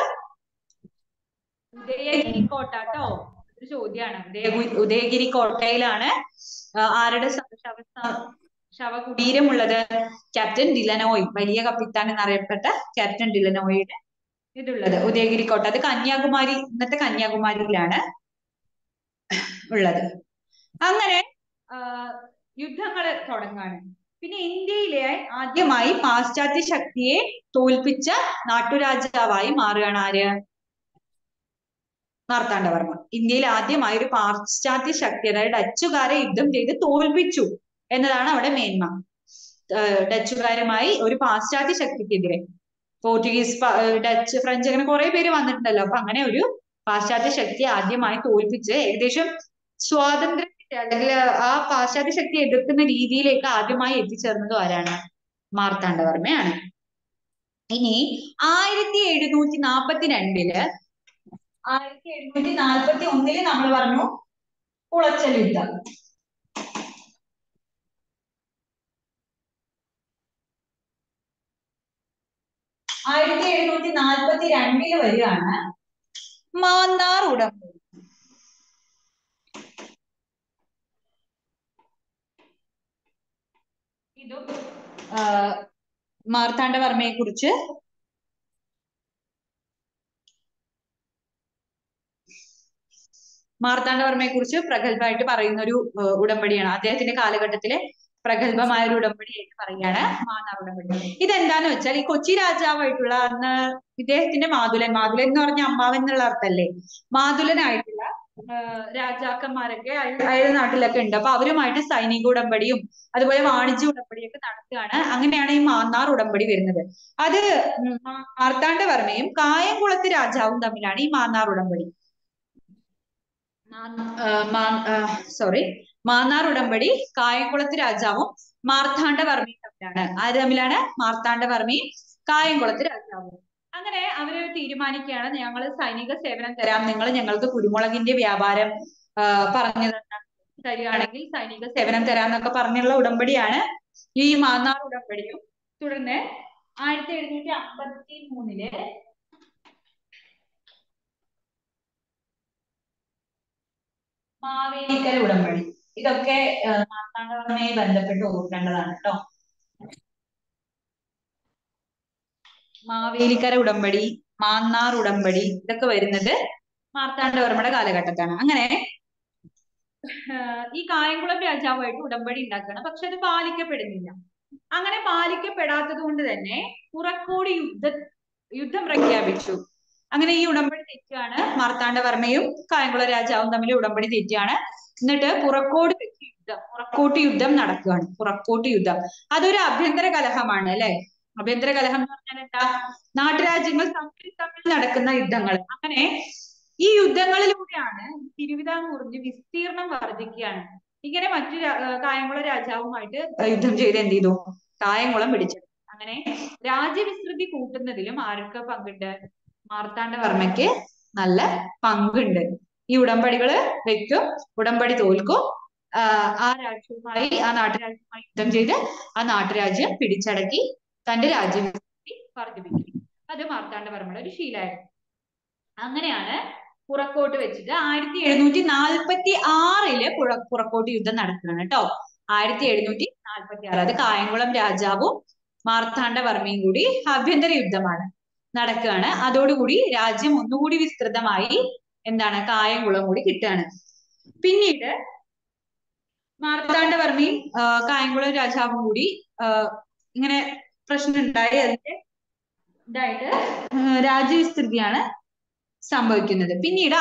ഉദയഗിരി കോട്ട ട്ടോ. ഒരു ചോദ്യമാണ്. ഉദയഗിരി കോട്ടയിലാണ് ആരുടെ ശവകുടീരമുള്ളത്? ക്യാപ്റ്റൻ ഡിലനോയ്, വലിയ കപ്പിത്താൻ എന്നറിയപ്പെട്ട ക്യാപ്റ്റൻ ഡിലനോയുടെ ഇതുള്ളത് ഉദയഗിരി കോട്ട. അത് കന്യാകുമാരി, ഇന്നത്തെ കന്യാകുമാരിയിലാണ് ഉള്ളത്. അങ്ങനെ യുദ്ധങ്ങള് തുടങ്ങാണ്. പിന്നെ ഇന്ത്യയിലെ ആദ്യമായി പാശ്ചാത്യ ശക്തിയെ തോൽപ്പിച്ച നാട്ടുരാജാവായി മാറുകയാണ് ആര്? മാർത്താണ്ഡവർമ്മ. ഇന്ത്യയിൽ ആദ്യമായി ഒരു പാശ്ചാത്യ ശക്തി, അതായത് ഡച്ചുകാരെ യുദ്ധം ചെയ്ത് തോൽപ്പിച്ചു എന്നതാണ് അവിടെ മേന്മ. ഡച്ചുകാരുമായി ഒരു പാശ്ചാത്യ ശക്തിക്കെതിരെ, പോർച്ചുഗീസ്, ഡച്ച്, ഫ്രഞ്ച്, അങ്ങനെ കുറെ പേര് വന്നിട്ടുണ്ടല്ലോ. അപ്പൊ അങ്ങനെ ഒരു പാശ്ചാത്യ ശക്തി ആദ്യമായി തോൽപ്പിച്ച് ഏകദേശം സ്വാതന്ത്ര്യത്തിന്റെ അല്ലെങ്കിൽ ആ പാശ്ചാത്യ ശക്തി എതിർക്കുന്ന രീതിയിലേക്ക് ആദ്യമായി എത്തിച്ചേർന്നത് ആരാണ്? മാർത്താണ്ഡവർമ്മയാണ്. ഇനി 1742 1741 നമ്മൾ പറഞ്ഞു കുളച്ചൽ യുദ്ധം. 1742 വരികയാണ് മാന്നാർ ഉടമ്പടി. ഇതും മാർത്താണ്ഡവർമ്മയെ കുറിച്ച് പ്രഗത്ഭമായിട്ട് പറയുന്ന ഒരു ഉടമ്പടിയാണ്. അദ്ദേഹത്തിന്റെ കാലഘട്ടത്തിലെ പ്രഗത്ഭമായ ഒരു ഉടമ്പടിയായിട്ട് പറയുകയാണ് മാന്നാർ ഉടമ്പടി. ഇതെന്താന്ന് വെച്ചാൽ ഈ കൊച്ചി രാജാവായിട്ടുള്ള അന്ന് ഇദ്ദേഹത്തിന്റെ മാതുലൻ എന്ന് പറഞ്ഞ അമ്മാവൻ എന്നുള്ള അർത്ഥല്ലേ, മാതുലനായിട്ടുള്ള രാജാക്കന്മാരൊക്കെ അയാളുടെ നാട്ടിലൊക്കെ ഉണ്ട്. അപ്പൊ അവരുമായിട്ട് സൈനിക ഉടമ്പടിയും അതുപോലെ വാണിജ്യ ഉടമ്പടിയൊക്കെ നടത്തുകയാണ്. അങ്ങനെയാണ് ഈ മാന്നാർ ഉടമ്പടി വരുന്നത്. അത് മാർത്താണ്ഡവർമ്മയും കായംകുളത്ത് രാജാവും തമ്മിലാണ് ഈ മാന്നാർ ഉടമ്പടി. മാന്നാർ ഉടമ്പടി കായംകുളത്ത് രാജാവും മാർത്താണ്ഡവർമ്മയും തമ്മിലാണ്. ആര് തമ്മിലാണ്? മാർത്താണ്ഡവർമ്മയും കായംകുളത്ത് രാജാവും. അങ്ങനെ അവര് തീരുമാനിക്കുകയാണ്, ഞങ്ങൾ സൈനിക സേവനം തരാം, നിങ്ങൾ ഞങ്ങൾക്ക് കുരുമുളകിന്റെ വ്യാപാരം പറഞ്ഞു തരികയാണെങ്കിൽ സൈനിക സേവനം തരാന്നൊക്കെ പറഞ്ഞുള്ള ഉടമ്പടിയാണ് ഈ മാന്നാർ ഉടമ്പടിയും. തുടർന്ന് 1753 മാവേലിക്കര ഉടമ്പടി. ഇതൊക്കെ മാർത്താണ്ഡവർമ്മയെ ബന്ധപ്പെട്ട് ഓർക്കേണ്ടതാണ് കേട്ടോ. മാവേലിക്കര ഉടമ്പടി, മാന്നാർ ഉടമ്പടി, ഇതൊക്കെ വരുന്നത് മാർത്താണ്ഡവർമ്മയുടെ കാലഘട്ടത്താണ്. അങ്ങനെ ഈ കായംകുളം രാജാവുമായിട്ട് ഉടമ്പടി ഉണ്ടാക്കുകയാണ്. പക്ഷെ അത് പാലിക്കപ്പെടുന്നില്ല. അങ്ങനെ പാലിക്കപ്പെടാത്തത് കൊണ്ട് തന്നെ പുറക്കോടി യുദ്ധം പ്രഖ്യാപിച്ചു. അങ്ങനെ ഈ ഉടമ്പടി തെറ്റിയാണ്. മാർത്താണ്ഡവർമ്മയും കായംകുളം രാജാവും തമ്മിൽ ഉടമ്പടി തെറ്റിയാണ്. എന്നിട്ട് പുറക്കോട്ട് യുദ്ധം നടക്കുകയാണ്. പുറക്കോട്ട് യുദ്ധം അതൊരു ആഭ്യന്തര കലഹമാണ് അല്ലെ. ആഭ്യന്തര കലഹം എന്ന് പറഞ്ഞാൽ എന്താ? നാട്ടുരാജ്യങ്ങൾ തമ്മിൽ നടക്കുന്ന യുദ്ധങ്ങൾ. അങ്ങനെ ഈ യുദ്ധങ്ങളിലൂടെയാണ് തിരുവിതാംകൂറിന്റെ വിസ്തീർണം വർദ്ധിക്കുകയാണ്. ഇങ്ങനെ മറ്റു കായംകുളം രാജാവുമായിട്ട് യുദ്ധം ചെയ്ത് എന്ത് ചെയ്തു? കായംകുളം പിടിച്ചെടുത്തു. അങ്ങനെ രാജ്യവിസ്തൃതി കൂട്ടുന്നതിലും ആർക്ക് പങ്കുണ്ട്? മാർത്താണ്ഡവർമ്മയ്ക്ക് നല്ല പങ്കുണ്ട്. ഈ ഉടമ്പടികള് വെക്കും, ഉടമ്പടി തോൽക്കും, ആ നാട്ടുരാജ്യവുമായി യുദ്ധം ചെയ്ത് ആ നാട്ടുരാജ്യം പിടിച്ചടക്കി തന്റെ രാജ്യവിസ്തൃതി വർദ്ധിപ്പിക്കും. അത് മാർത്താണ്ഡവർമ്മയുടെ ഒരു ശീലമായിരുന്നു. അങ്ങനെയാണ് പുറക്കോട്ട് വെച്ചിട്ട് 1746 പുറക്കോട്ട് യുദ്ധം നടക്കുകയാണ് കേട്ടോ. 1746 അത് കായംകുളം രാജാവും മാർത്താണ്ഡവർമ്മയും കൂടി ആഭ്യന്തര യുദ്ധമാണ് നടക്കുകയാണ്. അതോടുകൂടി രാജ്യം ഒന്നുകൂടി വിസ്തൃതമായി എന്താണ്? കായംകുളം കൂടി കിട്ടുകയാണ്. പിന്നീട് മാർത്താണ്ഡവർമ്മയും കായംകുളം രാജാവും കൂടി ഇങ്ങനെ പ്രശ്നം ഉണ്ടായി. അതിന്റെ ഇതായിട്ട് രാജ്യവിസ്തൃതിയാണ് സംഭവിക്കുന്നത്. പിന്നീട്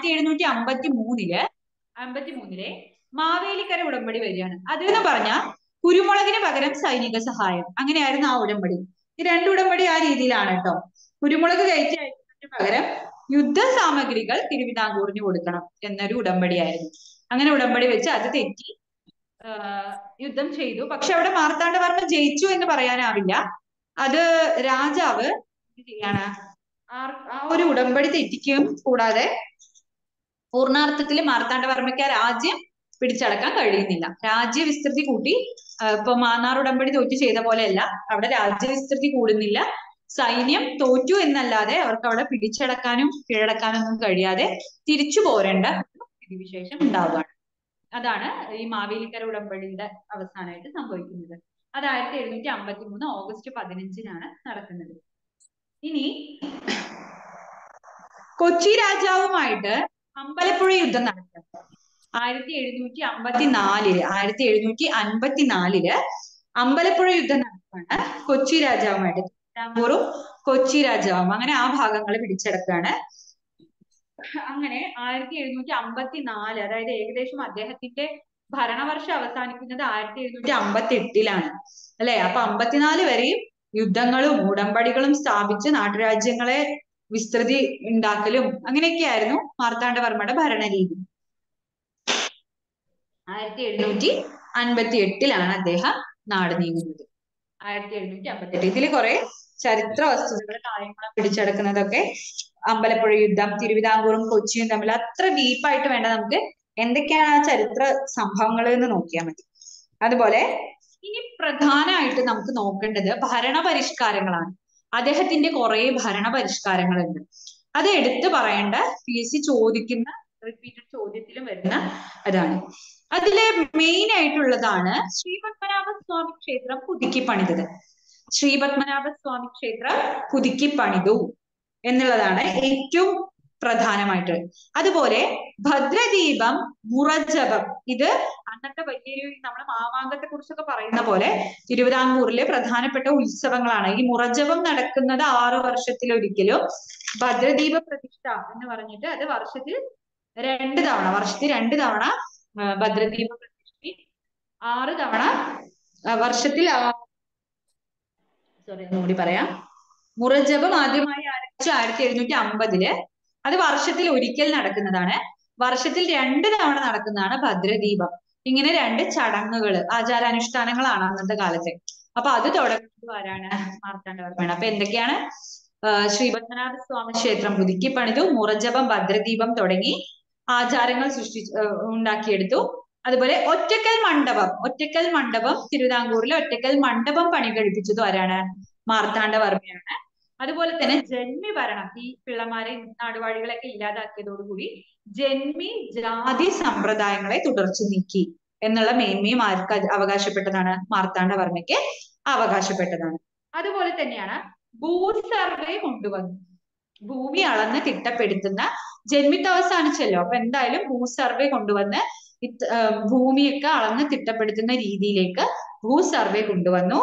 1753 മാവേലിക്കര ഉടമ്പടി വരികയാണ്. അതെന്ന് പറഞ്ഞാൽ കുരുമുളകിന് പകരം സൈനിക സഹായം. അങ്ങനെയായിരുന്നു ആ ഉടമ്പടി. ഈ 2 ഉടമ്പടി ആ രീതിയിലാണ് കേട്ടോ. കുരുമുളക് കയറ്റി അയക്കുന്നതിന് പകരം യുദ്ധ സാമഗ്രികൾ തിരുവിതാംകൂറിന് കൊടുക്കണം എന്നൊരു ഉടമ്പടിയായിരുന്നു. അങ്ങനെ ഉടമ്പടി വെച്ച് അത് തെറ്റി യുദ്ധം ചെയ്തു. പക്ഷെ അവിടെ മാർത്താണ്ഡവർമ്മ ജയിച്ചു എന്ന് പറയാനാവില്ല. അത് രാജാവ് എന്ത് ചെയ്യാണ്? ആ ആ ഒരു ഉടമ്പടി തെറ്റിക്കുകയും കൂടാതെ പൂർണ്ണാർത്ഥത്തിൽ മാർത്താണ്ഡവർമ്മയ്ക്ക് ആ രാജ്യം പിടിച്ചടക്കാൻ കഴിയുന്നില്ല. രാജ്യവിസ്തൃതി കൂട്ടി ഇപ്പൊ മാന്നാർ ഉടമ്പടി തോറ്റു ചെയ്ത പോലെയല്ല, അവിടെ രാജ്യവിസ്തൃതി കൂടുന്നില്ല. സൈന്യം തോറ്റു എന്നല്ലാതെ അവർക്ക് അവിടെ പിടിച്ചടക്കാനും കീഴടക്കാനും ഒന്നും കഴിയാതെ തിരിച്ചു പോരേണ്ട സ്ഥിതിവിശേഷം ഉണ്ടാവുകയാണ്. അതാണ് ഈ മാവേലിക്കര ഉടമ്പടിയുടെ അവസാനമായിട്ട് സംഭവിക്കുന്നത്. അത് 1753 ഓഗസ്റ്റ് 15-നാണ് നടക്കുന്നത്. ഇനി കൊച്ചി രാജാവുമായിട്ട് അമ്പലപ്പുഴ യുദ്ധം നടക്കുക 1754 അമ്പലപ്പുഴ യുദ്ധം നടക്കുകയാണ് കൊച്ചി രാജാവുമായിട്ട്. തിരുവിതാംകൂറും കൊച്ചി രാജാവും അങ്ങനെ ആ ഭാഗങ്ങൾ പിടിച്ചെടുക്കുകയാണ്. അങ്ങനെ 1754, അതായത് ഏകദേശം അദ്ദേഹത്തിന്റെ ഭരണവർഷം അവസാനിക്കുന്നത് 1758-ലാണ് അല്ലെ. അപ്പൊ 54 വരെയും യുദ്ധങ്ങളും ഉടമ്പടികളും സ്ഥാപിച്ച് നാട്ടുരാജ്യങ്ങളെ വിസ്തൃതി ഉണ്ടാക്കലും അങ്ങനെയൊക്കെയായിരുന്നു മാർത്താണ്ഡവർമ്മയുടെ ഭരണരീതി. 1758-ലാണ് അദ്ദേഹം നാട് നീങ്ങുന്നത്. 1758. ഇതിൽ കുറെ ചരിത്ര വസ്തുതകൾ കാര്യങ്ങൾ പിടിച്ചെടുക്കുന്നതൊക്കെ അമ്പലപ്പുഴ യുദ്ധം, തിരുവിതാംകൂറും കൊച്ചിയും തമ്മിൽ അത്ര ഡീപ്പായിട്ട് വേണ്ട, നമുക്ക് എന്തൊക്കെയാണ് ആ ചരിത്ര സംഭവങ്ങൾ എന്ന് നോക്കിയാൽ മതി. അതുപോലെ ഇനി പ്രധാനമായിട്ട് നമുക്ക് നോക്കേണ്ടത് ഭരണപരിഷ്കാരങ്ങളാണ്. അദ്ദേഹത്തിന്റെ കുറെ ഭരണപരിഷ്കാരങ്ങളുണ്ട്. അത് എടുത്തു പറയേണ്ട, PSC ചോദിക്കുന്ന റിപ്പീറ്റഡ് ചോദ്യത്തിലും വരുന്ന അതാണ്. അതിലെ മെയിൻ ആയിട്ടുള്ളതാണ് ശ്രീപത്മനാഭസ്വാമി ക്ഷേത്രം പുതുക്കി പണിതത്. ശ്രീപത്മനാഭസ്വാമി ക്ഷേത്രം പുതുക്കി പണിതു എന്നുള്ളതാണ് ഏറ്റവും പ്രധാനമായിട്ട്. അതുപോലെ ഭദ്രദീപം, മുറജപം, ഇത് അന്നത്തെ വലിയൊരു നമ്മൾ മാമാങ്കത്തെ കുറിച്ചൊക്കെ പറയുന്ന പോലെ തിരുവിതാംകൂറിലെ പ്രധാനപ്പെട്ട ഉത്സവങ്ങളാണ്. ഈ മുറജപം നടക്കുന്നത് 6 വർഷത്തിലൊരിക്കലും, ഭദ്രദീപ പ്രതിഷ്ഠ എന്ന് പറഞ്ഞിട്ട് അത് വർഷത്തിൽ 2 തവണ ഭദ്രദീപ പ്രതിഷ്ഠ, 6 തവണ വർഷത്തിൽ. സോറി, ഒന്നുകൂടി പറയാം. മുറജപം ആദ്യമായി ആരംഭിച്ചു 1750, അത് വർഷത്തിൽ ഒരിക്കൽ നടക്കുന്നതാണ്. വർഷത്തിൽ 2 തവണ നടക്കുന്നതാണ് ഭദ്രദീപം. ഇങ്ങനെ 2 ചടങ്ങുകൾ, ആചാരാനുഷ്ഠാനങ്ങളാണ് അന്നത്തെ കാലത്തെ. അപ്പൊ അത് തുടങ്ങുന്നത് ആരാണ്? മാർത്താണ്ഡവർമ്മയാണ്. അപ്പൊ എന്തൊക്കെയാണ്? ശ്രീപത്മനാഭ സ്വാമി ക്ഷേത്രം പുതുക്കി പണിതു, മുറജപം, ഭദ്രദീപം തുടങ്ങി ആചാരങ്ങൾ ഉണ്ടാക്കിയെടുത്തു. അതുപോലെ ഒറ്റക്കൽ മണ്ഡപം തിരുവിതാംകൂറിലെ ഒറ്റക്കൽ മണ്ഡപം പണി കഴിപ്പിച്ചതും ആരാണ്? മാർത്താണ്ഡവർമ്മയാണ്. അതുപോലെ തന്നെ ജന്മി ഭരണം, ഈ പിള്ളമാരെ നാടുവാഴികളൊക്കെ ഇല്ലാതാക്കിയതോടുകൂടി ജന്മി ജാതി സമ്പ്രദായങ്ങളെ തുടർച്ചു നീക്കി എന്നുള്ള മേന്മയും ആർക്ക് അവകാശപ്പെട്ടതാണ്? മാർത്താണ്ഡവർമ്മയ്ക്ക് അവകാശപ്പെട്ടതാണ്. അതുപോലെ തന്നെയാണ് ഭൂ സർവേ കൊണ്ടുവന്നു. ഭൂമി അളന്ന് തിട്ടപ്പെടുത്തുന്ന, ജന്മിത്ത് അവസാനിച്ചല്ലോ, അപ്പൊ എന്തായാലും ഭൂ സർവേ കൊണ്ടുവന്ന് ഭൂമിയൊക്കെ അളന്ന് തിട്ടപ്പെടുത്തുന്ന രീതിയിലേക്ക് ഭൂ സർവേ കൊണ്ടുവന്നു.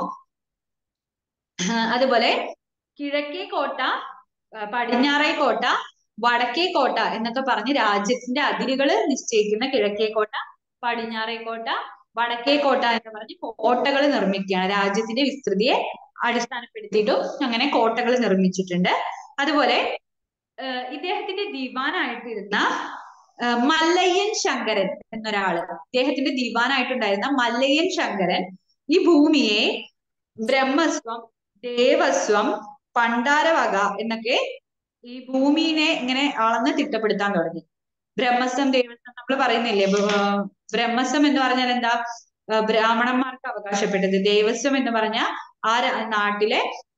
അതുപോലെ കിഴക്കേ കോട്ട, പടിഞ്ഞാറേ കോട്ട, വടക്കേ കോട്ട എന്നൊക്കെ പറഞ്ഞ് രാജ്യത്തിന്റെ അതിരുകൾ നിശ്ചയിക്കുന്ന കിഴക്കേ കോട്ട, പടിഞ്ഞാറേ കോട്ട, വടക്കേ കോട്ട എന്ന് പറഞ്ഞ് കോട്ടകൾ നിർമ്മിക്കുകയാണ്. രാജ്യത്തിന്റെ വിസ്തൃതിയെ അടിസ്ഥാനപ്പെടുത്തിയിട്ടും അങ്ങനെ കോട്ടകൾ നിർമ്മിച്ചിട്ടുണ്ട്. അതുപോലെ ഇദ്ദേഹത്തിന്റെ ദിവാനായിട്ടിരുന്ന മല്ലയ്യൻ ശങ്കരൻ എന്നൊരാള്, ഇദ്ദേഹത്തിന്റെ ദിവാനായിട്ടുണ്ടായിരുന്ന മല്ലയ്യൻ ശങ്കരൻ ഈ ഭൂമിയെ ബ്രഹ്മസ്വം, ദേവസ്വം, പണ്ടാരവക എന്നൊക്കെ ഈ ഭൂമിനെ ഇങ്ങനെ അളന്ന് തിട്ടപ്പെടുത്താൻ തുടങ്ങി. ബ്രഹ്മസ്വം, ദേവസ്വം നമ്മൾ പറയുന്നില്ലേ? ബ്രഹ്മസ്വം എന്ന് പറഞ്ഞാൽ എന്താ? ബ്രാഹ്മണന്മാർക്ക് അവകാശപ്പെട്ടത്. ദേവസ്വം എന്ന് പറഞ്ഞാൽ ആ നാട്ടിലെ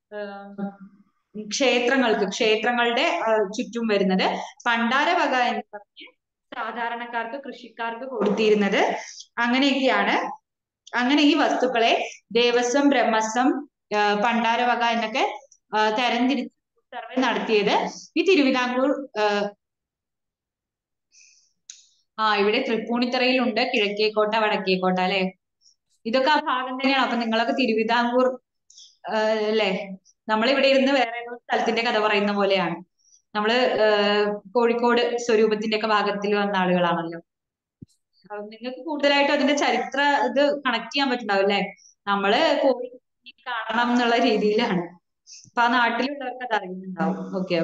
ക്ഷേത്രങ്ങളുടെ ചുറ്റും വരുന്നത്. പണ്ടാരവക എന്ന് പറഞ്ഞ് സാധാരണക്കാർക്ക്, കൃഷിക്കാർക്ക് കൊടുത്തിരുന്നത്. അങ്ങനെയൊക്കെയാണ്. അങ്ങനെ ഈ വസ്തുക്കളെ ദേവസ്വം, ബ്രഹ്മസ്വം, പണ്ടാരവക എന്നൊക്കെ തരംതിരിച്ച് സർവേ നടത്തിയത് ഈ തിരുവിതാംകൂർ. ഇവിടെ തൃപ്പൂണിത്തറയിലുണ്ട് കിഴക്കേക്കോട്ട, വടക്കേക്കോട്ട അല്ലെ. ഇതൊക്കെ ആ ഭാഗം തന്നെയാണ്. അപ്പൊ നിങ്ങളൊക്കെ തിരുവിതാംകൂർ അല്ലെ, നമ്മളിവിടെ ഇരുന്ന് വേറെ സ്ഥലത്തിന്റെ കഥ പറയുന്ന പോലെയാണ്. നമ്മള് കോഴിക്കോട് സ്വരൂപത്തിന്റെ ഒക്കെ ഭാഗത്തിൽ വന്ന ആളുകളാണല്ലോ. നിങ്ങൾക്ക് കൂടുതലായിട്ടും അതിന്റെ ചരിത്ര ഇത് കണക്ട് ചെയ്യാൻ പറ്റുണ്ടാവും അല്ലെ. നമ്മള് പോയി കാണണം എന്നുള്ള രീതിയിലാണ്. അപ്പൊ ആ നാട്ടിലുള്ളവർക്ക് അത് അറിയുന്നുണ്ടാവും. ഓക്കെ.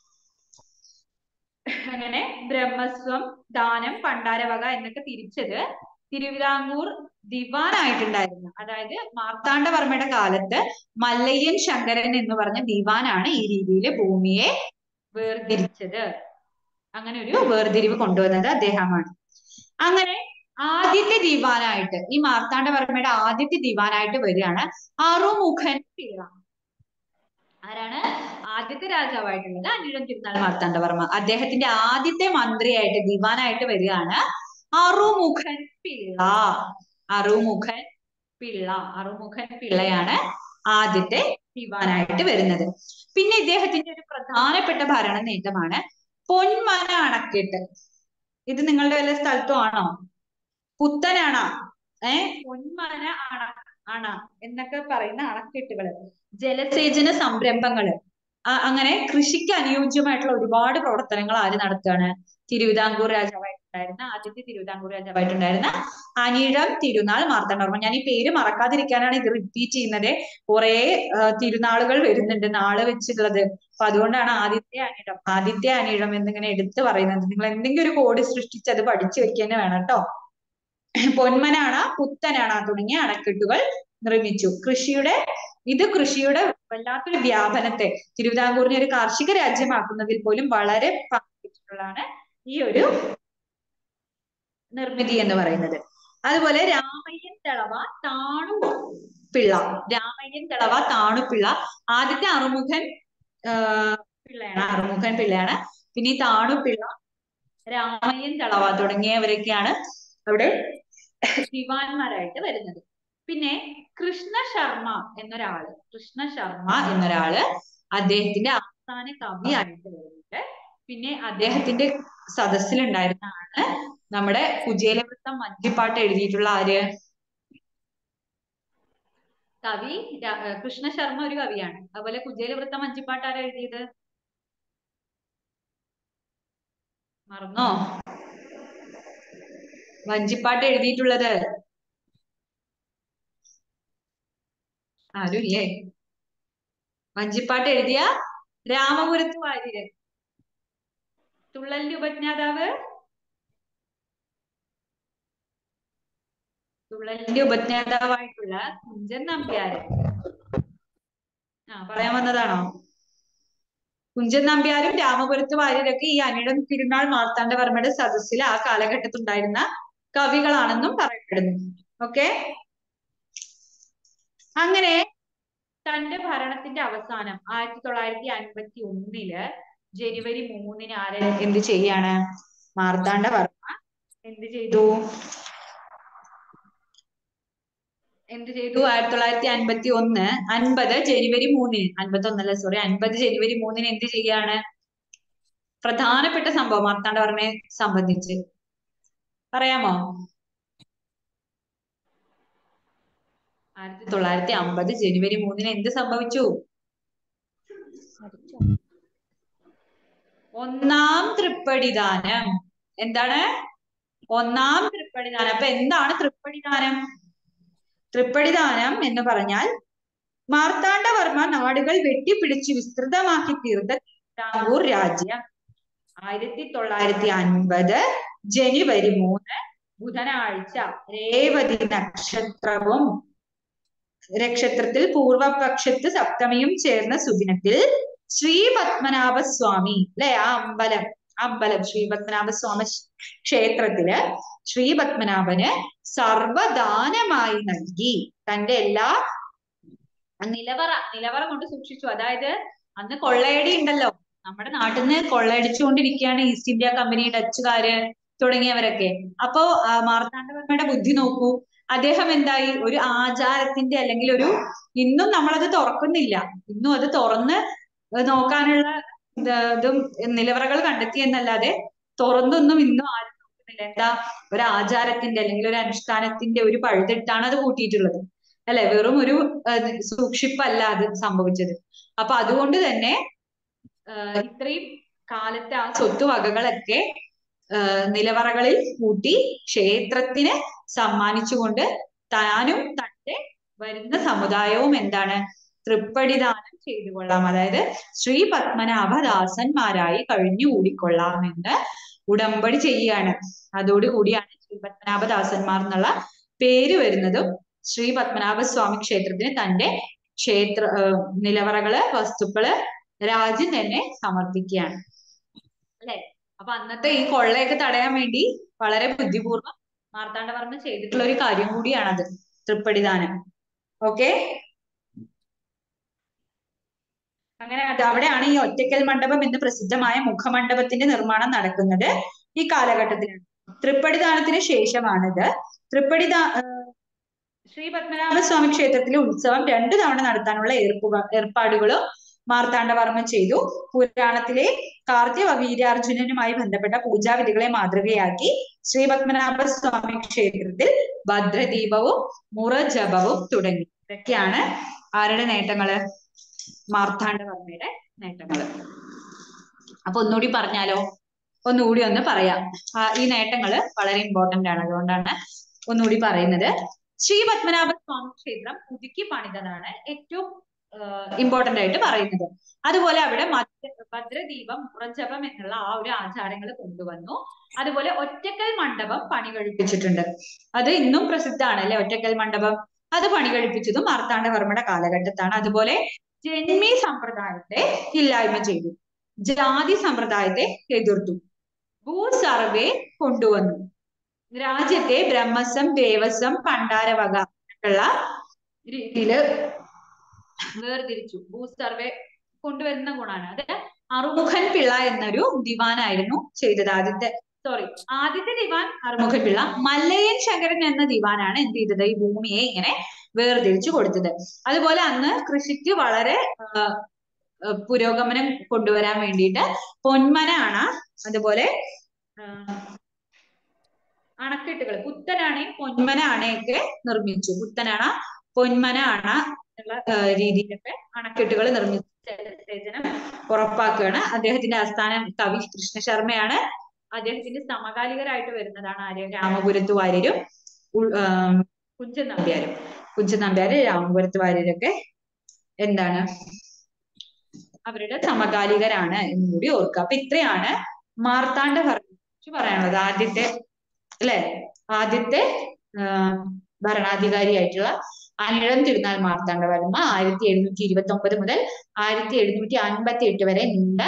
അങ്ങനെ ബ്രഹ്മസ്വം, ദാനം, പണ്ടാരവക എന്നൊക്കെ തിരിച്ചത് തിരുവിതാംകൂർ ദിവാനായിട്ടുണ്ടായിരുന്നു. അതായത് മാർത്താണ്ഡവർമ്മയുടെ കാലത്ത് മല്ലയ്യൻ ശങ്കരൻ എന്ന് പറഞ്ഞ ദിവാനാണ് ഈ രീതിയിൽ ഭൂമിയെ വേർതിരിച്ചത്. അങ്ങനെ ഒരു വേർതിരിവ് കൊണ്ടുവന്നത് അദ്ദേഹമാണ്. അങ്ങനെ ആദ്യത്തെ ദിവാനായിട്ട് ഈ മാർത്താണ്ഡവർമ്മയുടെ ആദ്യത്തെ ദിവാനായിട്ട് വരികയാണ് അറുമുഖൻ പിള്ള. ആരാണ് ആദ്യത്തെ രാജാവായിട്ടുള്ളത്? അനിഴം തിരുനാൾ മാർത്താണ്ഡവർമ്മ. അദ്ദേഹത്തിന്റെ ആദ്യത്തെ മന്ത്രിയായിട്ട് ദിവാനായിട്ട് വരികയാണ് അറുമുഖൻ പിള്ള. അറുമുഖൻ പിള്ള. അറുമുഖൻ പിള്ളയാണ് ആദ്യത്തെ ദിവാനായിട്ട് വരുന്നത്. പിന്നെ ഇദ്ദേഹത്തിന്റെ ഒരു പ്രധാനപ്പെട്ട ഭരണ നേട്ടമാണ് പൊന്മന അണക്കെട്ട്. ഇത് നിങ്ങളുടെ വല്ല സ്ഥലത്തും ആണോ? പുത്തനാണ, പൊന്മന അണ എന്നൊക്കെ പറയുന്ന അണക്കെട്ടുകള്, ജലസേചന സംരംഭങ്ങള്, അങ്ങനെ കൃഷിക്ക് അനുയോജ്യമായിട്ടുള്ള ഒരുപാട് പ്രവർത്തനങ്ങൾ ആര് നടത്തുകയാണ്? തിരുവിതാംകൂർ രാജാവായിട്ടുണ്ടായിരുന്ന ആദ്യത്തെ തിരുവിതാംകൂർ രാജാവായിട്ടുണ്ടായിരുന്ന അനിഴം തിരുനാൾ മാർത്താണ്ഡവർമ്മ. ഞാൻ ഈ പേര് മറക്കാതിരിക്കാനാണ് ഇത് റിപ്പീറ്റ് ചെയ്യുന്നത്. കുറെ തിരുനാളുകൾ വരുന്നുണ്ട് നാള് വെച്ചിട്ടുള്ളത്. അപ്പൊ അതുകൊണ്ടാണ് ആദിത്യ അനിഴം എന്നിങ്ങനെ എടുത്തു പറയുന്നത്. നിങ്ങൾ എന്തെങ്കിലും ഒരു കോഡ് സൃഷ്ടിച്ച് അത് പഠിച്ചു വെക്കുക വേണം കേട്ടോ. പൊന്മനാണ, പുത്തനാണ തുടങ്ങിയ അണക്കെട്ടുകൾ നിർമ്മിച്ചു. കൃഷിയുടെ വല്ലാത്തൊരു വ്യാപനത്തെ, തിരുവിതാംകൂറിനെ ഒരു കാർഷിക രാജ്യമാക്കുന്നതിൽ പോലും വളരെ പങ്കുവച്ചിട്ടുള്ളതാണ് ഈ ഒരു നിർമ്മിതി എന്ന് പറയുന്നത്. അതുപോലെ രാമയ്യൻ തളവ താണുപിള്ള. രാമയ്യൻ തളവ താണുപിള്ള ആദ്യത്തെ അറുമുഖൻ പിള്ളയാണ്. പിന്നെ ഈ താണുപിള്ള, രാമയ്യൻ തളവ തുടങ്ങിയവരൊക്കെയാണ് അവിടെ ദിവാൻമാരായിട്ട് വരുന്നത്. പിന്നെ കൃഷ്ണ ശർമ്മ എന്നൊരാള് അദ്ദേഹത്തിന്റെ ആസ്ഥാന കവിയായിട്ട് വരുന്നുണ്ട്. പിന്നെ അദ്ദേഹത്തിന്റെ സദസ്സിലുണ്ടായിരുന്ന ആണ് നമ്മുടെ കുചേലവൃത്തം വഞ്ചിപ്പാട്ട് എഴുതിയിട്ടുള്ള ആര്? കവി കൃഷ്ണ ശർമ്മ ഒരു കവിയാണ്. അതുപോലെ കുചേലവൃത്തം വഞ്ചിപ്പാട്ട് ആരാ എഴുതിയത്? മറന്നോ? വഞ്ചിപ്പാട്ട് എഴുതിയിട്ടുള്ളത് ആരുമില്ലേ? വഞ്ചിപ്പാട്ട് എഴുതിയ രാമപുരത്ത് വാര്യര്. തുള്ളലിന്റെ ഉപജ്ഞാതാവായിട്ടുള്ള കുഞ്ചൻ നമ്പ്യാര്. പറയാൻ വന്നതാണോ? കുഞ്ചൻ നമ്പ്യാരും രാമപുരത്ത് വാര്യരൊക്കെ ഈ അനിഴം തിരുനാൾ മാർത്താണ്ഡവർമ്മയുടെ സദസ്സിൽ ആ കാലഘട്ടത്തിൽ ഉണ്ടായിരുന്ന കവികളാണെന്നും പറയപ്പെടുന്നു. ഓക്കെ, അങ്ങനെ തന്റെ ഭരണത്തിന്റെ അവസാനം 1951 ജനുവരി 3 ആര് എന്ത് ചെയ്യാണ്? മാർത്താണ്ഡവർമ്മ എന്ത് ചെയ്തു? 1951 ജനുവരി 3 51 ജനുവരി 3 എന്ത് ചെയ്യാണ്? പ്രധാനപ്പെട്ട സംഭവം മാർത്താണ്ഡവർമ്മയെ സംബന്ധിച്ച് പറയാമോ? 1950 ജനുവരി 3 എന്ത് സംഭവിച്ചു? ഒന്നാം തൃപ്പടിദാനം. എന്താണ്? ഒന്നാം തൃപ്പടിദാനം. അപ്പൊ എന്താണ് തൃപ്പടിദാനം? തൃപ്പടിദാനം എന്ന് പറഞ്ഞാൽ മാർത്താണ്ഡവർമ്മ നാടുകൾ വെട്ടിപ്പിടിച്ച് വിസ്തൃതമാക്കി തീർത്ത തിരുവിതാംകൂർ രാജ്യം 1950 ജനുവരി 3 ബുധനാഴ്ച രേവതി നക്ഷത്രത്തിൽ പൂർവപക്ഷത്ത് സപ്തമിയും ചേർന്ന സുദിനത്തിൽ ശ്രീ പത്മനാഭസ്വാമി അല്ലെ, ആ അമ്പലം ശ്രീ പത്മനാഭസ്വാമി ക്ഷേത്രത്തില് ശ്രീ പത്മനാഭന് സർവദാനമായി നൽകി. തന്റെ എല്ലാ നിലവറ കൊണ്ട് സൂക്ഷിച്ചു. അതായത് അന്ന് കൊള്ളയടി ഉണ്ടല്ലോ, നമ്മുടെ നാട്ടിൽ നിന്ന് കൊള്ളയടിച്ചുകൊണ്ടിരിക്കുകയാണ് ഈസ്റ്റ് ഇന്ത്യ കമ്പനി, ഡച്ചുകാര് തുടങ്ങിയവരൊക്കെ. അപ്പോ മാർത്താണ്ഡവർമ്മയുടെ ബുദ്ധി നോക്കൂ. അദ്ദേഹം എന്തായി? ഒരു ആചാരത്തിന്റെ അല്ലെങ്കിൽ ഇന്നും നമ്മളത് തുറക്കുന്നില്ല, ഇന്നും അത് തുറന്ന് നോക്കാനുള്ള ഇതും നിലവറകൾ കണ്ടെത്തി എന്നല്ലാതെ തുറന്നൊന്നും ഇന്നും ആരും നോക്കുന്നില്ല. എന്താ? ഒരു ആചാരത്തിന്റെ അല്ലെങ്കിൽ ഒരു അനുഷ്ഠാനത്തിന്റെ ഒരു പഴുതിട്ടാണ് അത് കൂട്ടിയിട്ടുള്ളത് അല്ലെ? വെറും ഒരു സൂക്ഷിപ്പല്ല അത് സംഭവിച്ചത്. അപ്പൊ അതുകൊണ്ട് തന്നെ ഇത്രയും കാലത്തെ ആ സ്വത്തുവകകളൊക്കെ നിലവറകളിൽ കൂട്ടി ക്ഷേത്രത്തിന് സമ്മാനിച്ചുകൊണ്ട് താനും തന്റെ വരുന്ന സമുദായവും എന്താണ്? തൃപ്പടിദാനം ചെയ്തു കൊള്ളാം, അതായത് ശ്രീ പത്മനാഭദാസന്മാരായി കഴിഞ്ഞുകൂടിക്കൊള്ളാം എന്ന് ഉടമ്പടി ചെയ്യുകയാണ്. അതോടുകൂടിയാണ് ശ്രീ പത്മനാഭദാസന്മാർ എന്നുള്ള പേര് വരുന്നതും ശ്രീ പത്മനാഭസ്വാമി ക്ഷേത്രത്തിന് തന്റെ നിലവറകള്, വസ്തുക്കള് രാജ്യം തന്നെ സമർപ്പിക്കുകയാണ്. അല്ലെ? അപ്പൊ അന്നത്തെ ഈ കൊള്ളയൊക്കെ തടയാൻ വേണ്ടി വളരെ ബുദ്ധിപൂർവ്വം മാർത്താണ്ഡവർമ്മ ചെയ്തിട്ടുള്ള ഒരു കാര്യം കൂടിയാണത്, തൃപ്പടിദാനം. ഓക്കെ, അങ്ങനെ അത് അവിടെയാണ് ഈ ഒറ്റക്കൽ മണ്ഡപം എന്ന് പ്രസിദ്ധമായ മുഖമണ്ഡപത്തിന്റെ നിർമ്മാണം നടക്കുന്നത് ഈ കാലഘട്ടത്തിലാണ്. തൃപ്പടിദാനത്തിന് ശേഷമാണിത്. തൃപ്പടിദാ ശ്രീ പത്മനാഭസ്വാമി ക്ഷേത്രത്തിലെ ഉത്സവം 2 തവണ നടത്താനുള്ള ഏർപ്പാടുകളും മാർത്താണ്ഡവർമ്മ ചെയ്തു. പുരാണത്തിലെ കാർത്തിക വീര്യാർജുനനുമായി ബന്ധപ്പെട്ട പൂജാവിധികളെ മാതൃകയാക്കി ശ്രീ പത്മനാഭസ്വാമി ക്ഷേത്രത്തിൽ ഭദ്രദീപവും മുറജപവും തുടങ്ങി. ഇതൊക്കെയാണ് ആരുടെ നേട്ടങ്ങള്? മാർത്താണ്ഡവർമ്മയുടെ നേട്ടങ്ങള്. അപ്പൊ ഒന്നുകൂടി പറഞ്ഞാലോ? ഒന്നുകൂടി ഒന്ന് പറയാം. ഈ നേട്ടങ്ങള് വളരെ ഇമ്പോർട്ടന്റ് ആണ്, അതുകൊണ്ടാണ് ഒന്നുകൂടി പറയുന്നത്. ശ്രീ പത്മനാഭസ്വാമി ക്ഷേത്രം പുതുക്കി പണിതതാണ് ഏറ്റവും ഇമ്പോർട്ടന്റ് ആയിട്ട് പറയുന്നത്. അതുപോലെ അവിടെ ഭദ്രദീപം മുറജപം എന്നുള്ള ആ ഒരു ആചാരങ്ങൾ കൊണ്ടുവന്നു. അതുപോലെ ഒറ്റക്കൽ മണ്ഡപം പണി കഴിപ്പിച്ചിട്ടുണ്ട്. അത് ഇന്നും പ്രസിദ്ധമാണ് അല്ലെ, ഒറ്റക്കൽ മണ്ഡപം. അത് പണി കഴിപ്പിച്ചതും മാർത്താണ്ഡവർമ്മയുടെ കാലഘട്ടത്താണ്. അതുപോലെ ജന്മി സമ്പ്രദായത്തെ ഇല്ലായ്മ ചെയ്തു, ജാതി സമ്പ്രദായത്തെ എതിർത്തു, ഭൂ സർവേ കൊണ്ടുവന്നു, രാജ്യത്തെ ബ്രഹ്മസം, ദേവസം, പണ്ടാരവക ഉള്ള രീതിയില് വേർതിരിച്ചു. ഭൂ സർവേ കൊണ്ടുവരുന്ന ഗുണമാണ് അത്. അറുമുഖൻ പിള്ള എന്നൊരു ദിവാനായിരുന്നു ചെയ്തത്. ആദ്യത്തെ ദിവാൻ അറുമുഖൻ പിള്ള. മല്ലയൻ ശങ്കരൻ എന്ന ദിവാനാണ് എന്ത് ചെയ്തത്? ഈ ഭൂമിയെ ഇങ്ങനെ വേർതിരിച്ചു കൊടുത്തത്. അതുപോലെ അന്ന് കൃഷിക്ക് വളരെ പുരോഗമനം കൊണ്ടുവരാൻ വേണ്ടിയിട്ട് പൊന്മന അണ, അതുപോലെ അണക്കെട്ടുകൾ, പുത്തനാണയും പൊന്മന അണയൊക്കെ നിർമ്മിച്ചു. പുത്തനണ, പൊന്മന അണ എന്നുള്ള രീതിയിലൊക്കെ അണക്കെട്ടുകൾ നിർമ്മിച്ചു ജലസേചനം ഉറപ്പാക്കുകയാണ്. അദ്ദേഹത്തിന്റെ ആസ്ഥാനം കവി കൃഷ്ണശർമ്മയാണ്. അദ്ദേഹത്തിന്റെ സമകാലികരായിട്ട് വരുന്നതാണ് ആര്യ? രാമപുരത്ത് വാര്യരും കുഞ്ചൻ നമ്പ്യാരും. കുഞ്ചൻ നമ്പ്യാര്, രാമപുരത്ത് വാര്യരൊക്കെ എന്താണ് അവരുടെ സമകാലികരാണ് എന്ന് കൂടി ഓർക്കുക. അപ്പൊ ഇത്രയാണ് മാർത്താണ്ഡവർമ്മയെ കുറിച്ച് പറയാനുള്ളത്. ആദ്യത്തെ ഭരണാധികാരിയായിട്ടുള്ള അനിഴം തിരുനാൾ മാർത്താണ്ഡവർമ്മ 1729 മുതൽ 1758 വരെ നീണ്ട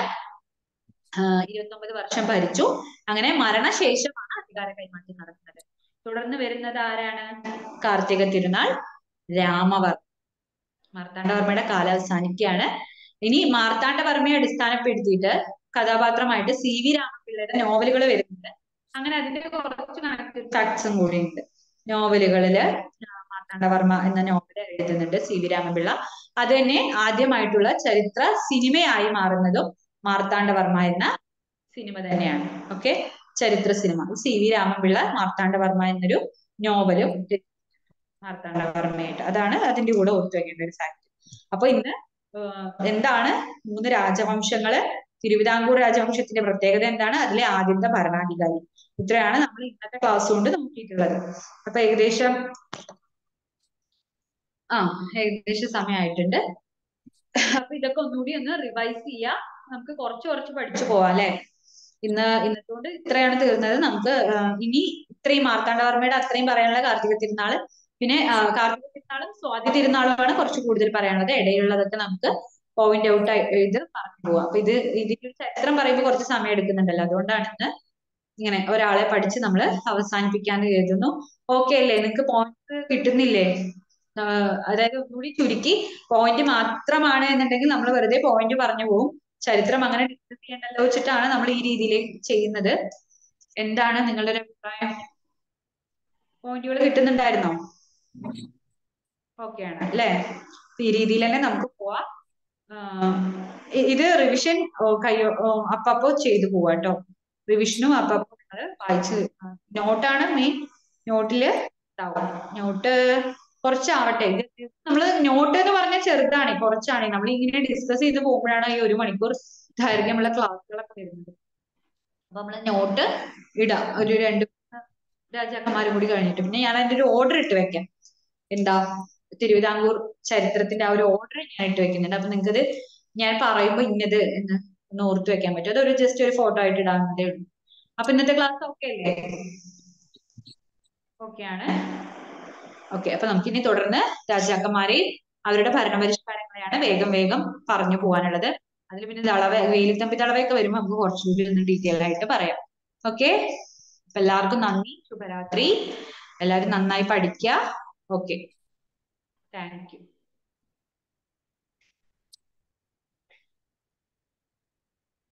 29 വർഷം ഭരിച്ചു. അങ്ങനെ മരണശേഷമാണ് അധികാര കൈമാറ്റം നടക്കുന്നത്. തുടർന്ന് വരുന്നത് ആരാണ്? കാർത്തിക തിരുനാൾ രാമവർമ്മ. മാർത്താണ്ഡവർമ്മയുടെ കാലം അവസാനിക്കുകയാണ്. ഇനി മാർത്താണ്ഡവർമ്മയെ അടിസ്ഥാനപ്പെടുത്തിയിട്ട് കഥാപാത്രമായിട്ട് CV രാമപിള്ളയുടെ നോവലുകൾ വരുന്നുണ്ട്. അങ്ങനെ അതിന്റെ കുറച്ച് കണക്ട് ഫാക്ട്സും കൂടി ഉണ്ട്. നോവലുകളില് മാർത്താണ്ഡവർമ്മ എന്ന നോവൽ എഴുതുന്നുണ്ട് CV രാമപിള്ള. അത് തന്നെ ആദ്യമായിട്ടുള്ള ചരിത്ര സിനിമയായി മാറുന്നതും മാർത്താണ്ഡവർമ്മ എന്ന സിനിമ തന്നെയാണ്. ഓക്കെ, ചരിത്ര സിനിമ. CV രാമപിള്ള മാർത്താണ്ഡവർമ്മ എന്നൊരു നോവലും മാർത്താണ്ഡവർമ്മയായിട്ട്. അതാണ് അതിന്റെ കൂടെ ഓർത്തു വെക്കേണ്ട ഒരു ഫാക്ട്. അപ്പൊ ഇന്ന് എന്താണ് 3 രാജവംശങ്ങള്, തിരുവിതാംകൂർ രാജവംശത്തിന്റെ പ്രത്യേകത എന്താണ്, അതിലെ ആദ്യത്തെ ഭരണാധികാരി, ഇത്രയാണ് നമ്മൾ ഇന്നത്തെ ക്ലാസ് കൊണ്ട് നോക്കിയിട്ടുള്ളത്. അപ്പൊ ഏകദേശം സമയമായിട്ടുണ്ട്. അപ്പൊ ഇതൊക്കെ ഒന്നുകൂടി ഒന്ന് റിവൈസ് ചെയ്യാം. നമുക്ക് കുറച്ച് പഠിച്ചു പോവാം അല്ലെ. ഇന്നത്തോണ്ട് ഇത്രയാണ് തീർന്നത്. നമുക്ക് ഇനി ഇത്രയും മാർത്താണ്ഡവർമ്മയുടെ അത്രയും പറയാനുള്ള കാർത്തിക തിരുനാള്, പിന്നെ കാർത്തിക തിരുനാളും സ്വാതി തിരുനാളുമാണ് കുറച്ച് കൂടുതൽ പറയാനുള്ളത്. ഇടയിലുള്ളതൊക്കെ നമുക്ക് പോയിന്റ് ഔട്ട് ഇത് പറഞ്ഞു പോവാം. അപ്പൊ ഇതിന്റെ ചരിത്രം പറയുമ്പോൾ കുറച്ച് സമയം എടുക്കുന്നുണ്ടല്ലോ, അതുകൊണ്ടാണ് ഇന്ന് ഇങ്ങനെ ഒരാളെ പഠിച്ച് നമ്മൾ അവസാനിപ്പിക്കാന്ന് കരുതുന്നു. ഓക്കെ അല്ലേ? നിങ്ങൾക്ക് പോയിന്റ് കിട്ടുന്നില്ലേ? അതായത് ഒന്നുകൂടി ചുരുക്കി പോയിന്റ് മാത്രമാണ് എന്നുണ്ടെങ്കിൽ നമ്മൾ വെറുതെ പോയിന്റ് പറഞ്ഞു പോകും. ചരിത്രം അങ്ങനെ ഡിസ്കസ് ചെയ്യണ്ടല്ലോ വെച്ചിട്ടാണ് നമ്മൾ ഈ രീതിയിൽ ചെയ്യുന്നത്. എന്താണ് നിങ്ങളുടെ ഒരു അഭിപ്രായം? പോയിന്റുകൾ കിട്ടുന്നുണ്ടായിരുന്നോ? ഓക്കെ ആണ് അല്ലേ? ഈ രീതിയിൽ തന്നെ നമുക്ക് പോവാം. ഇത് റിവിഷൻ അപ്പപ്പോ ചെയ്തു പോവാ കേട്ടോ. റിവിഷനും അപ്പപ്പോ വായിച്ച് നോട്ടാണ് മെയിൻ. നോട്ടില് ഉണ്ടാവും. നോട്ട് കുറച്ചാവട്ടെ. നമ്മള് നോട്ട് എന്ന് പറഞ്ഞാൽ ചെറുതാണ്, കുറച്ചാണ്. നമ്മൾ ഇങ്ങനെ ഡിസ്കസ് ചെയ്ത് പോകുമ്പോഴാണ് ഈ 1 മണിക്കൂർ ദൈർഘ്യമുള്ള ക്ലാസ്സുകളൊക്കെ വരുന്നത്. അപ്പൊ നമ്മള് നോട്ട് ഇടാം, ഒരു 2 രാജാക്കന്മാരും കൂടി കഴിഞ്ഞിട്ട്. പിന്നെ ഞാൻ അതിന്റെ ഒരു ഓർഡർ ഇട്ട് വെക്കാം. എന്താ, തിരുവിതാംകൂർ ചരിത്രത്തിന്റെ ആ ഒരു ഓർഡർ ഞാൻ ഇട്ട് വെക്കുന്നുണ്ട്. അപ്പൊ നിങ്ങൾക്കത് ഞാൻ പറയുമ്പോ ഇന്നത് എന്ന് ഒന്ന് ഓർത്ത് വെക്കാൻ പറ്റും. അതൊരു ജസ്റ്റ് ഒരു ഫോട്ടോ ആയിട്ട് ഇടാവുന്നതേ ഉള്ളൂ. അപ്പൊ ഇന്നത്തെ ക്ലാസ് ഓക്കെ അല്ലേ? ഓക്കെ ആണ്. ഓക്കെ, അപ്പൊ നമുക്കിനി തുടർന്ന് രാജാക്കന്മാരെയും അവരുടെ ഭരണപരിഷ്കാരങ്ങളെയാണ് വേഗം പറഞ്ഞു പോകാനുള്ളത്. അതിൽ പിന്നെ വേലിത്തമ്പി ദളവയൊക്കെ വരുമ്പോൾ നമുക്ക് കുറച്ചുകൂടി ഒന്ന് ഡീറ്റെയിൽ ആയിട്ട് പറയാം. ഓക്കെ, അപ്പൊ എല്ലാവർക്കും നന്ദി, ശുഭരാത്രി. എല്ലാവരും നന്നായി പഠിക്കുക. Okay, thank U.